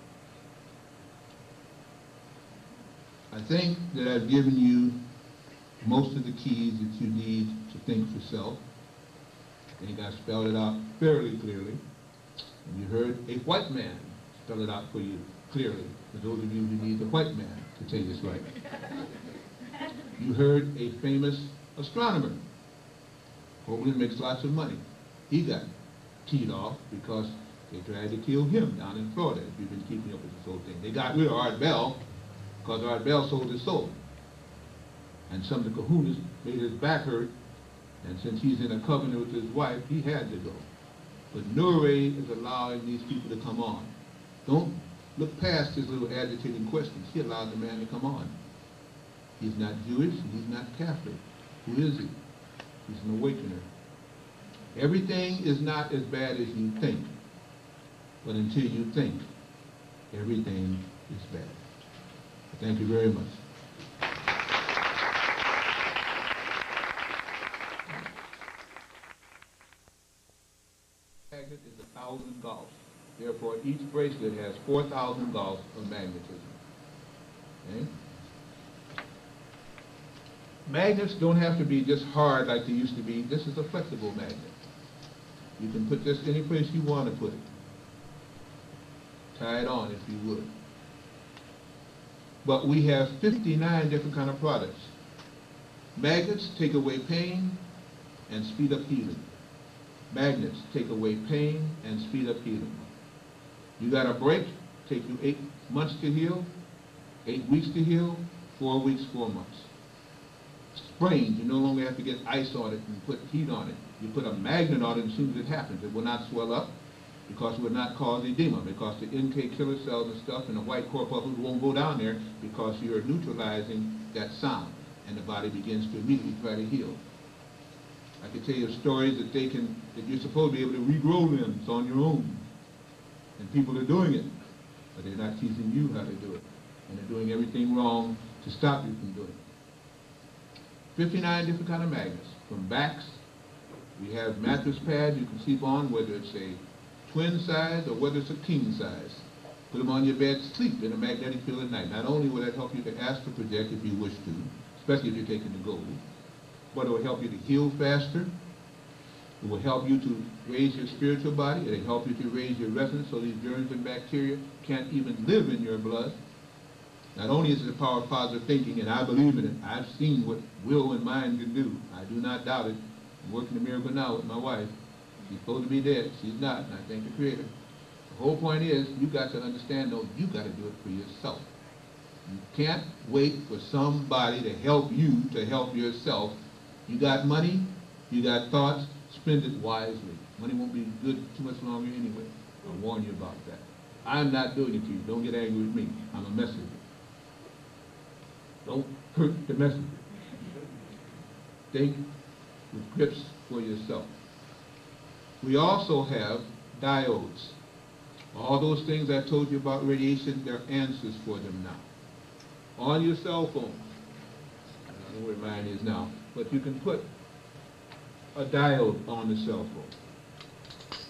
I think that I've given you most of the keys that you need to think for self. I think I spelled it out fairly clearly. And you heard a white man spell it out for you clearly, for those of you who need the white man to say this right. You heard a famous astronomer. Hopefully makes lots of money. He got teed off because they tried to kill him down in Florida, if you've been keeping up with this whole thing. They got rid of Art Bell because Art Bell sold his soul. And some of the kahunas made his back hurt, and since he's in a covenant with his wife, he had to go. But Nure is allowing these people to come on. Don't look past his little agitating questions. He allowed the man to come on. He's not Jewish, he's not Catholic. Who is he? He's an awakener. Everything is not as bad as you think. But until you think, everything is bad. Thank you very much. Magnet is a thousand gauss. Therefore, each bracelet has four thousand gauss of magnetism. Okay? Magnets don't have to be just hard like they used to be. This is a flexible magnet. You can put this any place you want to put it. Tie it on if you would. But we have fifty-nine different kind of products. Magnets take away pain and speed up healing. Magnets take away pain and speed up healing. You got a break, take you eight months to heal, eight weeks to heal, four weeks, four months. Sprains, you no longer have to get ice on it and put heat on it. You put a magnet on it, and as soon as it happens, it will not swell up because it will not cause edema, because the N K killer cells and stuff and the white corpuscles won't go down there because you're neutralizing that sound, and the body begins to immediately try to heal. I can tell you stories that they can, that you're supposed to be able to regrow limbs on your own. And people are doing it, but they're not teaching you how to do it. And they're doing everything wrong to stop you from doing it. fifty-nine different kind of magnets. From backs, we have mattress pads you can sleep on, whether it's a twin size or whether it's a king size. Put them on your bed, sleep in a magnetic field at night. Not only will that help you to astral project if you wish to, especially if you're taking the gold, but it will help you to heal faster. It will help you to raise your spiritual body. It will help you to raise your resonance so these germs and bacteria can't even live in your blood. Not only is it the power of positive thinking, and I believe in it, I've seen what will and mind can do. I do not doubt it. I'm working a miracle now with my wife. She's supposed to be dead. She's not, and I thank the Creator. The whole point is, you got to understand, though, you got to do it for yourself. You can't wait for somebody to help you to help yourself. You got money, you got thoughts, spend it wisely. Money won't be good too much longer anyway. I'll warn you about that. I'm not doing it to you. Don't get angry with me. I'm a messenger. Don't hurt the messenger. Think with grips for yourself. We also have diodes. All those things I told you about radiation, there are answers for them now. On your cell phone, I don't know where mine is now, but you can put a diode on the cell phone.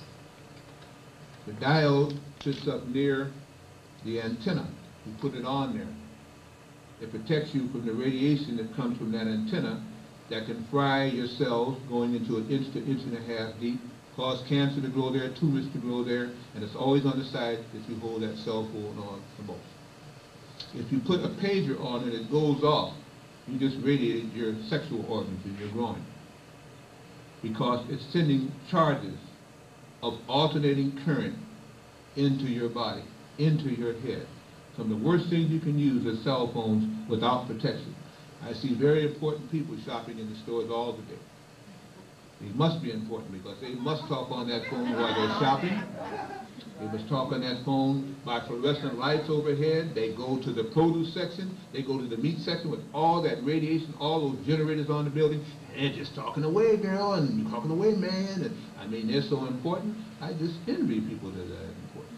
The diode sits up near the antenna. You put it on there. It protects you from the radiation that comes from that antenna that can fry your cells going into an inch to inch and a half deep, cause cancer to grow there, tumors to grow there, and it's always on the side that you hold that cell phone on the most. If you put a pager on it, it goes off. You just radiated your sexual organs in your groin, because it's sending charges of alternating current into your body, into your head. Some of the worst things you can use are cell phones without protection. I see very important people shopping in the stores all the day. They must be important because they must talk on that phone while they're shopping. They must talk on that phone by fluorescent lights overhead. They go to the produce section. They go to the meat section with all that radiation, all those generators on the building. And they're just talking away, girl, and you're talking away, man. And I mean, they're so important. I just envy people that are that important.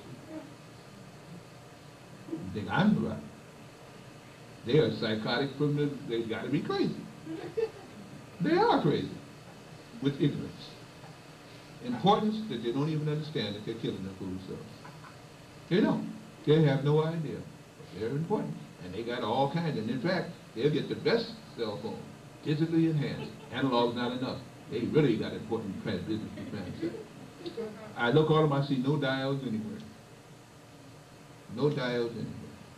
You think I'm right? They are psychotic from the, they've got to be crazy. They are crazy with ignorance. Importance that they don't even understand that they're killing their food cells. They don't. They have no idea. But they're important. And they got all kinds. And in fact, they'll get the best cell phone, digitally enhanced. Analog's not enough. They really got important business to transact. I look all of them, I see no diodes anywhere. No diodes anywhere.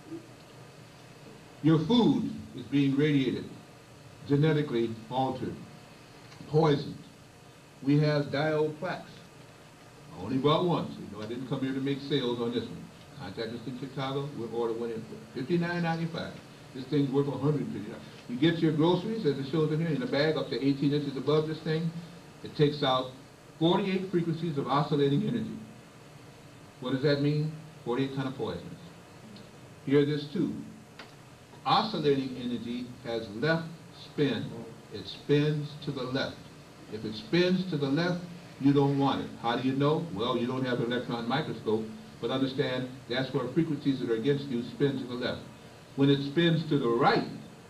Your food is being radiated, genetically altered, poisoned. We have diode plaques. I only brought one, so you know I didn't come here to make sales on this one. Contact us in Chicago, we'll order one in for fifty-nine ninety-five. This thing's worth one hundred fifty dollars. You get your groceries, as it shows in here, in a bag up to eighteen inches above this thing. It takes out forty-eight frequencies of oscillating energy. What does that mean? forty-eight kind of poisons. Hear this too. Oscillating energy has left spin. It spins to the left. If it spins to the left, you don't want it. How do you know? Well, you don't have an electron microscope, but understand that's where frequencies that are against you spin to the left. When it spins to the right,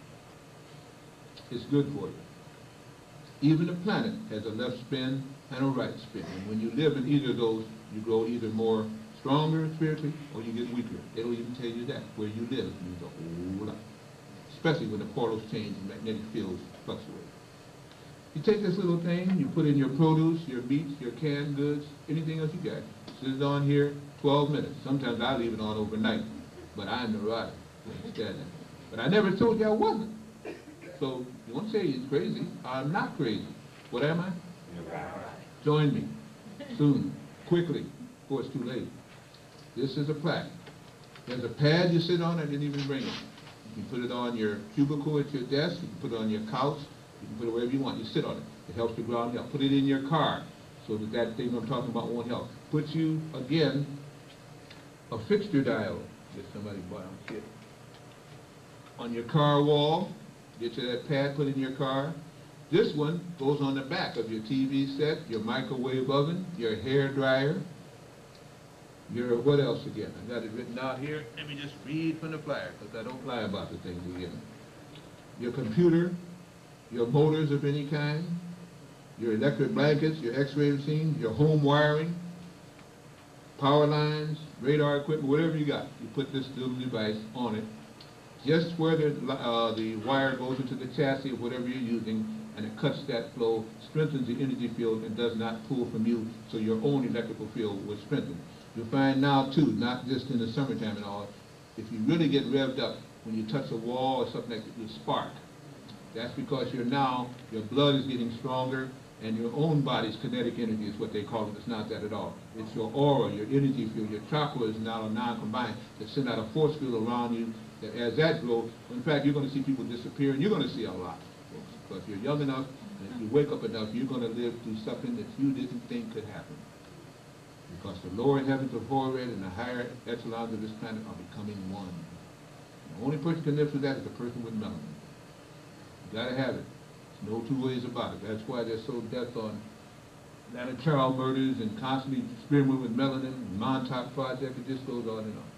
it's good for you. Even the planet has a left spin and a right spin. And when you live in either of those, you grow either more stronger spiritually or you get weaker. It'll even tell you that. Where you live means a whole lot. Especially when the portals change and magnetic fields fluctuate. You take this little thing, you put in your produce, your meats, your canned goods, anything else you got. Sit it on here, twelve minutes. Sometimes I leave it on overnight. But I'm the rider. You understand that? But I never told you I wasn't. So you want to say he's crazy. I'm not crazy. What am I? Join me soon, quickly, before it's too late. This is a plaque. There's a pad you sit on. I didn't even bring it. You can put it on your cubicle at your desk. You can put it on your couch. You can put it wherever you want. You sit on it. It helps to ground you up. Put it in your car so that that thing I'm talking about won't help. Put you, again, a fixture diode. Get somebody to buy them shit. On your car wall. Get you that pad, put in your car. This one goes on the back of your T V set, your microwave oven, your hair dryer, your, what else again? I got it written out here. Let me just read from the flyer, because I don't lie about the things again. Your computer, your motors of any kind, your electric blankets, your x-ray machine, your home wiring, power lines, radar equipment, whatever you got. You put this little device on it. Just where the, uh, the wire goes into the chassis of whatever you're using, and it cuts that flow, strengthens the energy field, and does not pull from you, so your own electrical field will strengthen. You'll find now, too, not just in the summertime and all, if you really get revved up, when you touch a wall or something like that, you spark. That's because you're now, your blood is getting stronger, and your own body's kinetic energy is what they call it. It's not that at all. It's your aura, your energy field, your chakra is now non-combined that send out a force field around you. That as that grows, in fact, you're going to see people disappear, and you're going to see a lot, folks. Because you're young enough, and if you wake up enough, you're going to live through something that you didn't think could happen. Because the lower heavens of Horeb and the higher echelons of this planet are becoming one. The only person who can live through that is the person with melanin. You got to have it. There's no two ways about it. That's why they're so death on Atlanta child murders and constantly experimenting with melanin, Montauk Project, it just goes on and on.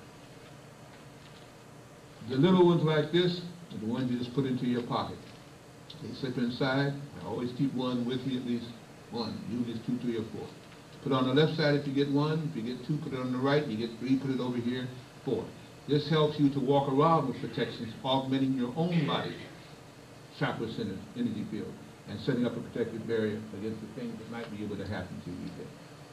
The little ones like this are the ones you just put into your pocket. They slip inside. I always keep one with me, at least one. Usually it's two, three, or four. Put on the left side if you get one. If you get two, put it on the right. You get three, put it over here, four. This helps you to walk around with protections, augmenting your own body, chakra center, energy field, and setting up a protective barrier against the things that might be able to happen to you today.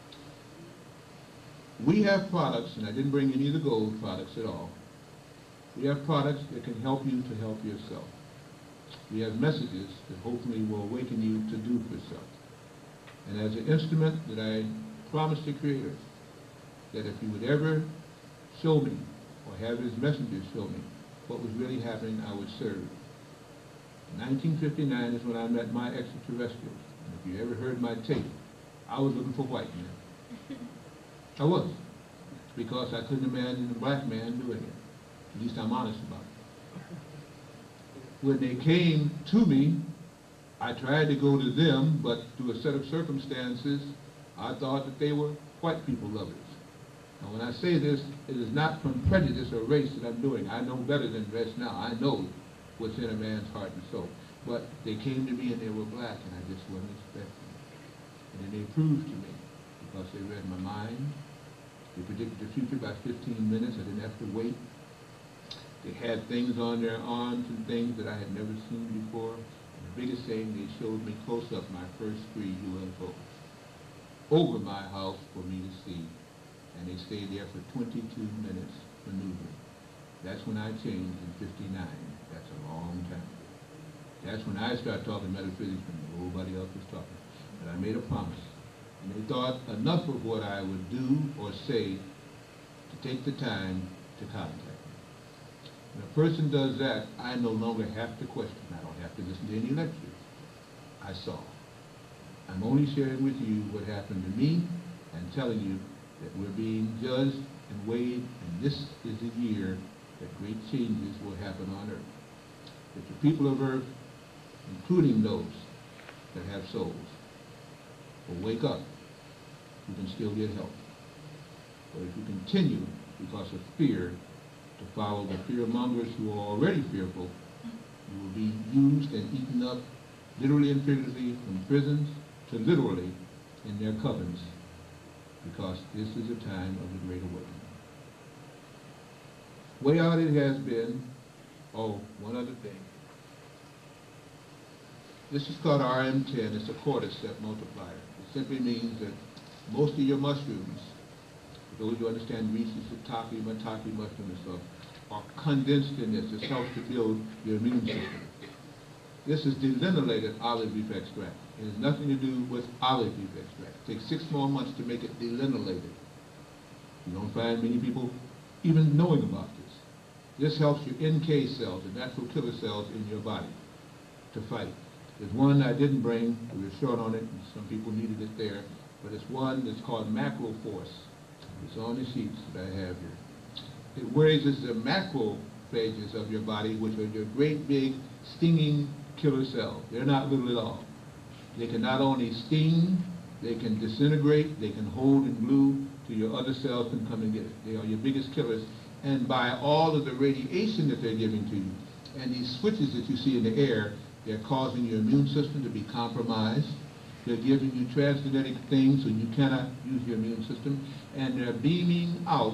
We have products, and I didn't bring any of the gold products at all. We have products that can help you to help yourself. We have messages that hopefully will awaken you to do for yourself. And as an instrument that I promised the Creator, that if He would ever show me, or have His messengers show me, what was really happening, I would serve. nineteen fifty-nine is when I met my extraterrestrials. And if you ever heard my tape, I was looking for white men. I was. Because I couldn't imagine a black man doing it. At least I'm honest about it. When they came to me, I tried to go to them, but through a set of circumstances, I thought that they were white people lovers. Now when I say this, it is not from prejudice or race that I'm doing. I know better than the rest now. I know what's in a man's heart and soul. But they came to me and they were black, and I just wasn't expecting it. And then they proved to me, because they read my mind. They predicted the future by fifteen minutes. I didn't have to wait. They had things on their arms and things that I had never seen before. And the biggest thing, they showed me close up my first three U F Os over my house for me to see. And they stayed there for twenty-two minutes maneuvering. That's when I changed in fifty-nine. That's a long time. That's when I started talking metaphysics when nobody else was talking. But I made a promise. And they thought enough of what I would do or say to take the time to contact me. When a person does that, I no longer have to question. I don't have to listen to any lectures. I saw. I'm only sharing with you what happened to me and telling you that we're being judged and weighed, and this is the year that great changes will happen on earth. That the people of earth, including those that have souls, will wake up. You can still get help. But if you continue, because of fear, to follow the fear-mongers who are already fearful, you will be used and eaten up, literally and figuratively, from prisons to literally in their covens, because this is a time of the Great Awakening. Way out it has been. Oh, one other thing. This is called R M ten. It's a cordyceps multiplier. It simply means that most of your mushrooms, for those who understand Reese's, shiitake, maitake mushroom and stuff, are condensed in this. This helps to build your immune system. This is delineated olive leaf extract. It has nothing to do with olive leaf extract. It takes six more months to make it delineated. You don't find many people even knowing about this. This helps your N K cells, the natural killer cells in your body, to fight. There's one I didn't bring, we were short on it, and some people needed it there, but it's one that's called Macroforce. It's on the sheets that I have here. It raises the macrophages of your body, which are your great big stinging killer cells. They're not little at all. They can not only sting, they can disintegrate, they can hold and glue to your other cells can come and get it. They are your biggest killers. And by all of the radiation that they're giving to you, and these switches that you see in the air, they're causing your immune system to be compromised. They're giving you transgenetic things so you cannot use your immune system. And they're beaming out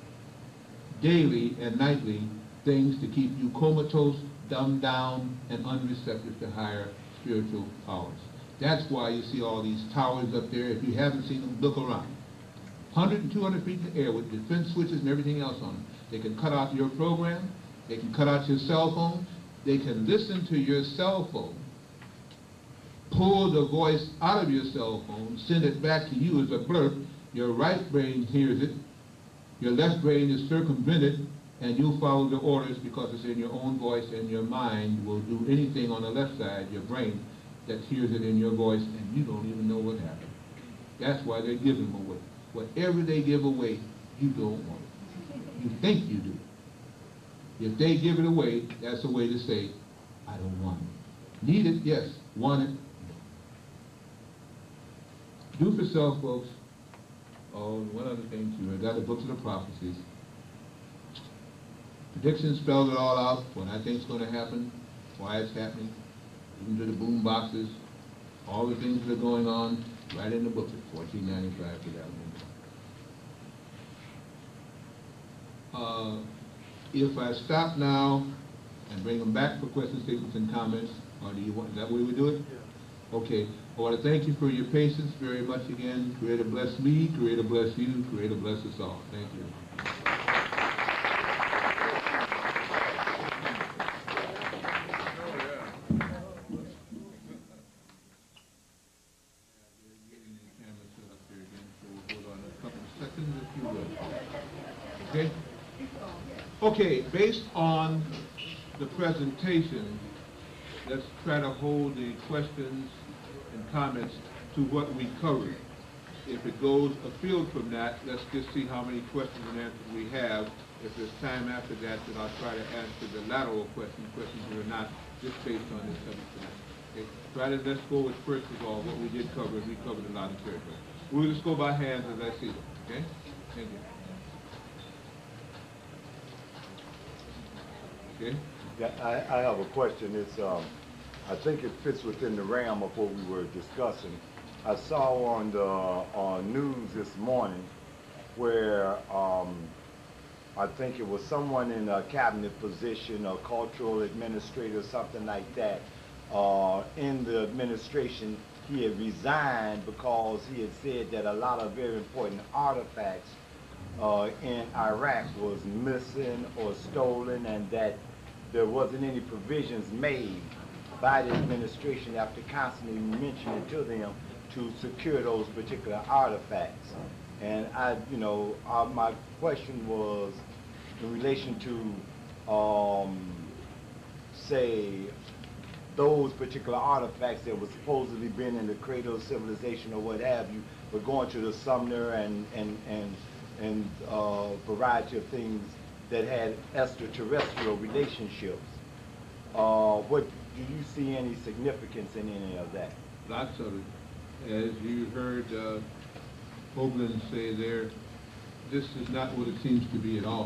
daily and nightly things to keep you comatose, dumbed down, and unreceptive to higher spiritual powers. That's why you see all these towers up there. If you haven't seen them, look around. one hundred and two hundred feet in the air with defense switches and everything else on them. They can cut out your program. They can cut out your cell phone. They can listen to your cell phone, pull the voice out of your cell phone, send it back to you as a blurb. Your right brain hears it. Your left brain is circumvented, and you follow the orders because it's in your own voice, and your mind will do anything on the left side, your brain, that hears it in your voice, and you don't even know what happened. That's why they're giving them away. Whatever they give away, you don't want it. You think you do. If they give it away, that's a way to say, I don't want it. Need it? Yes. Want it? No. Do for self, folks. Oh, one other thing too. I got the books of the prophecies. Predictions spells it all out. What I think is going to happen, why it's happening, even to the boom boxes, all the things that are going on, right in the booklet, fourteen ninety-five for that one. Uh, if I stop now and bring them back for questions, statements, and comments, or do you want, is that the way we do it? Yeah. Okay. I want to thank you for your patience very much again. Creator bless me, Creator bless you, Creator bless us all. Thank you. Okay? Okay, based on the presentation, let's try to hold the questions and comments to what we covered. If it goes afield from that, let's just see how many questions and answers we have. If there's time after that, then I'll try to answer the lateral questions, questions that are not just based on this subject tonight. Okay? Try to, let's go with first of all what we did cover. We covered a lot of territory. We'll just go by hands as I see them. Okay? Thank you. Okay. Yeah, I, I have a question. It's, um, I think it fits within the realm of what we were discussing. I saw on the on news this morning where um, I think it was someone in a cabinet position, a cultural administrator, something like that, uh, in the administration. He had resigned because he had said that a lot of very important artifacts uh, in Iraq was missing or stolen, and that there wasn't any provisions made by the administration after constantly mentioning to them to secure those particular artifacts. And I, you know, uh, my question was in relation to, um, say, those particular artifacts that were supposedly been in the cradle of civilization or what have you, but going to the Sumner and and and and uh, variety of things that had extraterrestrial relationships. Uh, what do you see any significance in any of that? Lots of it. As you heard uh, Hoagland say there, this is not what it seems to be at all.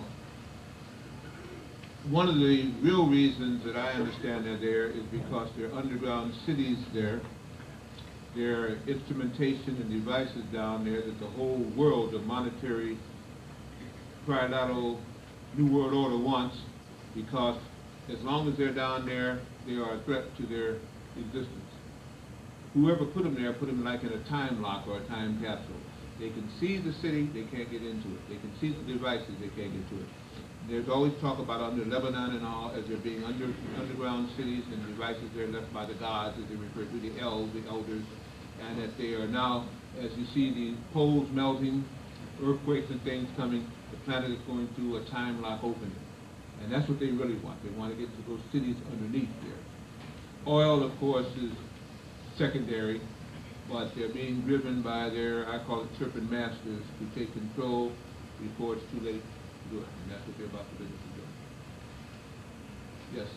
One of the real reasons that I understand they're there is because there are underground cities there. There are instrumentation and devices down there that the whole world of monetary trilateral New World Order wants, because as long as they're down there, they are a threat to their existence. Whoever put them there put them like in a time lock or a time capsule. They can see the city, they can't get into it. They can see the devices, they can't get to it. There's always talk about under Lebanon and all, as there being under, underground cities and devices there left by the gods, as they refer to the elves, the elders, and that they are now, as you see the poles melting, earthquakes and things coming, the planet is going through a time lock opening. And that's what they really want. They want to get to those cities underneath there. Oil, of course, is secondary, but they're being driven by their, I call it serpent masters, to take control before it's too late to do it. And that's what they're about to business of doing. Yes?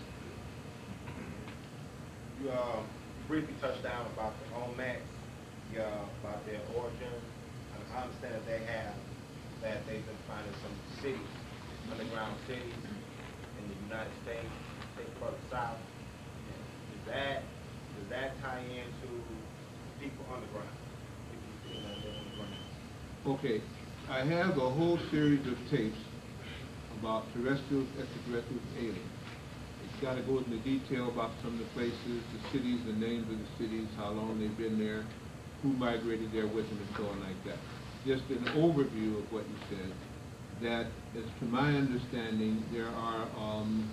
You uh, briefly touched down about the Olmecs, uh, about their origin. I understand that they have, that they've been finding some cities, underground cities in the United States, take further south. Does that, does that tie into people underground? People that live underground? Okay, I have a whole series of tapes about terrestrials, extraterrestrials, aliens. It's got to go into detail about some of the places, the cities, the names of the cities, how long they've been there, who migrated there with them, and so on like that. Just an overview of what you said, that as to my understanding, there are, um,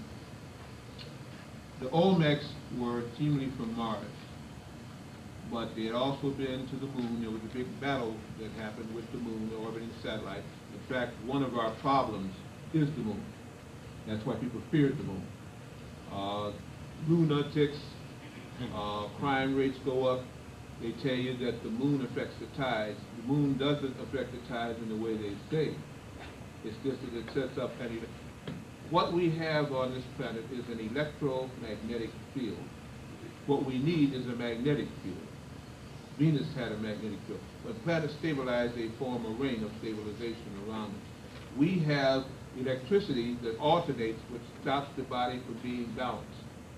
the Olmecs were seemingly from Mars, but they had also been to the moon. There was a big battle that happened with the moon, the orbiting satellite. In fact, one of our problems is the moon. That's why people feared the moon. Uh, lunatics, uh, crime rates go up. They tell you that the moon affects the tides. The moon doesn't affect the tides in the way they say. It's just that it sets up any. What we have on this planet is an electromagnetic field. What we need is a magnetic field. Venus had a magnetic field. When planets stabilize, they form a ring of stabilization around them. We have electricity that alternates, which stops the body from being balanced.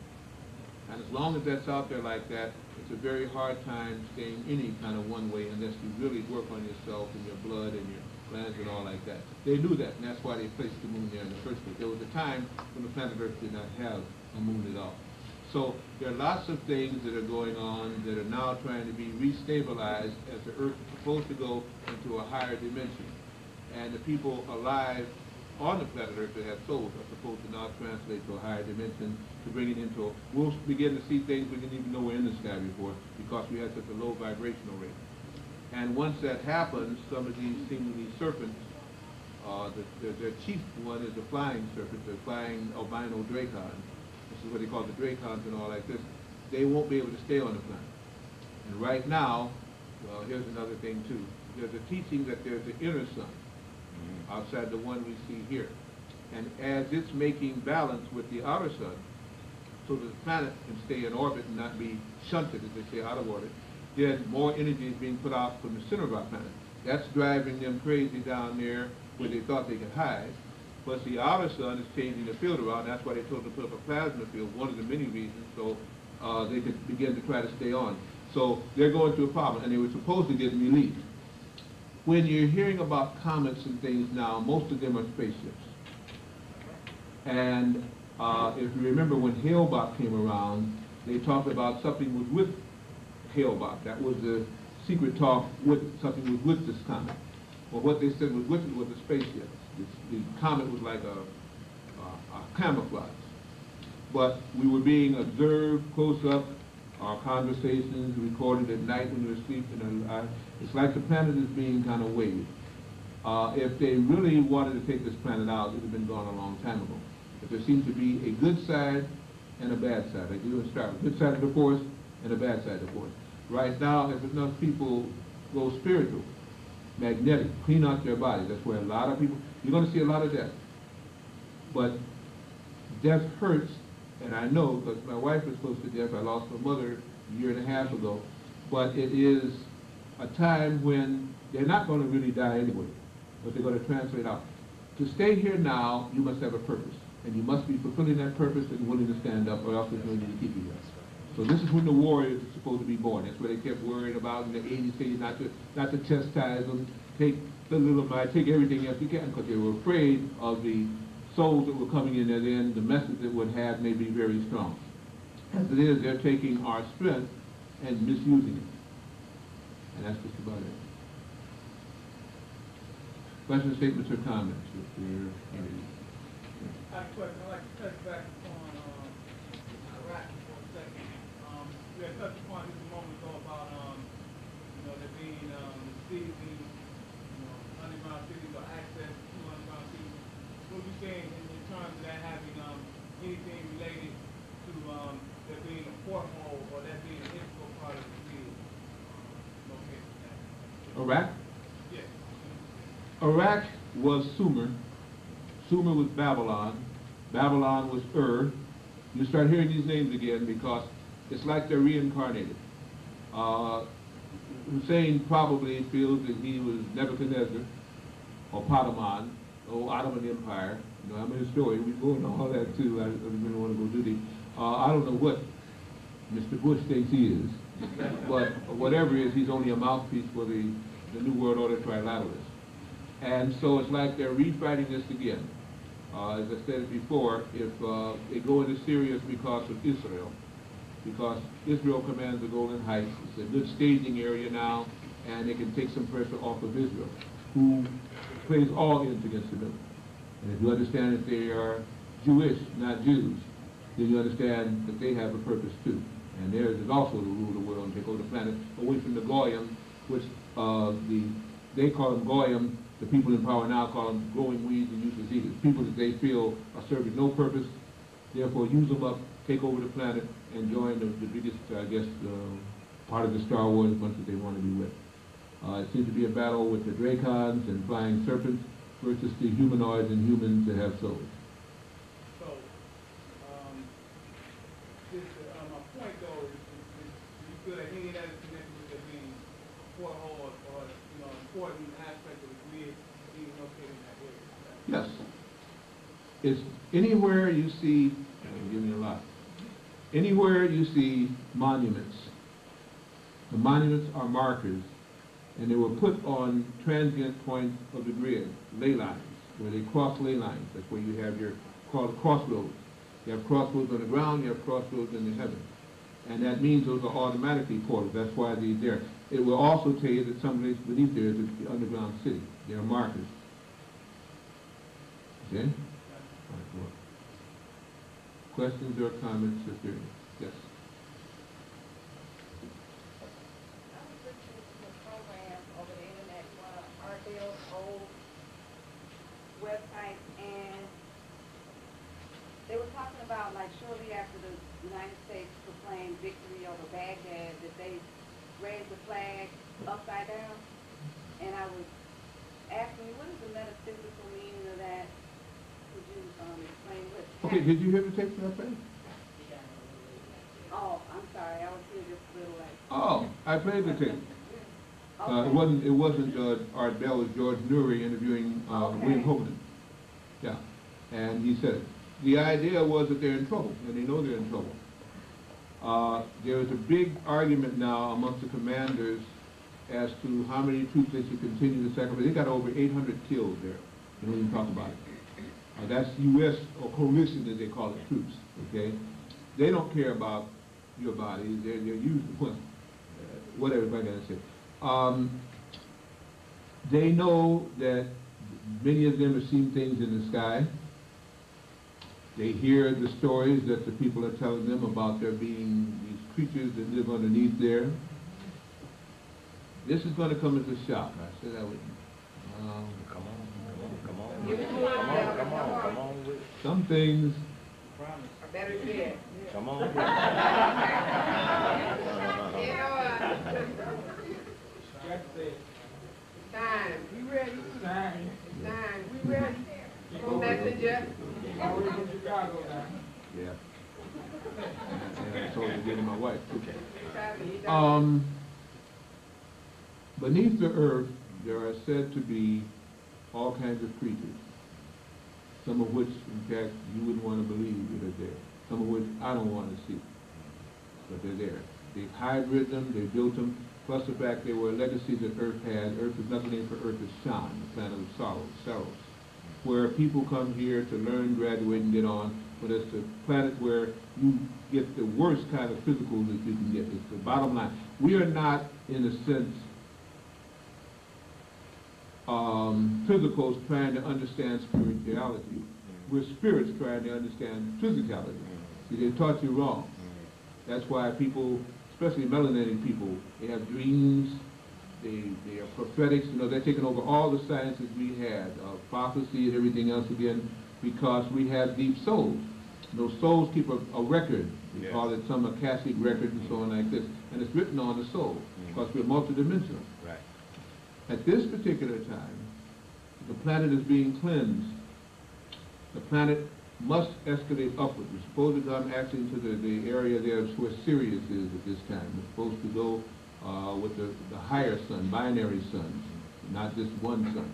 And as long as that's out there like that, it's a very hard time staying any kind of one way unless you really work on yourself and your blood and your glands and all like that. They knew that, and that's why they placed the moon there in the first place. There was a time when the planet Earth did not have a moon at all. So there are lots of things that are going on that are now trying to be restabilized as the Earth is supposed to go into a higher dimension. And the people alive on the planet Earth that have souls are supposed to now translate to a higher dimension to bring it into, a, we'll begin to see things we didn't even know were in the sky before because we had such a low vibrational rate. And once that happens, some of these seemingly serpents, uh, the, the, their chief one is the flying serpent, the flying albino dracon. This is what they call the dracons and all like this. They won't be able to stay on the planet. And right now, well, here's another thing too. There's a teaching that there's an inner sun outside the one we see here. And as it's making balance with the outer sun, so that the planet can stay in orbit and not be shunted, as they say, out of orbit, then more energy is being put out from the center of our planet. That's driving them crazy down there where they thought they could hide. Plus the outer sun is changing the field around. That's why they told them to put up a plasma field, one of the many reasons, so uh, they could begin to try to stay on. So they're going through a problem, and they were supposed to get relief. When you're hearing about comets and things now, most of them are spaceships. And uh, if you remember when Hale-Bopp came around, they talked about something was with Hale-Bopp. That was the secret talk, with something was with this comet. Well, what they said was with it was a spaceship. The, the comet was like a, a, a camouflage. But we were being observed close up, our conversations recorded at night when we were asleep. And uh, it's like the planet is being kind of waved. Uh, if they really wanted to take this planet out, it would have been gone a long time ago. But there seems to be a good side and a bad side. Like you start with a good side of the force and a bad side of the force. Right now, if enough people go spiritual, magnetic, clean out their bodies, that's where a lot of people, you're going to see a lot of death. But death hurts, and I know because my wife was close to death. I lost my mother a year and a half ago. But it is a time when they're not going to really die anyway, but they're going to translate out. To stay here now, you must have a purpose, and you must be fulfilling that purpose and willing to stand up, or else there's no need to keep you there. So this is when the warriors are supposed to be born. That's where they kept worrying about in the eighties, saying not to, not to chastise them, take the little mind, take everything else you can, because they were afraid of the souls that were coming in at the end, the message it would have may be very strong. As it is, they're taking our strength and misusing it. And that's just about it. Questions, statements, or comments? If there are any. I have a question. I'd like to touch back upon um, Iraq for a second. Um, we had touched upon just a moment ago about, um, you know, there being um, cities, you know, underground cities or access to underground cities. What are you saying in, in terms of that having um, anything related to um, there being a porthole or that being an integral part of the city located there? Iraq? Yes. Iraq was Sumer. Sumer was Babylon. Babylon was Ur. You start hearing these names again because it's like they're reincarnated. Uh, Hussein probably feels that he was Nebuchadnezzar or Potamon, the old Ottoman Empire. You know, I'm a historian. We go into all that too. I, I don't want to go do the. Uh, I don't know what Mister Bush thinks he is, but whatever he is, he's only a mouthpiece for the, the New World Order trilateralists. And so it's like they're refighting this again. Uh, as I said before, if uh, they go into Syria, it's because of Israel, because Israel commands the Golden Heights. It's a good staging area now, and they can take some pressure off of Israel, who plays all ends against the middle. And if you understand that they are Jewish, not Jews, then you understand that they have a purpose too. And theirs is also to rule the world and take over the planet away from the Goyim, which uh, the they call them Goyim. The people in power now call them growing weeds and useless eaters. People that they feel are serving no purpose, therefore use them up, take over the planet, and join the, the biggest, I guess, uh, part of the Star Wars bunch that they want to be with. Uh, it seems to be a battle with the Dracons and flying serpents versus the humanoids and humans that have souls. So, um, this, uh, my point though is, is, is do you feel that any of that is connected with there being a porthole or, you know, important aspect of the grid being located in that area? Yes. It's anywhere you see, I'm giving you a lot, anywhere you see monuments, the monuments are markers, and they were put on transient points of the grid, ley lines, where they cross ley lines. That's where you have your crossroads. You have crossroads on the ground, you have crossroads in the heavens. And that means those are automatically portals. That's why they're there. It will also tell you that someplace beneath there is the underground city. They are markers. Okay? All right, well. Questions or comments, Sister? Yes. I was listening to a program over the internet, one of Ardell's old websites, and they were talking about, like, shortly after the United States proclaimed victory over Baghdad, that they raised the flag upside down. And I was asking, what is the metaphysical meaning of that? Could you um, explain what? Okay, did you hear the tape from that thing? Oh, I'm sorry, I was here just a little late. Oh, I played the tape. Okay. Uh, it wasn't, it wasn't uh, Art Bell, it was George Newry interviewing uh, Okay. William Hogan. Yeah, and he said it. The idea was that they're in trouble, and they know they're in trouble. Uh, there is a big argument now amongst the commanders as to how many troops they should continue to sacrifice. They got over eight hundred killed there. You don't even talk about it. Uh, that's U S or coalition, as they call it, troops. Okay, they don't care about your body. They're they're using well, uh, whatever I gotta say. Um, they know that many of them have seen things in the sky. They hear the stories that the people are telling them about there being these creatures that live underneath there. This is going to come as a shock. I said that would. Um, Come on, come on, come on, come on, come on, come on with it. some things Or better yet. Come Come on. You know, uh, Jack said, time, we ready? "Sign." It's time, we ready? Come on, messenger. Already in Chicago now. Yeah. And I told her to get to my wife. Copy, you done? Um, beneath the earth, there are said to be all kinds of creatures, some of which, in fact, you wouldn't want to believe that are there, some of which I don't want to see, but they're there. They've hybrid them, they built them, plus the fact they were legacies that Earth had. Earth is another name for Earth is Shan, the planet of sorrow, sorrows, where people come here to learn, graduate, and get on, but it's the planet where you get the worst kind of physical that you can get. It's the bottom line. We are not, in a sense, um, physicals trying to understand spirituality. We're spirits trying to understand physicality. See, they taught you wrong. That's why people, especially melanated people, they have dreams, they, they are prophetics, you know, they're taking over all the sciences we had, uh, prophecy and everything else again, because we have deep souls. Those souls keep a, a record. We Yes. call it some Akashic record and so on like this. And it's written on the soul, because we're multidimensional. Right. At this particular time, the planet is being cleansed. The planet must escalate upward. We're supposed to come actually into the, the area there where Sirius is at this time. We're supposed to go uh, with the, the higher sun, binary suns, not just one sun.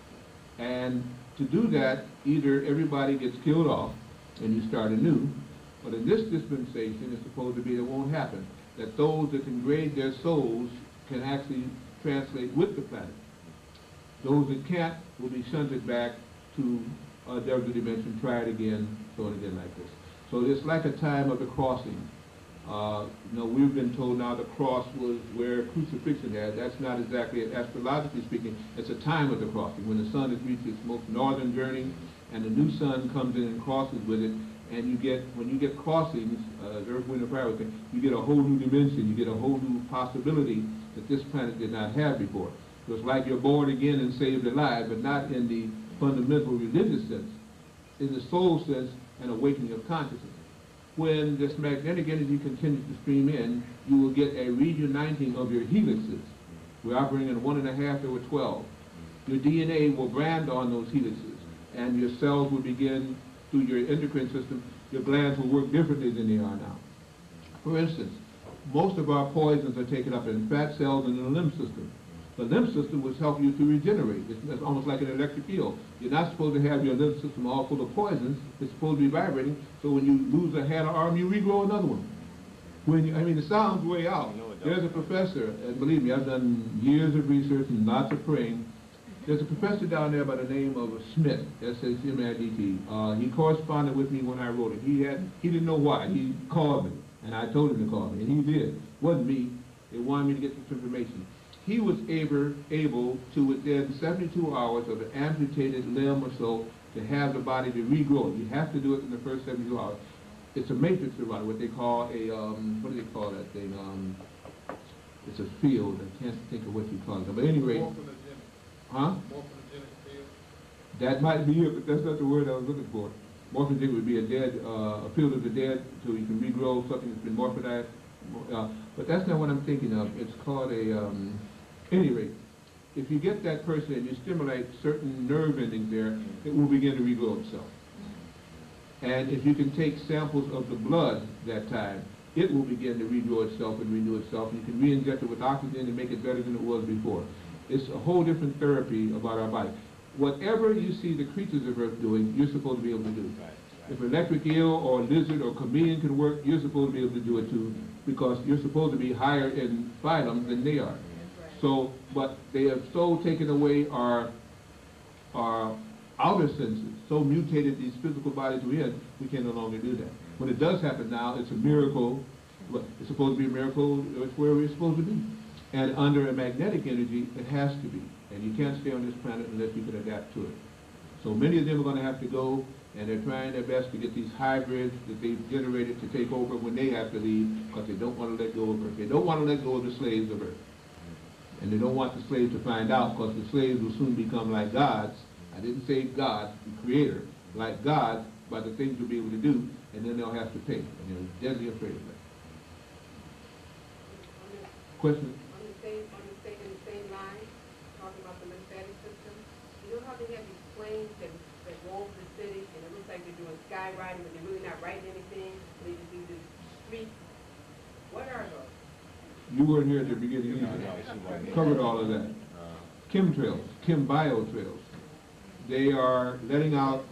And to do that, either everybody gets killed off and you start anew, but in this dispensation, it's supposed to be that won't happen, that those that can grade their souls can actually translate with the planet. Those that can't will be shunted back to a other dimension, try it again, so and again like this. So it's like a time of the crossing. Uh, you know, we've been told now the cross was where crucifixion had. That's not exactly it. Astrologically speaking, it's a time of the crossing, when the sun has reached its most northern journey, and the new sun comes in and crosses with it, and you get, when you get crossings, uh, Earth, Wind, and Fire, you get a whole new dimension, you get a whole new possibility that this planet did not have before. So it's like you're born again and saved alive, but not in the fundamental religious sense, in the soul sense, an awakening of consciousness. When this magnetic energy continues to stream in, you will get a reuniting of your helixes. We're operating in one and a half over twelve. Your D N A will brand on those helixes, and your cells will begin, through your endocrine system, your glands will work differently than they are now. For instance, most of our poisons are taken up in fat cells and in the lymph system. The lymph system will help you to regenerate. It's, it's almost like an electric eel. You're not supposed to have your lymph system all full of poisons. It's supposed to be vibrating, so when you lose a hand or arm, you regrow another one. When you, I mean, it sounds way out. There's a professor, and believe me, I've done years of research and lots of praying. There's a professor down there by the name of Smith, S H M I D T. Uh, he corresponded with me when I wrote it. He had, he didn't know why. He called me, and I told him to call me, and he did. It wasn't me. They wanted me to get this information. He was able, able to, within seventy-two hours of an amputated limb or so, to have the body to regrow. You have to do it in the first seventy-two hours. It's a matrix around what they call a, um, what do they call that thing? Um, it's a field. I can't think of what you call it. But at any rate, huh? That might be it, but that's not the word I was looking for. Morphogenic would be a dead, uh, a field of the dead, so you can regrow something that's been morphodized. Uh, but that's not what I'm thinking of. It's called a, um, any rate, if you get that person and you stimulate certain nerve endings there, it will begin to regrow itself. And if you can take samples of the blood that time, it will begin to regrow itself and renew itself. And you can re-inject it with oxygen and make it better than it was before. It's a whole different therapy about our body. Whatever you see the creatures of Earth doing, you're supposed to be able to do. If an electric eel or a lizard or a chameleon can work, you're supposed to be able to do it too, because you're supposed to be higher in phylum than they are. So, but they have so taken away our, our outer senses, so mutated these physical bodies we're in, we can no longer do that. When it does happen now, it's a miracle. It's supposed to be a miracle. It's where we're supposed to be. And under a magnetic energy, it has to be. And you can't stay on this planet unless you can adapt to it. So many of them are going to have to go, and they're trying their best to get these hybrids that they've generated to take over when they have to leave, because they don't want to let go of Earth. They don't want to let go of the slaves of Earth. And they don't want the slaves to find out, because the slaves will soon become like gods. I didn't say God, the creator, like God, by the things you'll be able to do. and then they'll have to pay, and they're deadly afraid of that. On the- Question? On the same, on the same, in the same line, talking about the lymphatic system, you know how they have these planes that, that roam the city, and it looks like they're doing skywriting, but they're really not writing anything, they just do this street, what are those? You weren't here at the beginning No, no, either. she wasn't here. Covered all of that. Uh, Chemtrails, chem bio trails. They are letting out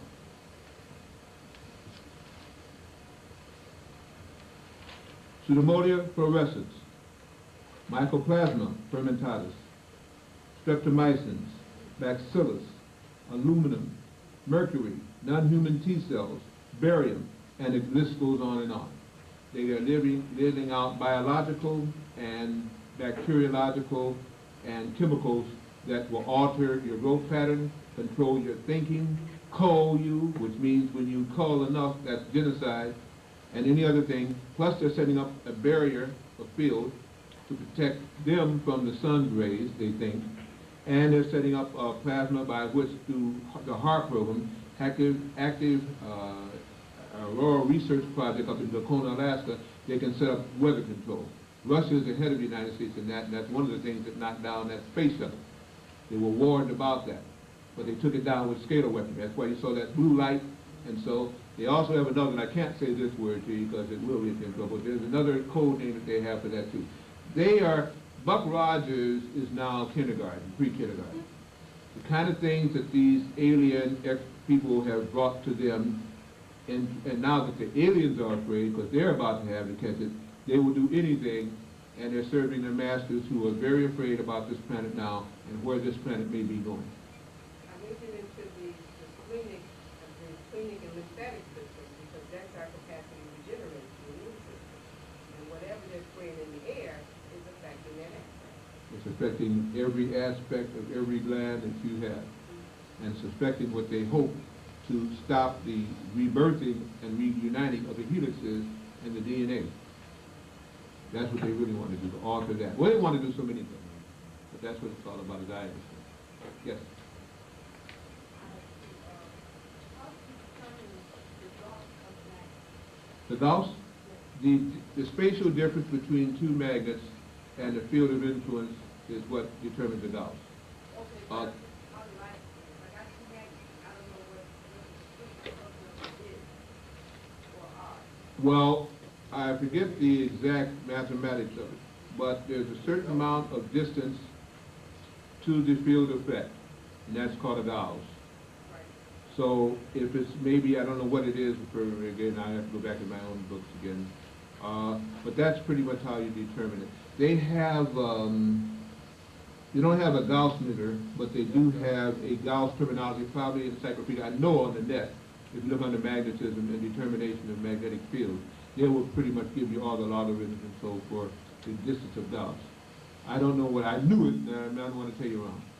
Pseudomonas fluorescens, Mycoplasma fermentatus, streptomycins, bacillus, aluminum, mercury, non-human T cells, barium, and the list goes on and on. They are living, living out biological and bacteriological and chemicals that will alter your growth pattern, control your thinking, cull you, which means when you cull enough, that's genocide, and any other thing. Plus they're setting up a barrier, a field, to protect them from the sun's rays, they think. And they're setting up a plasma by which, through the HARP program, active, active uh, Aurora Research Project up in Lacona, Alaska, they can set up weather control. Russia is ahead of the United States in that, and that's one of the things that knocked down that space shuttle. They were warned about that, but they took it down with scalar weaponry. That's why you saw that blue light. And so they also have another, and I can't say this word to you because it will get you in trouble. There's another code name that they have for that too. They are, Buck Rogers is now kindergarten, pre-kindergarten. The kind of things that these alien ex people have brought to them, and, and now that the aliens are afraid because they're about to have to catch it, they will do anything, and they're serving their masters who are very afraid about this planet now and where this planet may be going. I'm looking into the, the clinic, uh, the clinic and lymphatic system, because that's our capacity to regenerate the immune system. And whatever they're spraying in the air is affecting that aspect. It's affecting every aspect of every gland that you have, and it's affecting what they hope to stop the rebirthing and reuniting of the helixes and the D N A. That's what they really want to do, to alter that. Well, they want to do so many things, but that's what it's all about, as I understand. Yes? The Gauss? The, the spatial difference between two magnets and the field of influence is what determines the Gauss. Uh, well, I forget the exact mathematics of it, but there's a certain amount of distance to the field effect, and that's called a Gauss. So if it's maybe, I don't know what it is, for again, I have to go back in my own books again. Uh, but that's pretty much how you determine it. They have, um, they don't have a Gauss meter, but they do have a Gauss terminology, probably in encyclopedia. I know on the net, if you look under magnetism and determination of magnetic fields, they will pretty much give you all the logarithms and so forth, the distance of Gauss. I don't know what I knew it, and I don't want to tell you wrong.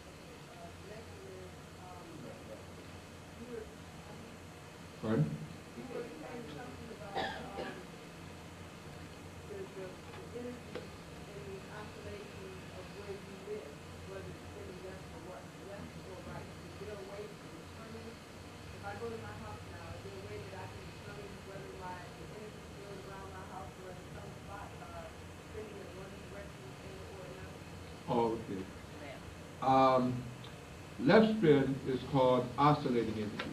Pardon? Oh, okay. Um, left spin is called oscillating energy.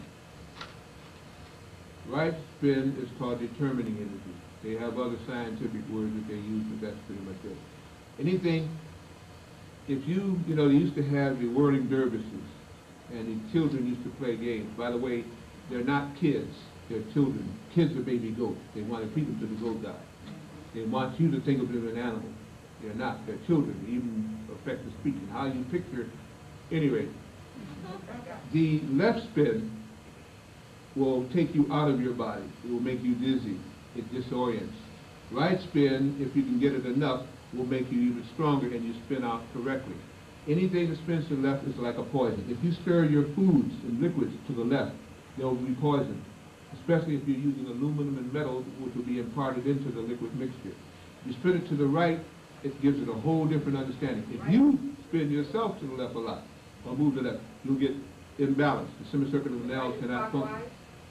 Right spin is called determining energy. They have other scientific words that they use, but that's pretty much it. Anything, if you, you know, they used to have the whirling dervishes, and the children used to play games. By the way, they're not kids, they're children. Kids are baby goats. They want to feed them to the goat god. They want you to think of them as an animal. They're not, they're children, they even affect the speech and how you picture. Anyway, the left spin will take you out of your body. It will make you dizzy. It disorients. Right spin, if you can get it enough, will make you even stronger and you spin out correctly. Anything that spins to the left is like a poison. If you stir your foods and liquids to the left, they'll be poisoned, especially if you're using aluminum and metal, which will be imparted into the liquid mixture. If you spin it to the right, it gives it a whole different understanding. If you spin yourself to the left a lot, or move to the left, you'll get imbalanced. The semicircular nails cannot function.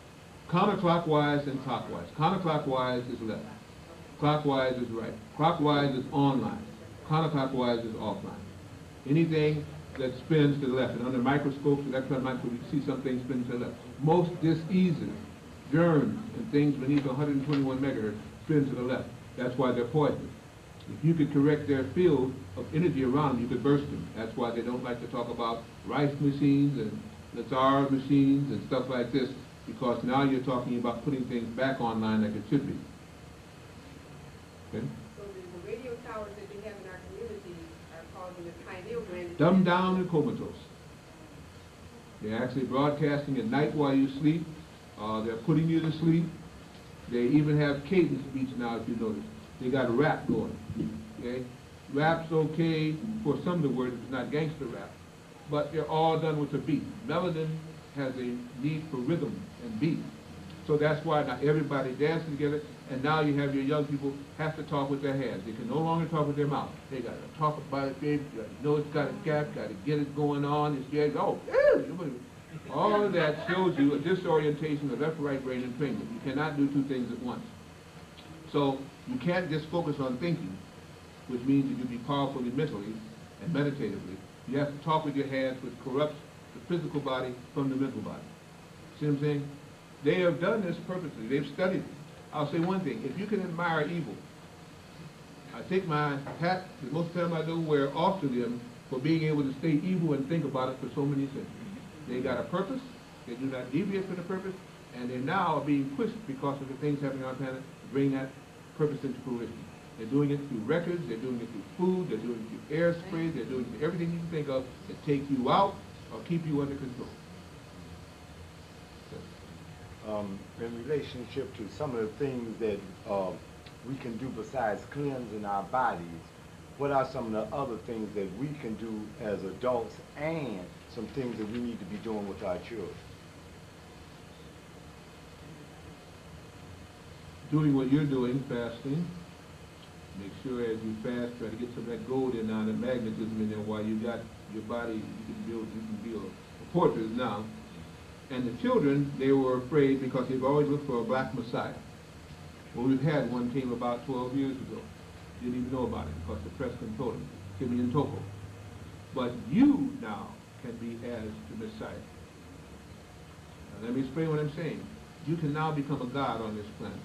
Counterclockwise and clockwise. Counterclockwise is left. Clockwise is right. Clockwise is online. Counterclockwise is offline. Anything that spins to the left, and under microscopes, electron microscopes, you can see something spin to the left. Most diseases, germs, and things beneath one hundred twenty-one megahertz spin to the left. That's why they're poisonous. If you could correct their field of energy around them, you could burst them. That's why they don't like to talk about rice machines and Lazar machines and stuff like this, because now you're talking about putting things back online like it should be. Okay? So the, the radio towers that we have in our community are causing the pineal gland. Dumbed down and comatose. They're actually broadcasting at night while you sleep. Uh, they're putting you to sleep. They even have cadence speech now, if you notice. They got a rap going. Okay? Rap's okay for some of the words, it's not gangster rap. But they're all done with a beat. Melanin has a need for rhythm and beat. So that's why now everybody dances together, and now you have your young people have to talk with their hands. They can no longer talk with their mouth. They got to talk about it, baby. You got to know it's got a gap, got to get it going on. It's just, oh, ew. All of that shows you a disorientation of left, right brain and finger. You cannot do two things at once. So you can't just focus on thinking, which means that you be powerfully mentally and meditatively. You have to talk with your hands, which corrupts the physical body from the mental body. See what I'm saying? They have done this purposely. They've studied it. I'll say one thing. If you can admire evil, I take my hat, that most of the time I do, wear off to them for being able to stay evil and think about it for so many centuries. They got a purpose. They do not deviate from the purpose. And they now are being pushed because of the things happening on our planet to bring that purpose into fruition. They're doing it through records. They're doing it through food. They're doing it through air sprays. They're doing it through everything you can think of that take you out or keep you under control. Um, in relationship to some of the things that uh, we can do besides cleansing our bodies, what are some of the other things that we can do as adults and some things that we need to be doing with our children? Doing what you're doing, fasting. Make sure as you fast, try to get some of that gold in now, that magnetism in there while you got your body, you can build, you can build a fortress now. And the children, they were afraid because they've always looked for a black Messiah. Well, we've had one came about twelve years ago. Didn't even know about it because the press controlled him, Timian Toko. But you now can be as the Messiah. Now, let me explain what I'm saying. You can now become a god on this planet.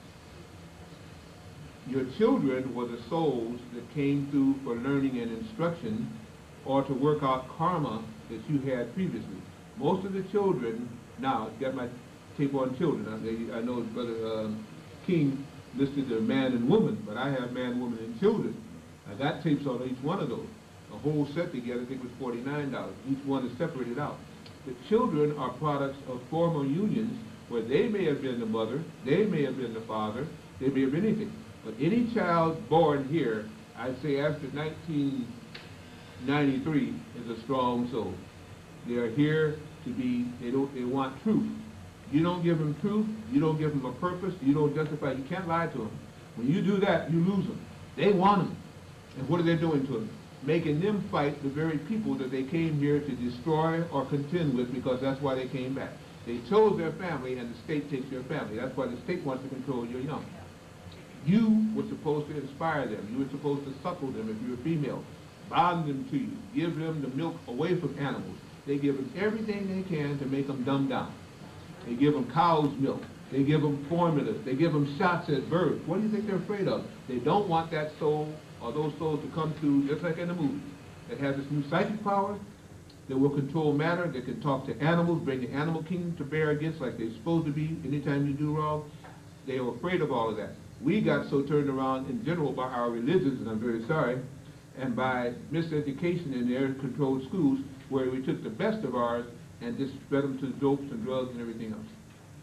Your children were the souls that came through for learning and instruction or to work out karma that you had previously. Most of the children, now, got my tape on children. I, I know Brother uh, King listed the man and woman, but I have man, woman, and children. I got tapes on each one of those. A whole set together, I think, was forty-nine dollars. Each one is separated out. The children are products of former unions where they may have been the mother, they may have been the father, they may have been anything. But any child born here, I'd say after nineteen ninety-three, is a strong soul. They are here to be, they don't, they want truth. You don't give them truth, you don't give them a purpose, you don't justify, you can't lie to them. When you do that, you lose them. They want them. And what are they doing to them? Making them fight the very people that they came here to destroy or contend with, because that's why they came back. They chose their family, and the state takes your family. That's why the state wants to control your young. You were supposed to inspire them. You were supposed to suckle them if you were female. Bond them to you. Give them the milk away from animals. They give them everything they can to make them dumb down. They give them cow's milk. They give them formulas. They give them shots at birth. What do you think they're afraid of? They don't want that soul or those souls to come through, just like in the movies, that has this new psychic power, that will control matter, that can talk to animals, bring the animal kingdom to bear against like they're supposed to be anytime you do wrong. They are afraid of all of that. We got so turned around in general by our religions, and I'm very sorry, and by miseducation in their controlled schools, where we took the best of ours and just spread them to dopes and drugs and everything else.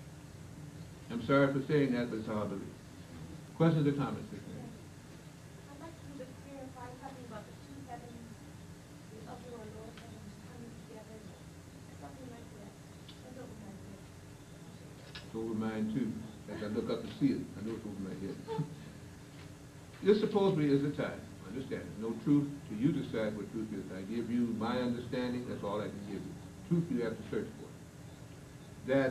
I'm sorry for saying that, but it's how I believe. Questions or comments? I'd like to just clarify something about the two heavens, the upper or lower heavens coming together, something like that. That's over my head. It's over mine too. As I look up to see it, I know it's over my head. This supposedly is the time. Understand, no truth to you decide what truth is. I give you my understanding, that's all I can give you. Truth you have to search for. That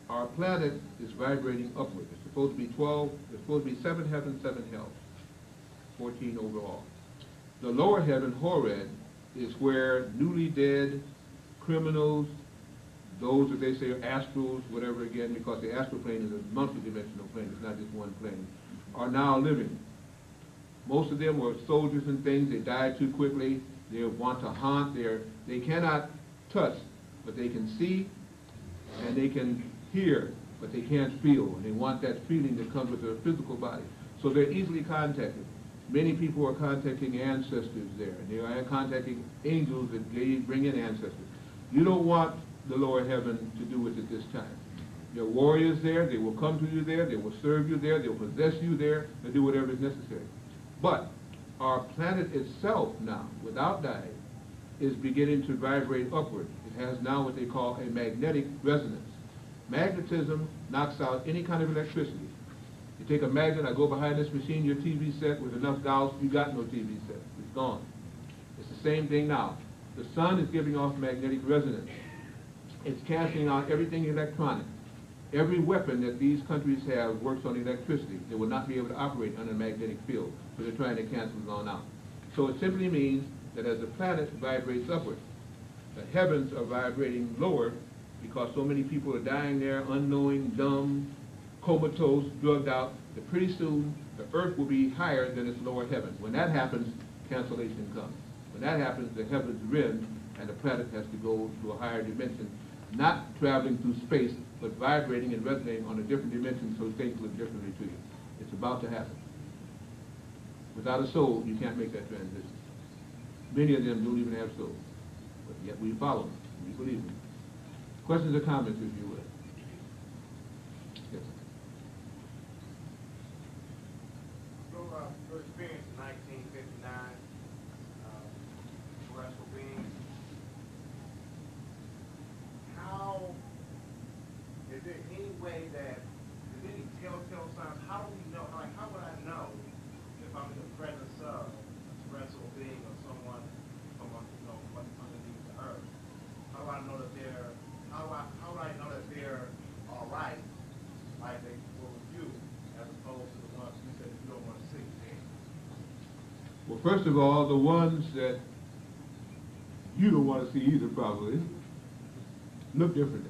our planet is vibrating upward. It's supposed to be twelve, there's supposed to be seven heavens, seven hells, fourteen overall. The lower heaven, Horeb, is where newly dead, criminals, those that they say are astrals, whatever again, because the astral plane is a multi-dimensional plane, it's not just one plane, are now living. Most of them were soldiers and things, they died too quickly, they want to haunt, they're, they cannot touch, but they can see, and they can hear, but they can't feel, and they want that feeling that comes with their physical body. So they're easily contacted. Many people are contacting ancestors there, and they are contacting angels that they bring in ancestors. You don't want the lower heaven to do it at this time. There are warriors there, they will come to you there, they will serve you there, they will possess you there, they'll do whatever is necessary. But our planet itself now, without dying, is beginning to vibrate upward. It has now what they call a magnetic resonance. Magnetism knocks out any kind of electricity. You take a magnet, I go behind this machine, your T V set with enough Gauss, you got no T V set. It's gone. It's the same thing now. The sun is giving off magnetic resonance. It's canceling out everything electronic. Every weapon that these countries have works on electricity. They will not be able to operate under a magnetic field, so they're trying to cancel it on out. So it simply means that as the planet vibrates upward, the heavens are vibrating lower because so many people are dying there, unknowing, dumb, comatose, drugged out, that pretty soon the earth will be higher than its lower heaven. When that happens, cancellation comes. When that happens, the heavens rend and the planet has to go to a higher dimension, not traveling through space, but vibrating and resonating on a different dimension so things look differently to you. It's about to happen. Without a soul, you can't make that transition. Many of them don't even have souls, but yet we follow them, we believe them. Questions or comments, if you would? Yes. Your, uh, your experience in nineteen fifty-nine, uh, terrestrial beings, how, is there any way that, is there any telltale signs, how do we know, like, how would I know if I'm in the presence of a terrestrial being or someone, someone, you know, what's underneath the earth? How do I know that they're, how do I, how do I know that they're all right, like they were with you, as opposed to the ones you said you don't want to see? Well, first of all, the ones that you don't want to see either probably look differently.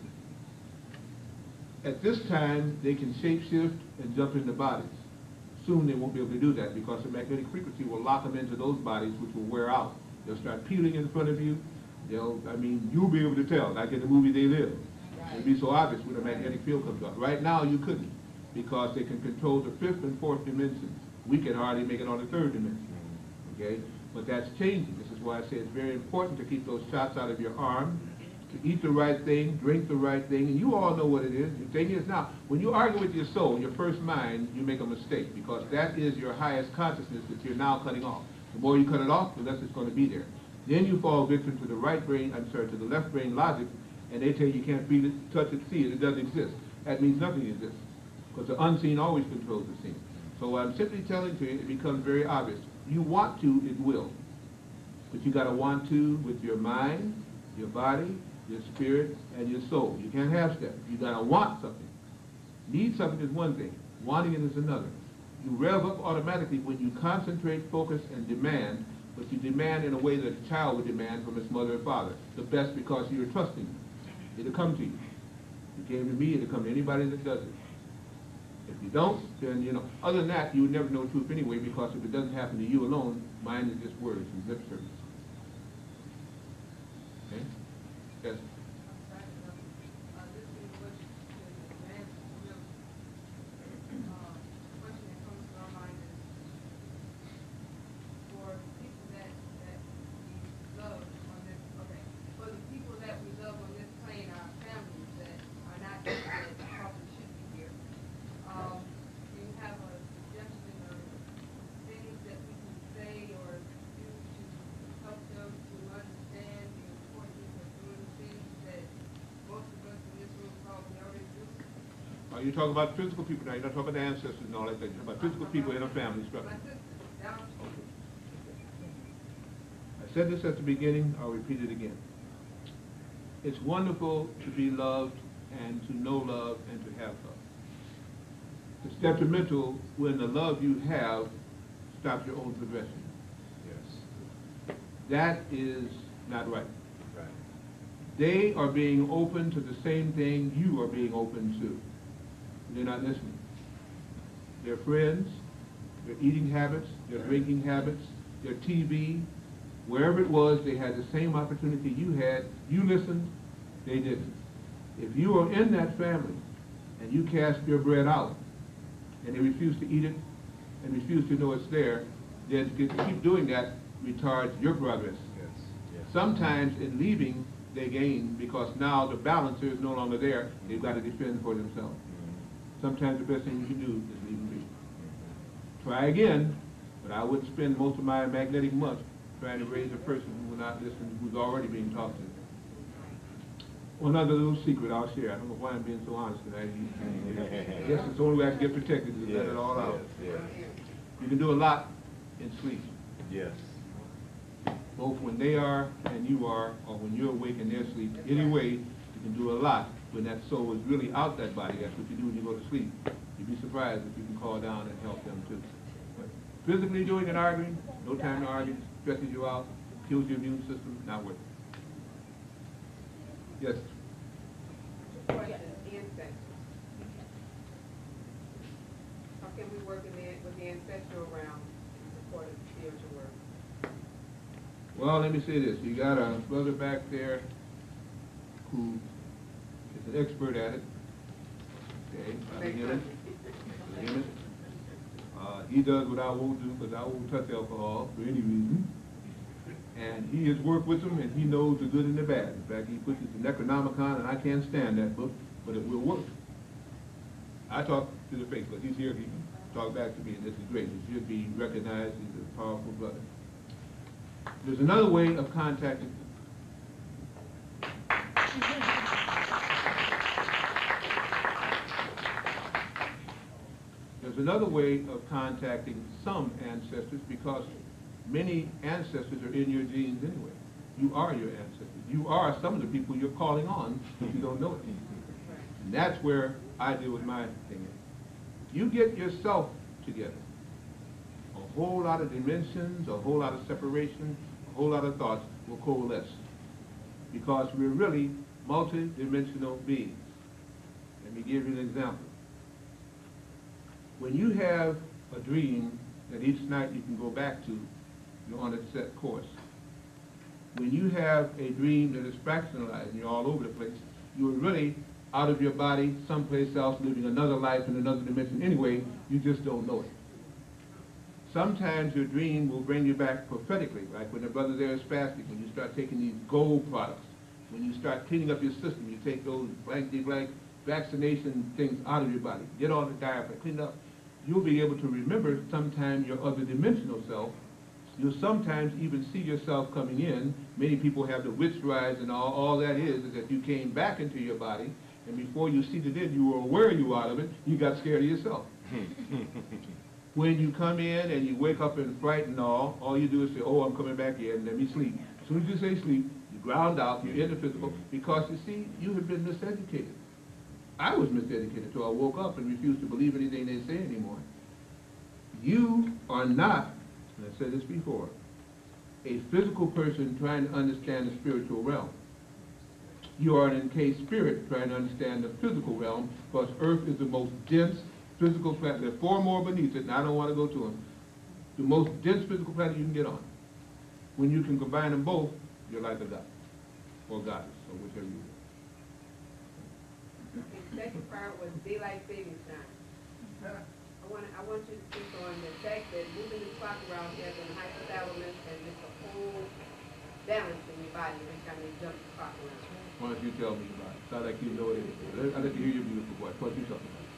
At this time, they can shapeshift and jump into bodies. Soon they won't be able to do that because the magnetic frequency will lock them into those bodies which will wear out. They'll start peeling in front of you. They'll, I mean, you'll be able to tell, like in the movie They Live. It'll be so obvious when the magnetic field comes up. Right now, you couldn't because they can control the fifth and fourth dimensions. We can hardly make it on the third dimension, okay? But that's changing. This is why I say it's very important to keep those shots out of your arm, to eat the right thing, drink the right thing, and you all know what it is. The thing is now, when you argue with your soul, your first mind, you make a mistake because that is your highest consciousness that you're now cutting off. The more you cut it off, the less it's going to be there. Then you fall victim to the right brain, I'm sorry, to the left brain logic, and they tell you you can't feel it, touch it, see it, it doesn't exist. That means nothing exists because the unseen always controls the seen. So I'm simply telling to you, it becomes very obvious. You want to, it will. But you got to want to with your mind, your body, your spirit, and your soul. You can't have step. You got to want something. Need something is one thing. Wanting it is another. You rev up automatically when you concentrate, focus, and demand, but you demand in a way that a child would demand from its mother and father. The best because you're trusting. It'll come to you. It came to me, it'll come to anybody that does it. If you don't, then, you know, other than that, you would never know truth anyway because if it doesn't happen to you alone, mine is just words and lip service. Okay? Yes? You're talking about physical people now. You're not talking about ancestors and all that thing. You're talking about physical people in a family structure. Okay. I said this at the beginning. I'll repeat it again. It's wonderful to be loved and to know love and to have love. It's detrimental when the love you have stops your own progression. Yes. That is not right. Right. They are being open to the same thing you are being open to. They're not listening. Their friends, their eating habits, their drinking habits, their T V, wherever it was, they had the same opportunity you had. You listened, they didn't. If you are in that family and you cast your bread out and they refuse to eat it and refuse to know it's there, then to keep doing that retards your progress. Yes. Yes. Sometimes in leaving, they gain because now the balancer is no longer there. They've got to defend for themselves. Sometimes the best thing you can do is leave them be. Try again, but I wouldn't spend most of my magnetic months trying to raise a person who will not listen, who's already being talked to. One other little secret I'll share. I don't know why I'm being so honest tonight. I guess it's the only way I can get protected is to let it all out. Yes, yes. You can do a lot in sleep. Yes. Both when they are and you are, or when you're awake in their sleep. Anyway, you can do a lot when that soul is really out that body. That's what you do when you go to sleep. You'd be surprised if you can call down and help them too. But physically doing and arguing, no time to argue, stresses you out, kills your immune system, not worth it. Yes? Question, ancestors. How can we work in the, with the ancestral realm in support of spiritual work? Well, let me say this. You got a brother back there who is an expert at it. Okay, I begin it. Begin it. Uh, he does what I won't do because I won't touch alcohol for any reason. And he has worked with them, and he knows the good and the bad. In fact, he puts it in Necronomicon, and I can't stand that book, but it will work. I talk to the face, but he's here, he can talk back to me, and this is great. He should be recognized. He's a powerful brother. There's another way of contacting There's another way of contacting some ancestors because many ancestors are in your genes anyway. You are your ancestors. You are some of the people you're calling on if you don't know it. And that's where I deal with my thing. You get yourself together. A whole lot of dimensions, a whole lot of separation, a whole lot of thoughts will coalesce. Because we're really multi-dimensional beings. Let me give you an example. When you have a dream that each night you can go back to, you're on a set course. When you have a dream that is fractionalized and you're all over the place, you're really out of your body, someplace else, living another life in another dimension anyway, you just don't know it. Sometimes your dream will bring you back prophetically, like when the brother there is fasting, when you start taking these gold products, when you start cleaning up your system, you take those blankety-blank vaccination things out of your body, get all the diaphragm, clean it up, you'll be able to remember sometime your other dimensional self. You'll sometimes even see yourself coming in. Many people have the witch rise and all. All that is is that you came back into your body, and before you seated in, you were aware you were out of it, you got scared of yourself. When you come in and you wake up in fright and all, all you do is say, oh, I'm coming back in, let me sleep. As soon as you say sleep, you ground out, you're in the physical, because you see, you have been miseducated. I was miseducated until I woke up and refused to believe anything they say anymore. You are not, and I said this before, a physical person trying to understand the spiritual realm. You are an encased spirit trying to understand the physical realm, because Earth is the most dense physical planet. There are four more beneath it, and I don't want to go to them. The most dense physical planet you can get on. When you can combine them both, you're like a god, or goddess, or whichever you are. The second part was daylight savings time. I want, I want you to speak on the fact that moving the clock around has an hypothalamus and it's a whole balance in your body every time you jump the clock around. Why don't you tell me about it? Sound like you know it. I'd like to hear your beautiful voice. Why don't you talk about it?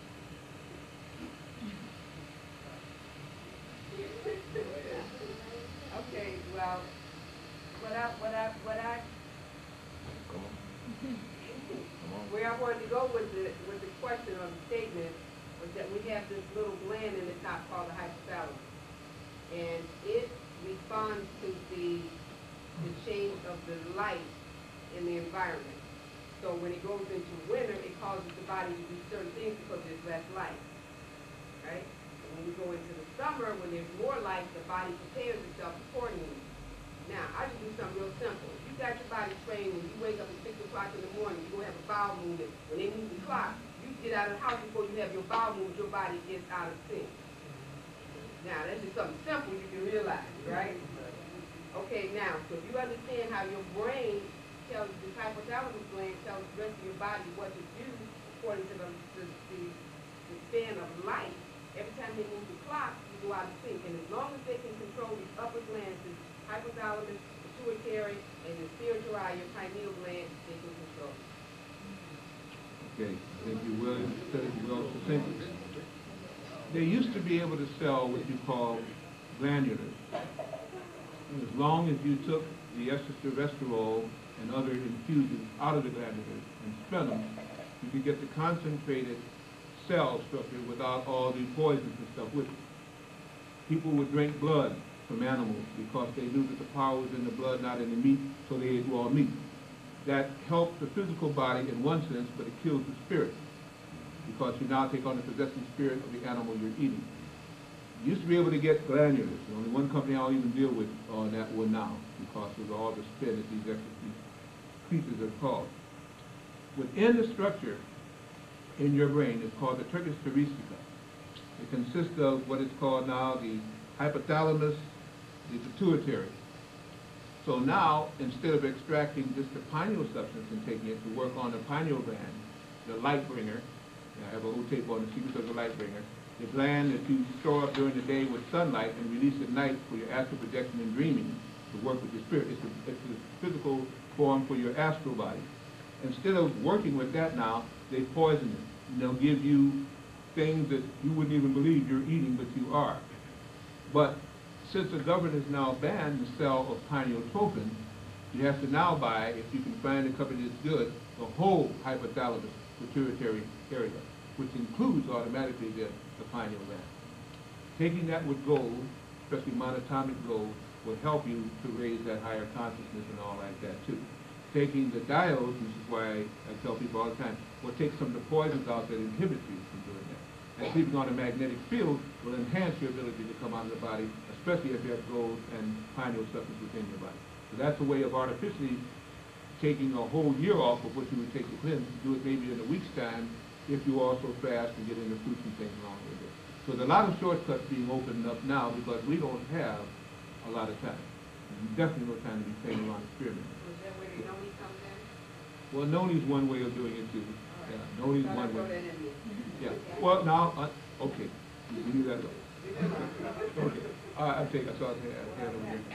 Okay, well, what I, what I, what I, Come on. Come on. where I wanted to go with the, with the question or the statement was that we have this little gland in the top called the hypothalamus. And it responds to the, the change of the light in the environment. So when it goes into winter, it causes the body to do certain things because there's less light, right? And when we go into the summer, when there's more light, the body prepares itself accordingly. Now, I just do something real simple. If you got your body trained, when you wake up at six o'clock in the morning, you're going to have a bowel movement. When they move the clock, you get out of the house before you have your bowel movement, your body gets out of sync. Now, that's just something simple you can realize, right? Okay, now, so if you understand how your brain tells the hypothalamus gland tells the rest of your body what to do according to the, the, the, the span of light, every time they move the clock, you go out of sync. And as long as they can control these upper glands, the hypothalamus, pituitary, and the spiritual eye, your pineal gland, they can control it. Okay, I think you will said it well succinctly. They used to be able to sell what you call glandulars. And as long as you took the esterosterol and other infusions out of the glandulars and spent them, you could get the concentrated cell structure without all the poisons and stuff with it. People would drink blood from animals because they knew that the power was in the blood, not in the meat, so they ate raw meat. That helps the physical body in one sense, but it kills the spirit because you now take on the possessing spirit of the animal you're eating. You used to be able to get glandulars. There's only one company I'll even deal with on that one now because of all the spin that these, these creatures are called. Within the structure in your brain is called the Turkish cerebristica. It consists of what is called now the hypothalamus, the pituitary. So now, instead of extracting just the pineal substance and taking it to work on the pineal gland, the light bringer, I have a whole tape on the secrets of the light bringer, the gland that you store up during the day with sunlight and release at night for your astral projection and dreaming to work with your spirit. It's a, it's a physical form for your astral body. Instead of working with that now, they poison it. And they'll give you things that you wouldn't even believe you're eating, but you are. But since the government has now banned the sale of pineotropin, you have to now buy, if you can find a company that's good, the whole hypothalamus pituitary area, which includes automatically the, the pineal gland. Taking that with gold, especially monatomic gold, will help you to raise that higher consciousness and all like that too. Taking the diodes, which is why I tell people all the time, will take some of the poisons out that inhibit you from doing that. And sleeping on a magnetic field will enhance your ability to come out of the body, especially if you have gold and pineal substance within your body. So that's a way of artificially taking a whole year off of what you would take to cleanse. Do it maybe in a week's time if you also fast and get into fruits and things along with it. So there's a lot of shortcuts being opened up now because we don't have a lot of time. And definitely no time to be playing around experimenting. Is that where the noni comes in? Well, noni is one way of doing it too. All right. Yeah, noni is So one I'll throw way. that in there. Yeah. Well, now, uh, okay. You leave that alone. Okay. All right, I'll take it. So I'll take it. I'll take it over here.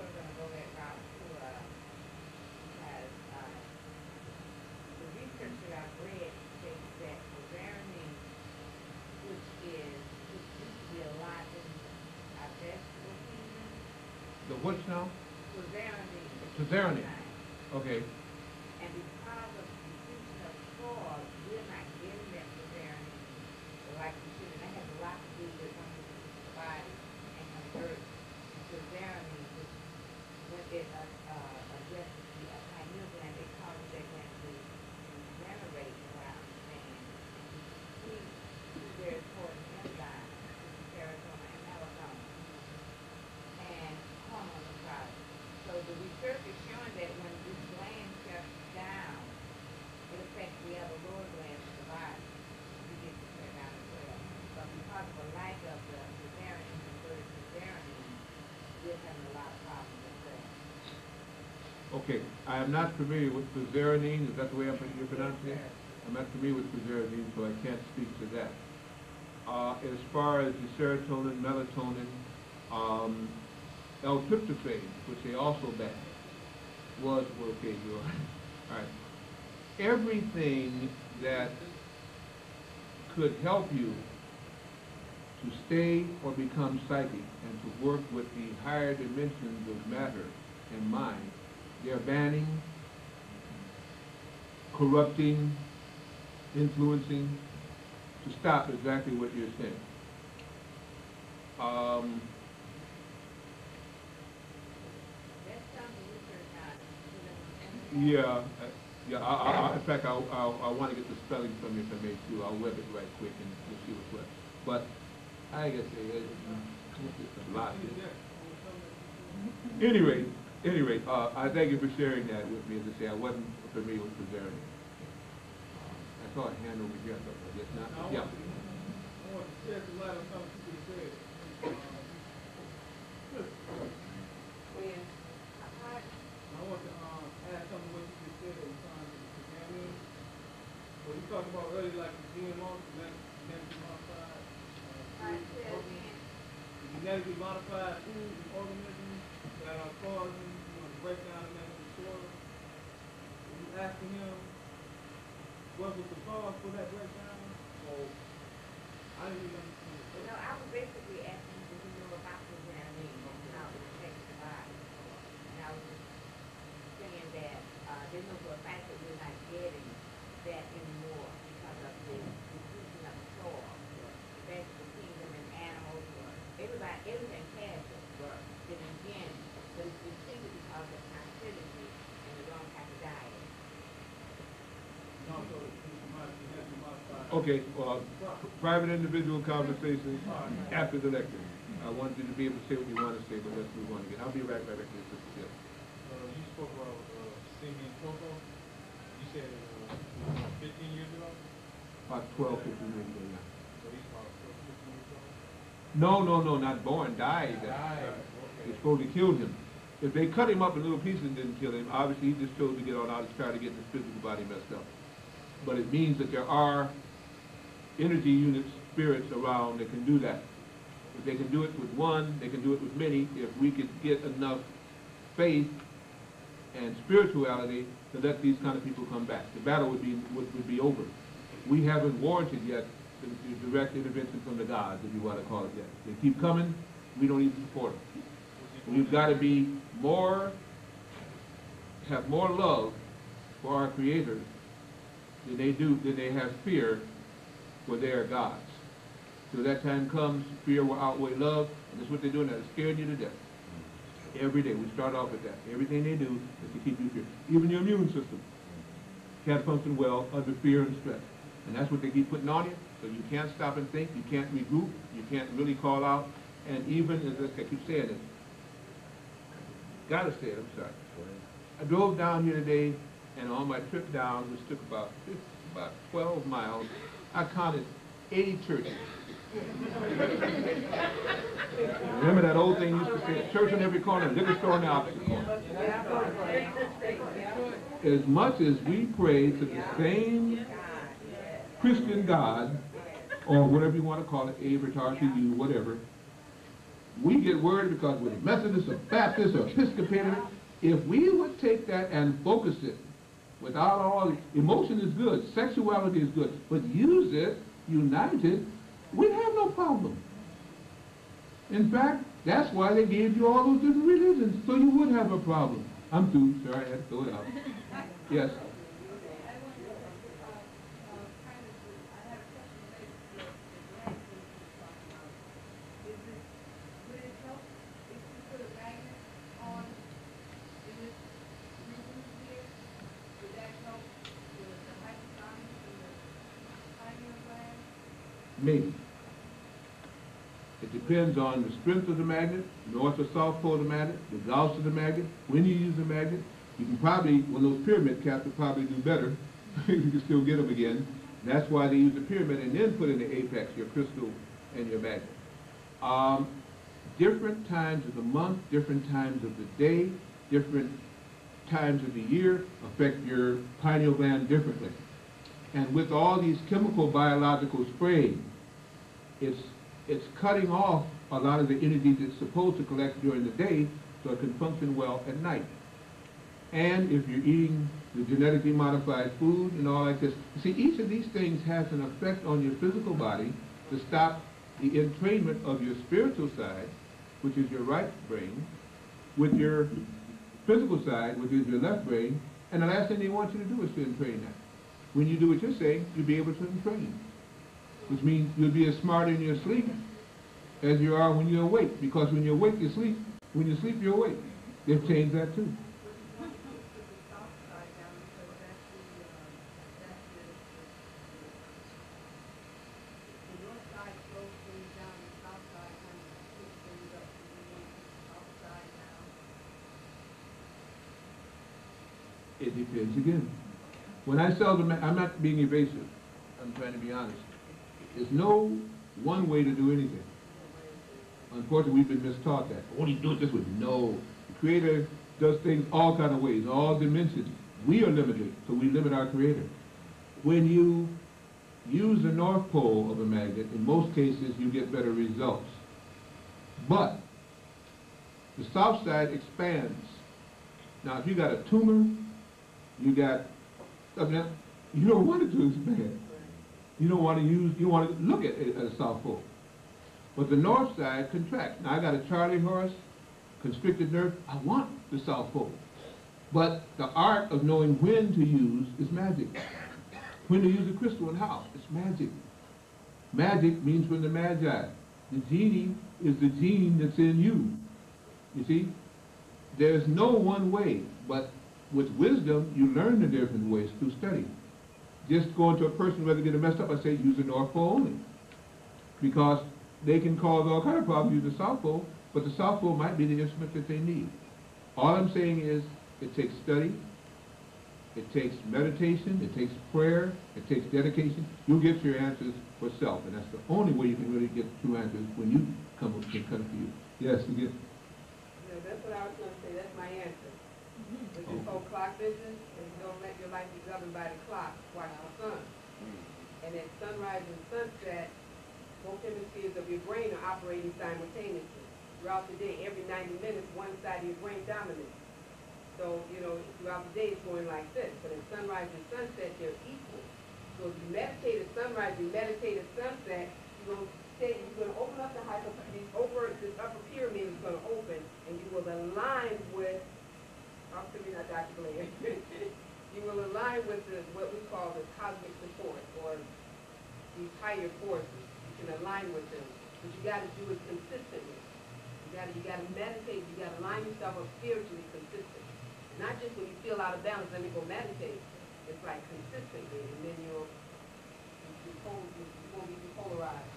The which now? Tazarani. Okay. And because of the depletion of soil, we're not getting that tazarani like we should. And that has a lot to do with when we body and convert tazarani, which when it uh, uh, addresses the uh, pineal gland, it causes that gland to regenerate, is what I understand. And we see very important enzymes, serotonin and melatonin, and hormonal products. So the research is showing that when this gland shuts down, it affects the other lower glands of the body. We get to shut down as well. But because of a lack of the tazarani, converted tazarani, we're having a lot of problems as well. Okay. I am not familiar with tazarani. Is that the way I'm, you're pronouncing it? I'm not familiar with tazarani, so I can't speak to that. Uh, as far as the serotonin, melatonin, um, L-tryptophan, which they also banned, was, well, okay, you're all right. Everything that could help you to stay or become psychic and to work with the higher dimensions of matter and mind, they're banning, corrupting, influencing, to stop exactly what you're saying. Um, Yeah, Yeah, I, I, I- in fact, I, I, I want to get the spelling from you if I may too. I'll web it right quick and we'll see what's what. But I guess it, it, it's a lot. Anyway, anyway, uh, I thank you for sharing that with me. As I say, I wasn't familiar with preserving. Uh, I saw a hand over here, but I guess not. Now, I Yeah. want to, I want to shed some light on something you said. Um, When, I want to um, add something to what you just said in time to Daniel. What you talked about earlier, like the G M O, genetically modified. Uh, Alright, food, say it organisms, again. the genetically modified food and organisms that are causing, you know, the breakdown of the soil. Were you asking him what was the cause for that breakdown? Or I didn't even understand. You know, I was basically asking him if he knew about the examining and how it affects the body. And I was just saying that, uh, they know for a fact that we're not getting that anymore because of the depletion of the soil, the vegetable kingdom and animals, or everybody, everything has it. Right. Then again, but it's depleted because of toxicity and the wrong type of diet. And also, the mod- genetically modified. Okay, well, private individual conversation after the lecture. I wanted you to be able to say what you want to say, but let's move on again. I'll be right back after this. Sister Jill. Uh, you spoke about, uh, singing Coco. You said, uh, fifteen years ago? About twelve, fifteen years ago, yeah. So he's about twelve, fifteen years old? No, no, no, not born, died. Died, They okay. supposedly killed him. If they cut him up in little pieces and didn't kill him, obviously he just chose to get on out and try to get his physical body messed up. But it means that there are energy units, spirits around that can do that. If they can do it with one, they can do it with many. If we could get enough faith and spirituality to let these kind of people come back, the battle would be would, would be over. We haven't warranted yet the, the direct intervention from the gods, if you want to call it yet. They keep coming, we don't even support them. We've got to be more, have more love for our creators than they do, than they have fear for their gods. Till that time comes, fear will outweigh love, and that's what they're doing now. They're scaring you to death. Every day, we start off with that. Everything they do is to keep you fear. Even your immune system can't function well under fear and stress. And that's what they keep putting on you, so you can't stop and think, you can't regroup, you can't really call out, and even, as I keep saying it, gotta say it, I'm sorry. I drove down here today, and on my trip down, which took about about twelve miles, I counted eighty churches. Remember that old thing used to say, church on every corner, liquor store on the opposite corner. As much as we pray to the same Christian God, or whatever you want to call it, Average, R C U, whatever, we get worried because we're Methodist or Baptist or Episcopalian. If we would take that and focus it without all, emotion is good, sexuality is good, but use it united, we'd have no problem. In fact, that's why they gave you all those different religions, so you would have a problem. I'm through, sorry, I had to throw it out. Yes. Maybe. It depends on the strength of the magnet, north or south pole of the magnet, the gauss of the magnet, when you use the magnet. You can probably, one of those pyramid caps will probably do better. You can still get them again. That's why they use the pyramid and then put in the apex, your crystal and your magnet. Um, different times of the month, different times of the day, different times of the year affect your pineal gland differently. And with all these chemical biological spraying, it's, it's cutting off a lot of the energy that's supposed to collect during the day so it can function well at night. And if you're eating the genetically modified food and all like this, you see, each of these things has an effect on your physical body to stop the entrainment of your spiritual side, which is your right brain, with your physical side, which is your left brain, and the last thing they want you to do is to entrain that. When you do what you're saying, you'll be able to entrain, which means you'll be as smart in your sleep as you are when you're awake, because when you're awake, you sleep. When you sleep, you're awake. They've changed that too. It depends again. When I sell the, ma- I'm not being evasive. I'm trying to be honest. There's no one way to do anything. Unfortunately, we've been mistaught that. Only do it this way. No. The Creator does things all kind of ways, all dimensions. We are limited, so we limit our Creator. When you use the North Pole of a magnet, in most cases, you get better results. But the South side expands. Now, if you got a tumor, you got something else, you don't want it to expand. You don't want to use, you want to look at it at a South Pole. But the North side contracts. Now, I got a Charlie horse, constricted nerve, I want the South Pole. But the art of knowing when to use is magic. When to use a crystal and how, it's magic. Magic means from the Magi. The genie is the gene that's in you. You see? There's no one way, but with wisdom, you learn the different ways through study. Just going to a person, whether get it messed up, I say use the North Pole only. Because they can cause all kind of problems using the South Pole, but the South Pole might be the instrument that they need. All I'm saying is it takes study, it takes meditation, it takes prayer, it takes dedication. You'll get your answers for self, and that's the only way you can really get true answers when you come up can come to you. Yes, you get. Yeah, that's what I was gonna say, that's my answer. With this whole clock business, and don't let your life be governed by the clock, watch the sun. And at sunrise and sunset, both hemispheres of your brain are operating simultaneously. Throughout the day, every ninety minutes, one side of your brain dominates. So, you know, throughout the day it's going like this, but at sunrise and sunset, they're equal. So if you meditate at sunrise, you meditate at sunset, you're going to stay, you're going to open up the hyper, over, this upper pyramid is going to open, and you will align with, I'm assuming not Doctor Blair, you will align with the, what we call the cosmic support, or these higher forces. You can align with them, but you got to do it consistently. You got to, you got to meditate, you got to line yourself up spiritually consistently. Not just when you feel out of balance, let me go meditate. It's like consistently, and then you'll, you won't be polarized.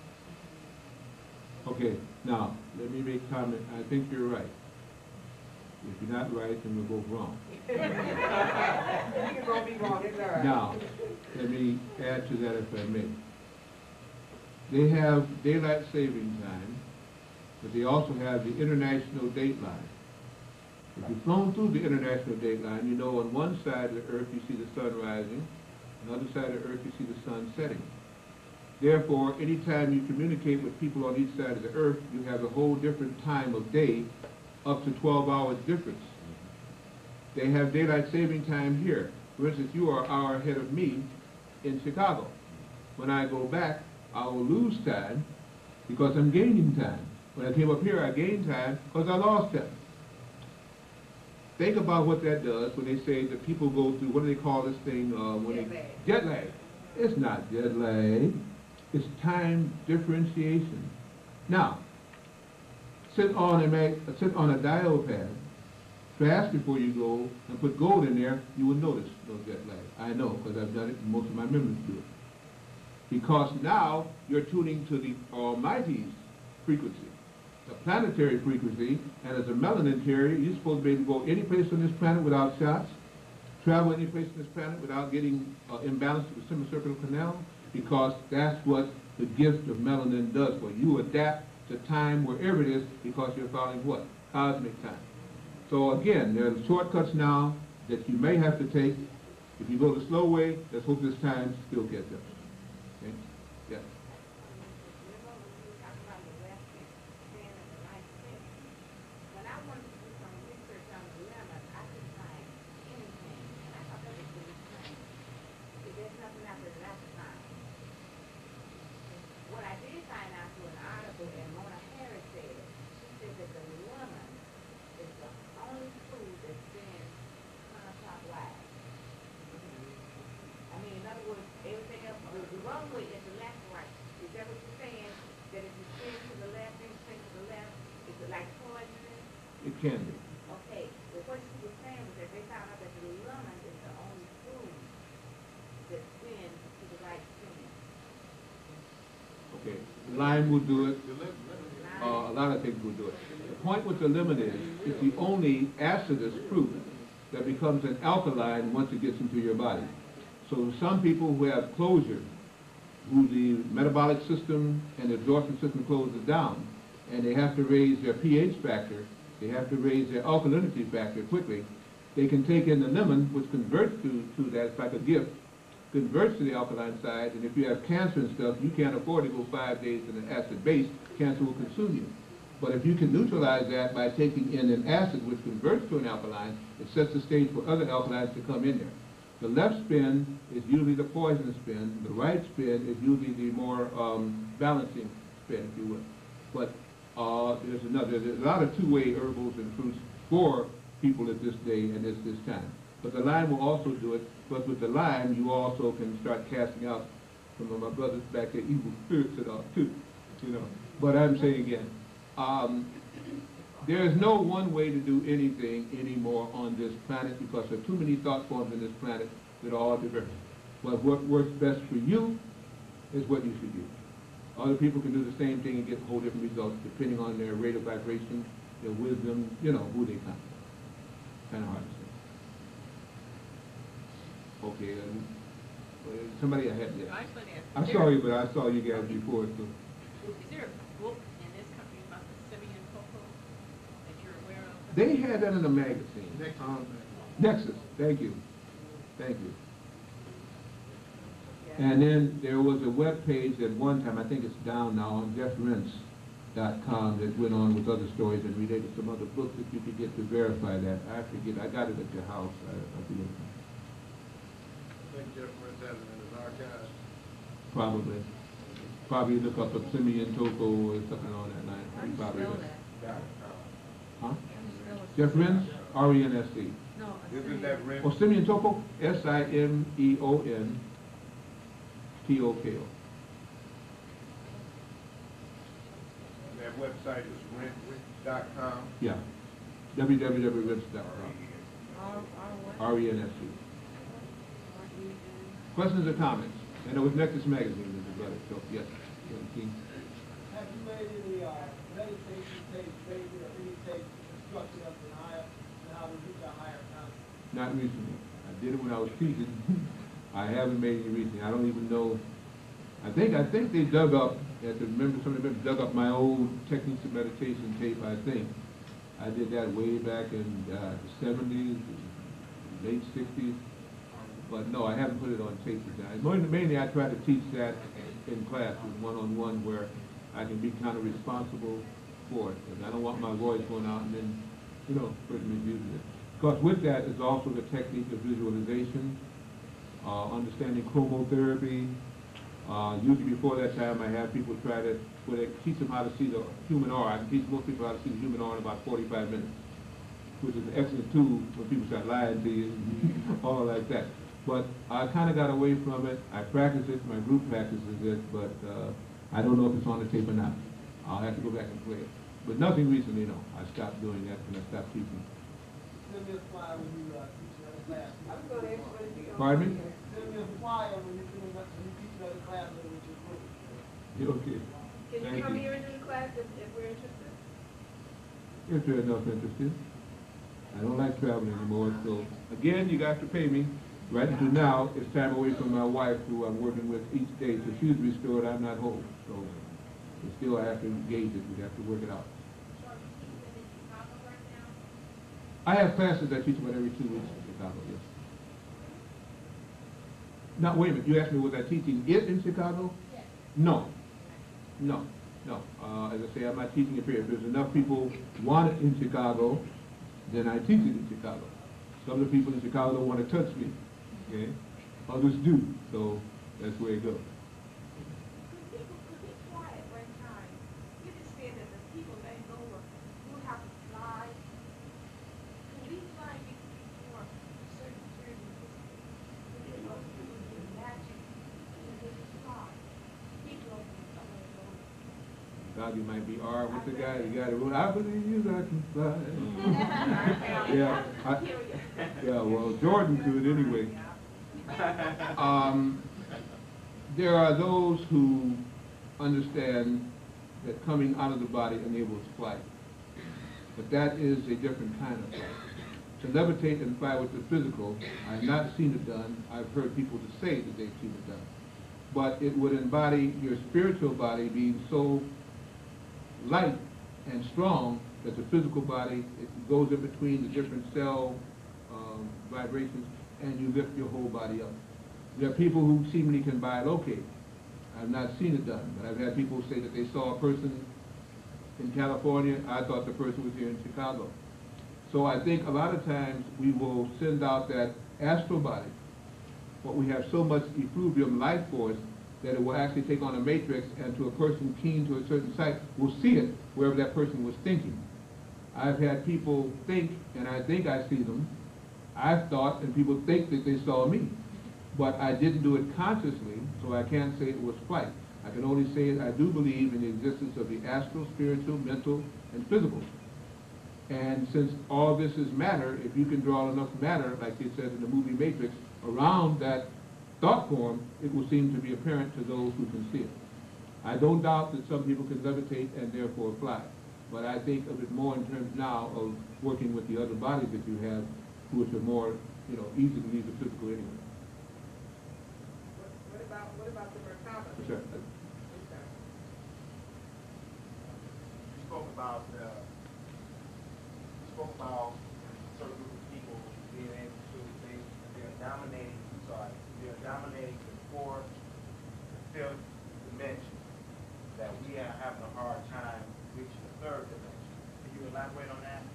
Okay, now, let me make comment. I think you're right. If you're not right, then we're both wrong. You can both be wrong, it's all right. Now, let me add to that if I may. They have daylight saving time, but they also have the international dateline. If you've flown through the international dateline, you know on one side of the earth you see the sun rising, on the other side of the earth you see the sun setting. Therefore, anytime you communicate with people on each side of the earth, you have a whole different time of day, up to twelve hours difference. They have daylight saving time here. For instance, you are an hour ahead of me in Chicago. When I go back, I will lose time because I'm gaining time. When I came up here, I gained time because I lost time. Think about what that does when they say that people go through, what do they call this thing? Uh, when jet they, lag. Jet lag. It's not jet lag. It's time differentiation. Now, sit on a mag, sit on a diode pad, fast before you go, and put gold in there, you will notice no jet lag. I know, because I've done it, and most of my members do it. Because now you're tuning to the Almighty's frequency, the planetary frequency, and as a melanin carrier, you're supposed to be able to go any place on this planet without shots, travel any place on this planet without getting uh, imbalanced to the semicircular canal, because that's what the gift of melanin does for you. You adapt to time wherever it is because you're following what? Cosmic time. So again, there are shortcuts now that you may have to take. If you go the slow way, let's hope this time still gets us. Okay? Yeah. It can be. Okay, but what she was saying was that they found out that the lemon is the only food that spins to the right spin. Okay. Lime will do it. Uh, a lot of things will do it. The point with the lemon is, it's the only acid that's proven that becomes an alkaline once it gets into your body. So some people who have closure, who the metabolic system and the absorption system closes down, and they have to raise their pH factor, they have to raise their alkalinity factor quickly, they can take in the lemon, which converts to, to that, it's like a gift, converts to the alkaline side, and if you have cancer and stuff, you can't afford to go five days in an acid base, cancer will consume you. But if you can neutralize that by taking in an acid which converts to an alkaline, it sets the stage for other alkalines to come in there. The left spin is usually the poisonous spin. The right spin is usually the more um, balancing spin, if you will. But uh, there's another, there's a lot of two-way herbals and fruits for people at this day and this, this time. But the lime will also do it. But with the lime, you also can start casting out some of my brothers back there, evil spirits and all too, you know. But I'm saying again, um, there is no one way to do anything anymore on this planet because there are too many thought forms in this planet that are all diverse. But what works best for you is what you should do. Other people can do the same thing and get whole different results depending on their rate of vibration, their wisdom, you know, who they come from. Kind of hard to say. Okay, um, uh, somebody I had there. I'm sorry, but I saw you guys before. So. Is there a book in this country about the Simeon Coco that you're aware of? They had that in a magazine. Nexus. Um, Nexus. Thank you. Thank you. And then there was a web page at one time, I think it's down now, on jeff rense dot com that went on with other stories and related some other books that you could get to verify that. I forget. I got it at your house. I, I forget. I think Jeff Rense has it in his archives. Probably. Probably look up a Simeon Coco or something on that line. How do you Probably spell would. that? Huh? How do you spell it? Jeff Rense, R E N S E. No, a Isn't that Rense? Oh, Simeon Toko, S I M E O N T O K O. And that website is rense dot com. Yeah. w w w dot rense dot com. R E N S E. Questions or comments? And it was Nexus Magazine that was about it, so yes. Have you made any uh, meditation tapes, maybe, or any tapes instructing us in higher, in how to reach a higher consciousness? Not recently. I did it when I was teaching. I haven't made any recently. I don't even know. I think I think they dug up, at the remember some of the members dug up my old Techniques of Meditation tape, I think. I did that way back in uh, the seventies, late sixties. But no, I haven't put it on tape yet. Mainly I try to teach that in class with one-on-one where I can be kind of responsible for it. Because I don't want my voice going out and then, you know, person misusing it. Because with that is also the technique of visualization, uh, understanding chromotherapy. Uh, usually before that time I have people try to, where they teach them how to see the human aura. I can teach most people how to see the human aura in about forty-five minutes, which is an excellent tool when people start lying to you and all like that. But I kind of got away from it. I practice it, my group practices it, but uh, I don't know if it's on the tape or not. I'll have to go back and play it. But nothing recently, no. I stopped doing that when I stopped teaching. Send me a flyer when you uh, teach another class. I was gonna ask you what it is. Pardon me? Send me a flyer when you're doing that, when you teach another class with your group. You okay? Can Thank you come you. here and do the class if, if we're interested? If there's enough interested. I don't like traveling anymore, so again, you got to pay me. Right until now, it's time away from my wife, who I'm working with each day. So she's restored, I'm not home. So but still, I have to engage it. We have to work it out. I have classes I teach about every two weeks in Chicago, yes. Now, wait a minute. You asked me, was I teaching it in Chicago? Yes. No. No. No. Uh, as I say, I'm not teaching it here. If there's enough people want it in Chicago, then I teach it in Chicago. Some of the people in Chicago don't want to touch me. Okay? Others do. So that's where it goes. Could people, could be quiet one time? You just said that the people that go will have to fly. Could we fly before certain periods? You know, magic, and they just fly. People God, you might be R with the guy. You got it. Well, I believe you I can fly. yeah. I, yeah. Well, Jordan could anyway. Um, there are those who understand that coming out of the body enables flight, but that is a different kind of flight. to levitate and fly with the physical. I've not seen it done. I've heard people to say that they've seen it done. But it would embody your spiritual body being so light and strong that the physical body, it goes in between the different cell um, vibrations, and you lift your whole body up. There are people who seemingly can bilocate. I've not seen it done, but I've had people say that they saw a person in California. I thought the person was here in Chicago. So I think a lot of times we will send out that astral body, but we have so much effluvium life force that it will actually take on a matrix, and to a person keen to a certain site will see it wherever that person was thinking. I've had people think, and I think I see them. I've thought, and people think that they saw me. But I didn't do it consciously, so I can't say it was flight. I can only say I do believe in the existence of the astral, spiritual, mental, and physical. And since all this is matter, if you can draw enough matter, like it says in the movie Matrix, around that thought form, it will seem to be apparent to those who can see it. I don't doubt that some people can levitate and therefore fly, but I think of it more in terms now of working with the other bodies that you have, which are more, you know, easy to leave the physical anyway. What about, what about the Merkaba? Sure. You spoke about, uh, you spoke about certain group of people being able to, they, they're dominating, sorry, they're dominating the fourth, the fifth dimension, that we are having a hard time reaching the third dimension. Can you elaborate on that?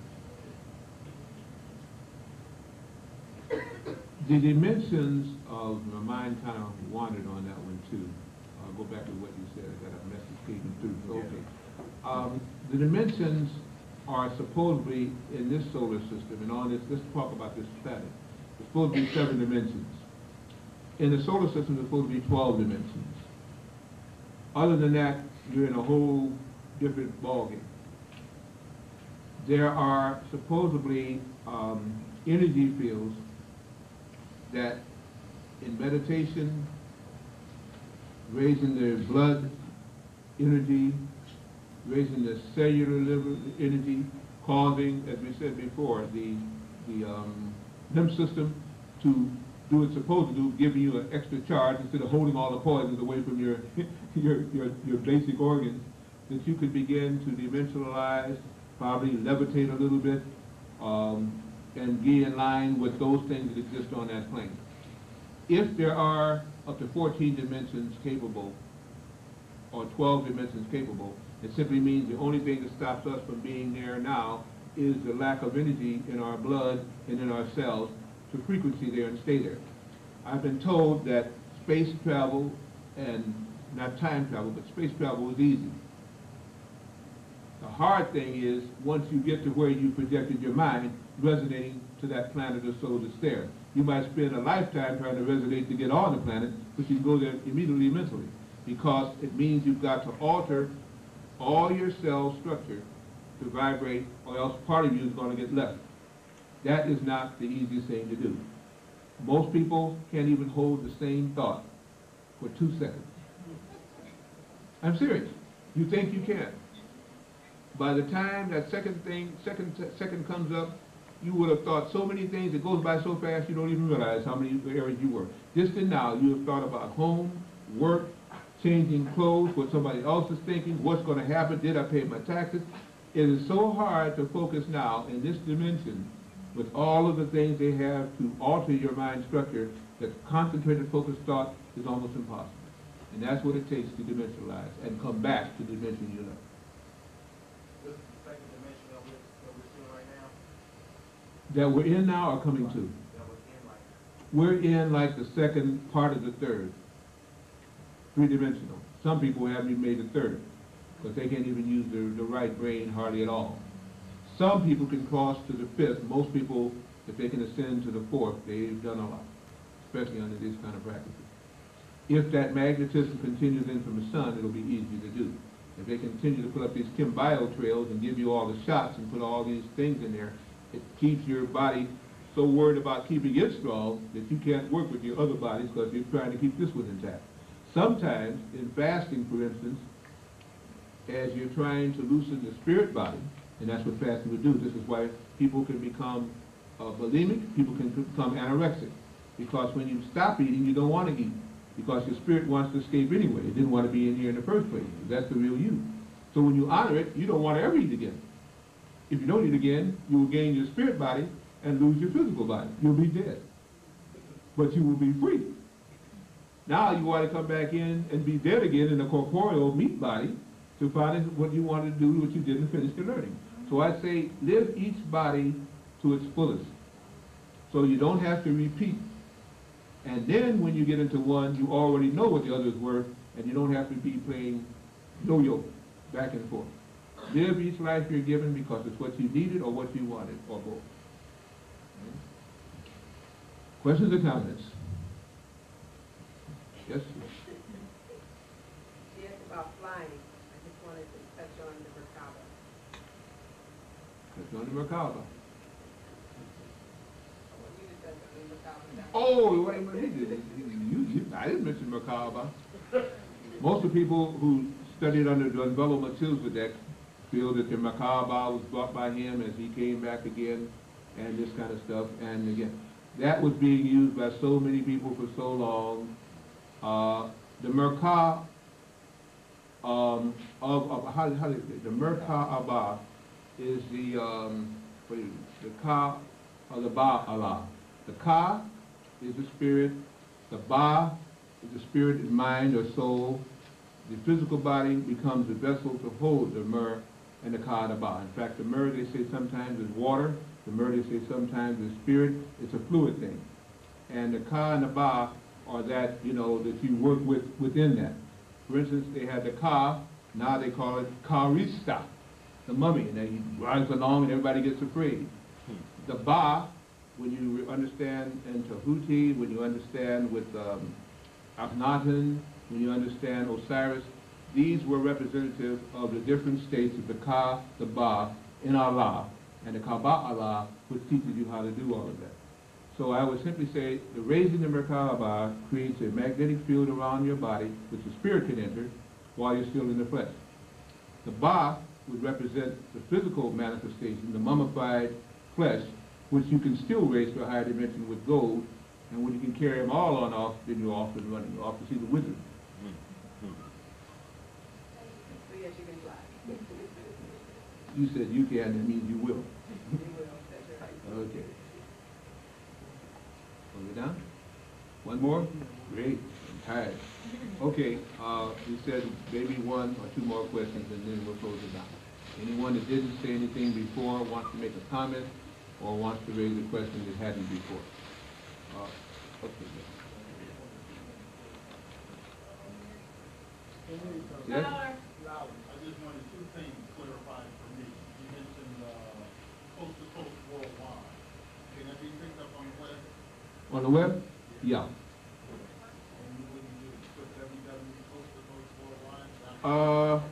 The dimensions of, my mind kind of wandered on that one too. I'll go back to what you said. I got a message came through. So, okay. Um, the dimensions are supposedly in this solar system, and on this, let's talk about this planet. There's supposed to be seven dimensions. In the solar system, there's supposed to be twelve dimensions. Other than that, you're in a whole different ballgame. There are supposedly um, energy fields that in meditation, raising their blood energy, raising the cellular liver energy, causing, as we said before, the, the um, lymph system to do what it's supposed to do, giving you an extra charge instead of holding all the poisons away from your, your, your, your basic organs, that you could begin to dimensionalize, probably levitate a little bit, um, and be in line with those things that exist on that plane. If there are up to fourteen dimensions capable, or twelve dimensions capable, it simply means the only thing that stops us from being there now is the lack of energy in our blood and in our cells to frequency there and stay there. I've been told that space travel, and not time travel, but space travel is easy. The hard thing is, once you get to where you projected your mind, resonating to that planet or so that's there. You might spend a lifetime trying to resonate to get on the planet, but you can go there immediately mentally, because it means you've got to alter all your cell structure to vibrate, or else part of you is going to get left. That is not the easiest thing to do. Most people can't even hold the same thought for two seconds. I'm serious. You think you can. By the time that second thing, second second comes up, you would have thought so many things. It goes by so fast you don't even realize how many areas you were. Just and now, you have thought about home, work, changing clothes, what somebody else is thinking, what's going to happen, did I pay my taxes? It is so hard to focus now in this dimension with all of the things they have to alter your mind structure that concentrated focused thought is almost impossible. And that's what it takes to dimensionalize and come back to the dimension you love. This is the second dimension that we're, that we're seeing right now. That we're in now or coming to? That we're in right now. We're in like the second part of the third. Three-dimensional. Some people haven't even made the third, because they can't even use their, the right brain hardly at all. Some people can cross to the fifth. Most people, if they can ascend to the fourth, they've done a lot, especially under these kind of practices. If that magnetism continues in from the sun, it'll be easy to do. If they continue to put up these Kim bio trails and give you all the shots and put all these things in there, it keeps your body so worried about keeping it strong that you can't work with your other bodies because you're trying to keep this one intact. Sometimes, in fasting, for instance, as you're trying to loosen the spirit body, and that's what fasting would do. This is why people can become uh, bulimic, people can become anorexic. Because when you stop eating, you don't want to eat. Because your spirit wants to escape anyway. It didn't want to be in here in the first place. That's the real you. So when you honor it, you don't want to ever eat again. If you don't eat again, you will gain your spirit body and lose your physical body. You'll be dead. But you will be free. Now you want to come back in and be dead again in a corporeal meat body to find what you wanted to do, what you didn't finish the learning. So I say, live each body to its fullest. So you don't have to repeat. And then when you get into one, you already know what the other is worth, and you don't have to be playing yo-yo back and forth. Live each life you're given because it's what you needed or what you wanted, or both. Questions or comments? Yes? She asked about flying. I just wanted to touch on the Merkaba. Touch on the Merkaba. I want you to touch on the Merkaba. Oh, wait a minute. You, you, you, I didn't mention Merkaba. Most of the people who studied under Don Bello Melchizedek feel that the Merkaba was brought by him as he came back again and this kind of stuff. And again, that was being used by so many people for so long. Uh, the Merkaba um, of, of how, how do you say it? The Merkaba is the um, wait, the Ka or the Ba Allah. The Ka is the spirit. The Ba is the spirit and mind or soul. The physical body becomes the vessel to hold the Mer and the Ka and the Ba. In fact, the Mer they say sometimes is water. The Mer they say sometimes is spirit. It's a fluid thing. And the Ka and the Ba are that, you know, that you work with within that. For instance, they had the Ka, now they call it Karista, the mummy, and then he rides along and everybody gets afraid. The Ba, when you understand in Tahuti, when you understand with um, Akhenaten, when you understand Osiris, these were representative of the different states of the Ka, the Ba, in Allah, and the Kaaba Allah, which teaches you how to do all of that. So I would simply say the raising the Merkaba creates a magnetic field around your body, which the spirit can enter while you're still in the flesh. The Ba would represent the physical manifestation, the mummified flesh, which you can still raise to a higher dimension with gold, and when you can carry them all on off, then you're off and running. You're off to see the wizard. So yes, you can fly. You said you can, that means you will. You will, that's right. Okay. Are we done? One more? Great. I'm tired. Okay, uh, we said maybe one or two more questions and then we'll close it down. Anyone that didn't say anything before wants to make a comment or wants to raise a question that hadn't before? Uh, okay. Yes? Loud. I just wanted two things clarified for me. You mentioned uh, coast to coast worldwide. Can that be picked up on the web? On the web? Yeah. Uh,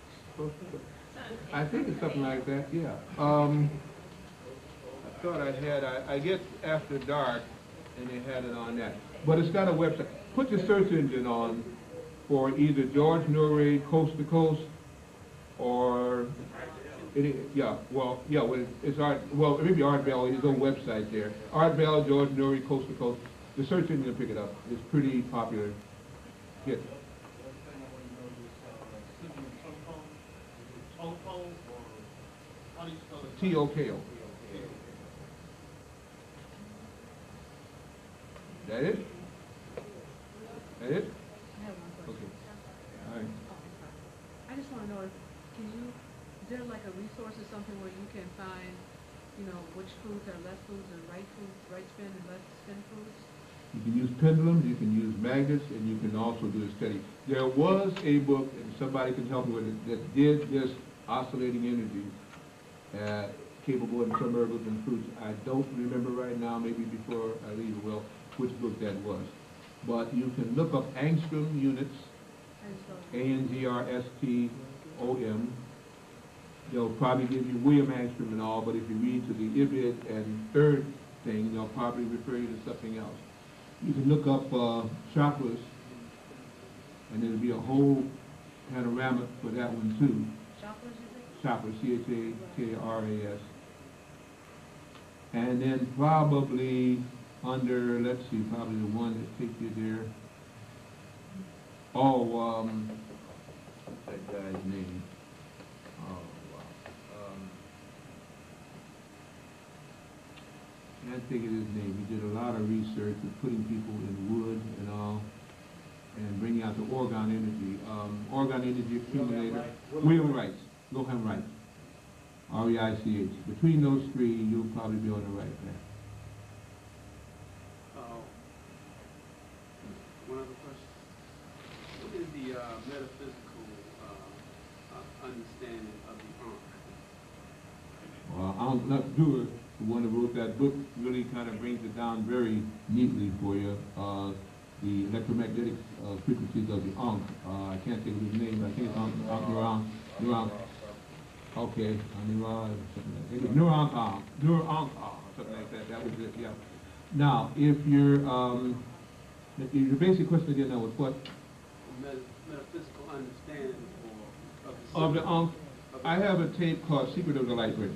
I think it's something like that, yeah. Um, I thought I had, I, I guess After Dark, and they had it on that. But it's got a website. Put the search engine on for either George Noory Coast to Coast, or, it, yeah, well, yeah, well, it's Art, well, maybe Art Bell, his own website there. Art Bell, George Noory, Coast to Coast. The search engine will pick it up. It's pretty popular. Yes. T O K O. That it? That it? I have one question. Okay. All right. I just want to know, if can you, is there like a resource or something where you can find, you know, which foods are left foods and right foods, right spin and left spin foods? You can use pendulums, you can use magnets, and you can also do a study. There was a book, and somebody can help me with it, that did this oscillating energy, uh, capable in some herbs and fruits. I don't remember right now, maybe before I leave it will, which book that was. But you can look up angstrom units, A N G R S T O M. They'll probably give you William Angstrom and all, but if you read to the Ibid and third thing, they'll probably refer you to something else. You can look up uh, chakras, and there'll be a whole panorama for that one too. Chakras, you think? Chakras, C H A K R A S. And then probably under, let's see, probably the one that takes you there. Oh, um, what's that guy's name? Oh, wow. Um, can't think of his name. He did a lot of research with putting people in wood and all, and bringing out the orgone energy. Um, orgone energy accumulator. William Wright. Wilhelm Wright. R E I C H. Between those three, you'll probably be on the right path. Uh, one other question. What is the uh, metaphysical uh, uh, understanding of the Ankh? Well, Ankh Nut-Dur, the one that wrote that book, really kind of brings it down very neatly for you. Uh, the electromagnetic uh, frequencies of the Ankh. Uh, I can't think of his name, but I think it's Ankh, Ankh Neuron. Neuron. Okay, Neuron, something like that. It was Neuron Ankh, Neuron Ankh, something like that. That was it, yeah. Now, if you're, um, your basic question again now was what? Met metaphysical understanding or of the, Of the Ankh. I have a tape called Secret of the Light Rings.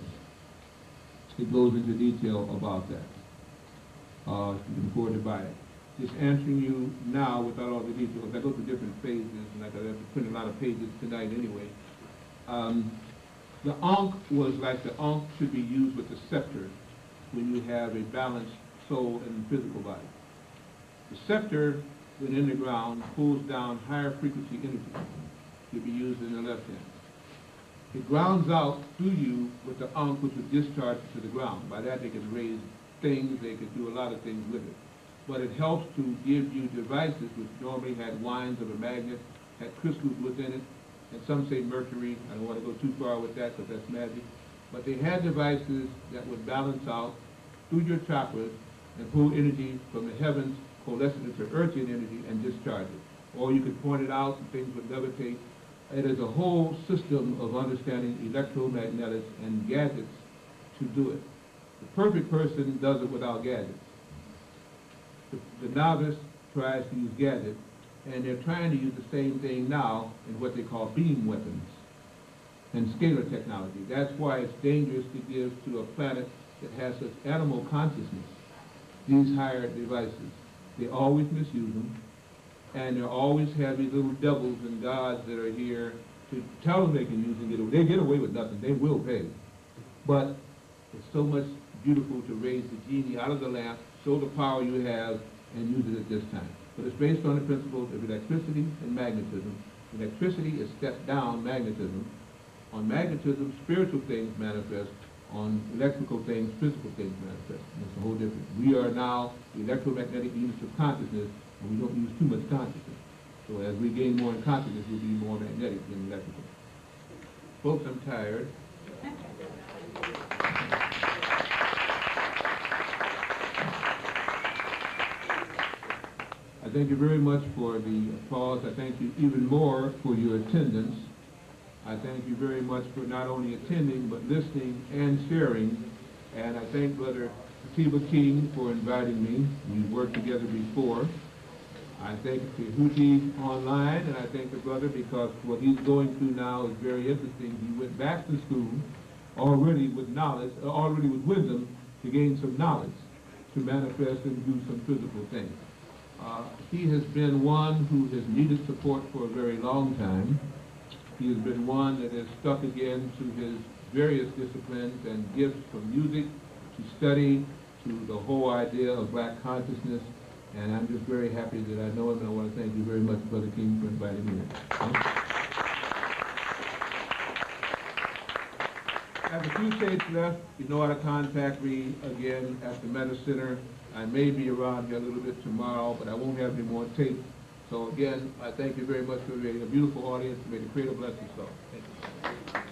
It goes into detail about that. Uh, you can afford to buy it. Just answering you now without all the details. I go through different phases, and I have to print a lot of pages tonight anyway. Um, the Ankh was like the Ankh should be used with the scepter when you have a balanced soul and physical body. The scepter, when in the ground, pulls down higher frequency energy to be used in the left hand. It grounds out through you with the Ankh, which would discharge to the ground. By that they could raise things, they could do a lot of things with it. But it helps to give you devices which normally had winds of a magnet, had crystals within it, and some say mercury. I don't want to go too far with that because that's magic. But they had devices that would balance out through your chakras and pull energy from the heavens, coalesce it into earthian energy, and discharge it. Or you could point it out and things would levitate. It is a whole system of understanding electromagnetics and gadgets to do it. The perfect person does it without gadgets. The, the novice tries to use gadgets, and they're trying to use the same thing now in what they call beam weapons and scalar technology. That's why it's dangerous to give to a planet that has such animal consciousness these higher devices. They always misuse them, and they always have these little devils and gods that are here to tell them they can use and get away. They get away with nothing. They will pay. But it's so much beautiful to raise the genie out of the lamp, show the power you have, and use it at this time. But it's based on the principles of electricity and magnetism. Electricity is stepped down magnetism. On magnetism, spiritual things manifest. On electrical things, physical things manifest. And it's a whole different. We are now electromagnetic units of consciousness, and we don't use too much consciousness. So as we gain more in consciousness, we'll be more magnetic than electrical. Folks, I'm tired. I thank you very much for the applause. I thank you even more for your attendance. I thank you very much for not only attending, but listening and sharing. And I thank Brother Atiba King for inviting me. We've worked together before. I thank Tehuti Online, and I thank the brother because what he's going through now is very interesting. He went back to school already with knowledge, uh, already with wisdom, to gain some knowledge, to manifest and do some physical things. Uh, he has been one who has needed support for a very long time. He has been one that has stuck again to his various disciplines and gifts, from music to study to the whole idea of black consciousness. And I'm just very happy that I know him, and I want to thank you very much, Brother King, for inviting me in. I have a few tapes left. You know how to contact me again at the Meta Center. I may be around here a little bit tomorrow, but I won't have any more tapes. So again, I thank you very much for a beautiful audience. May the Creator bless you so. Thank you.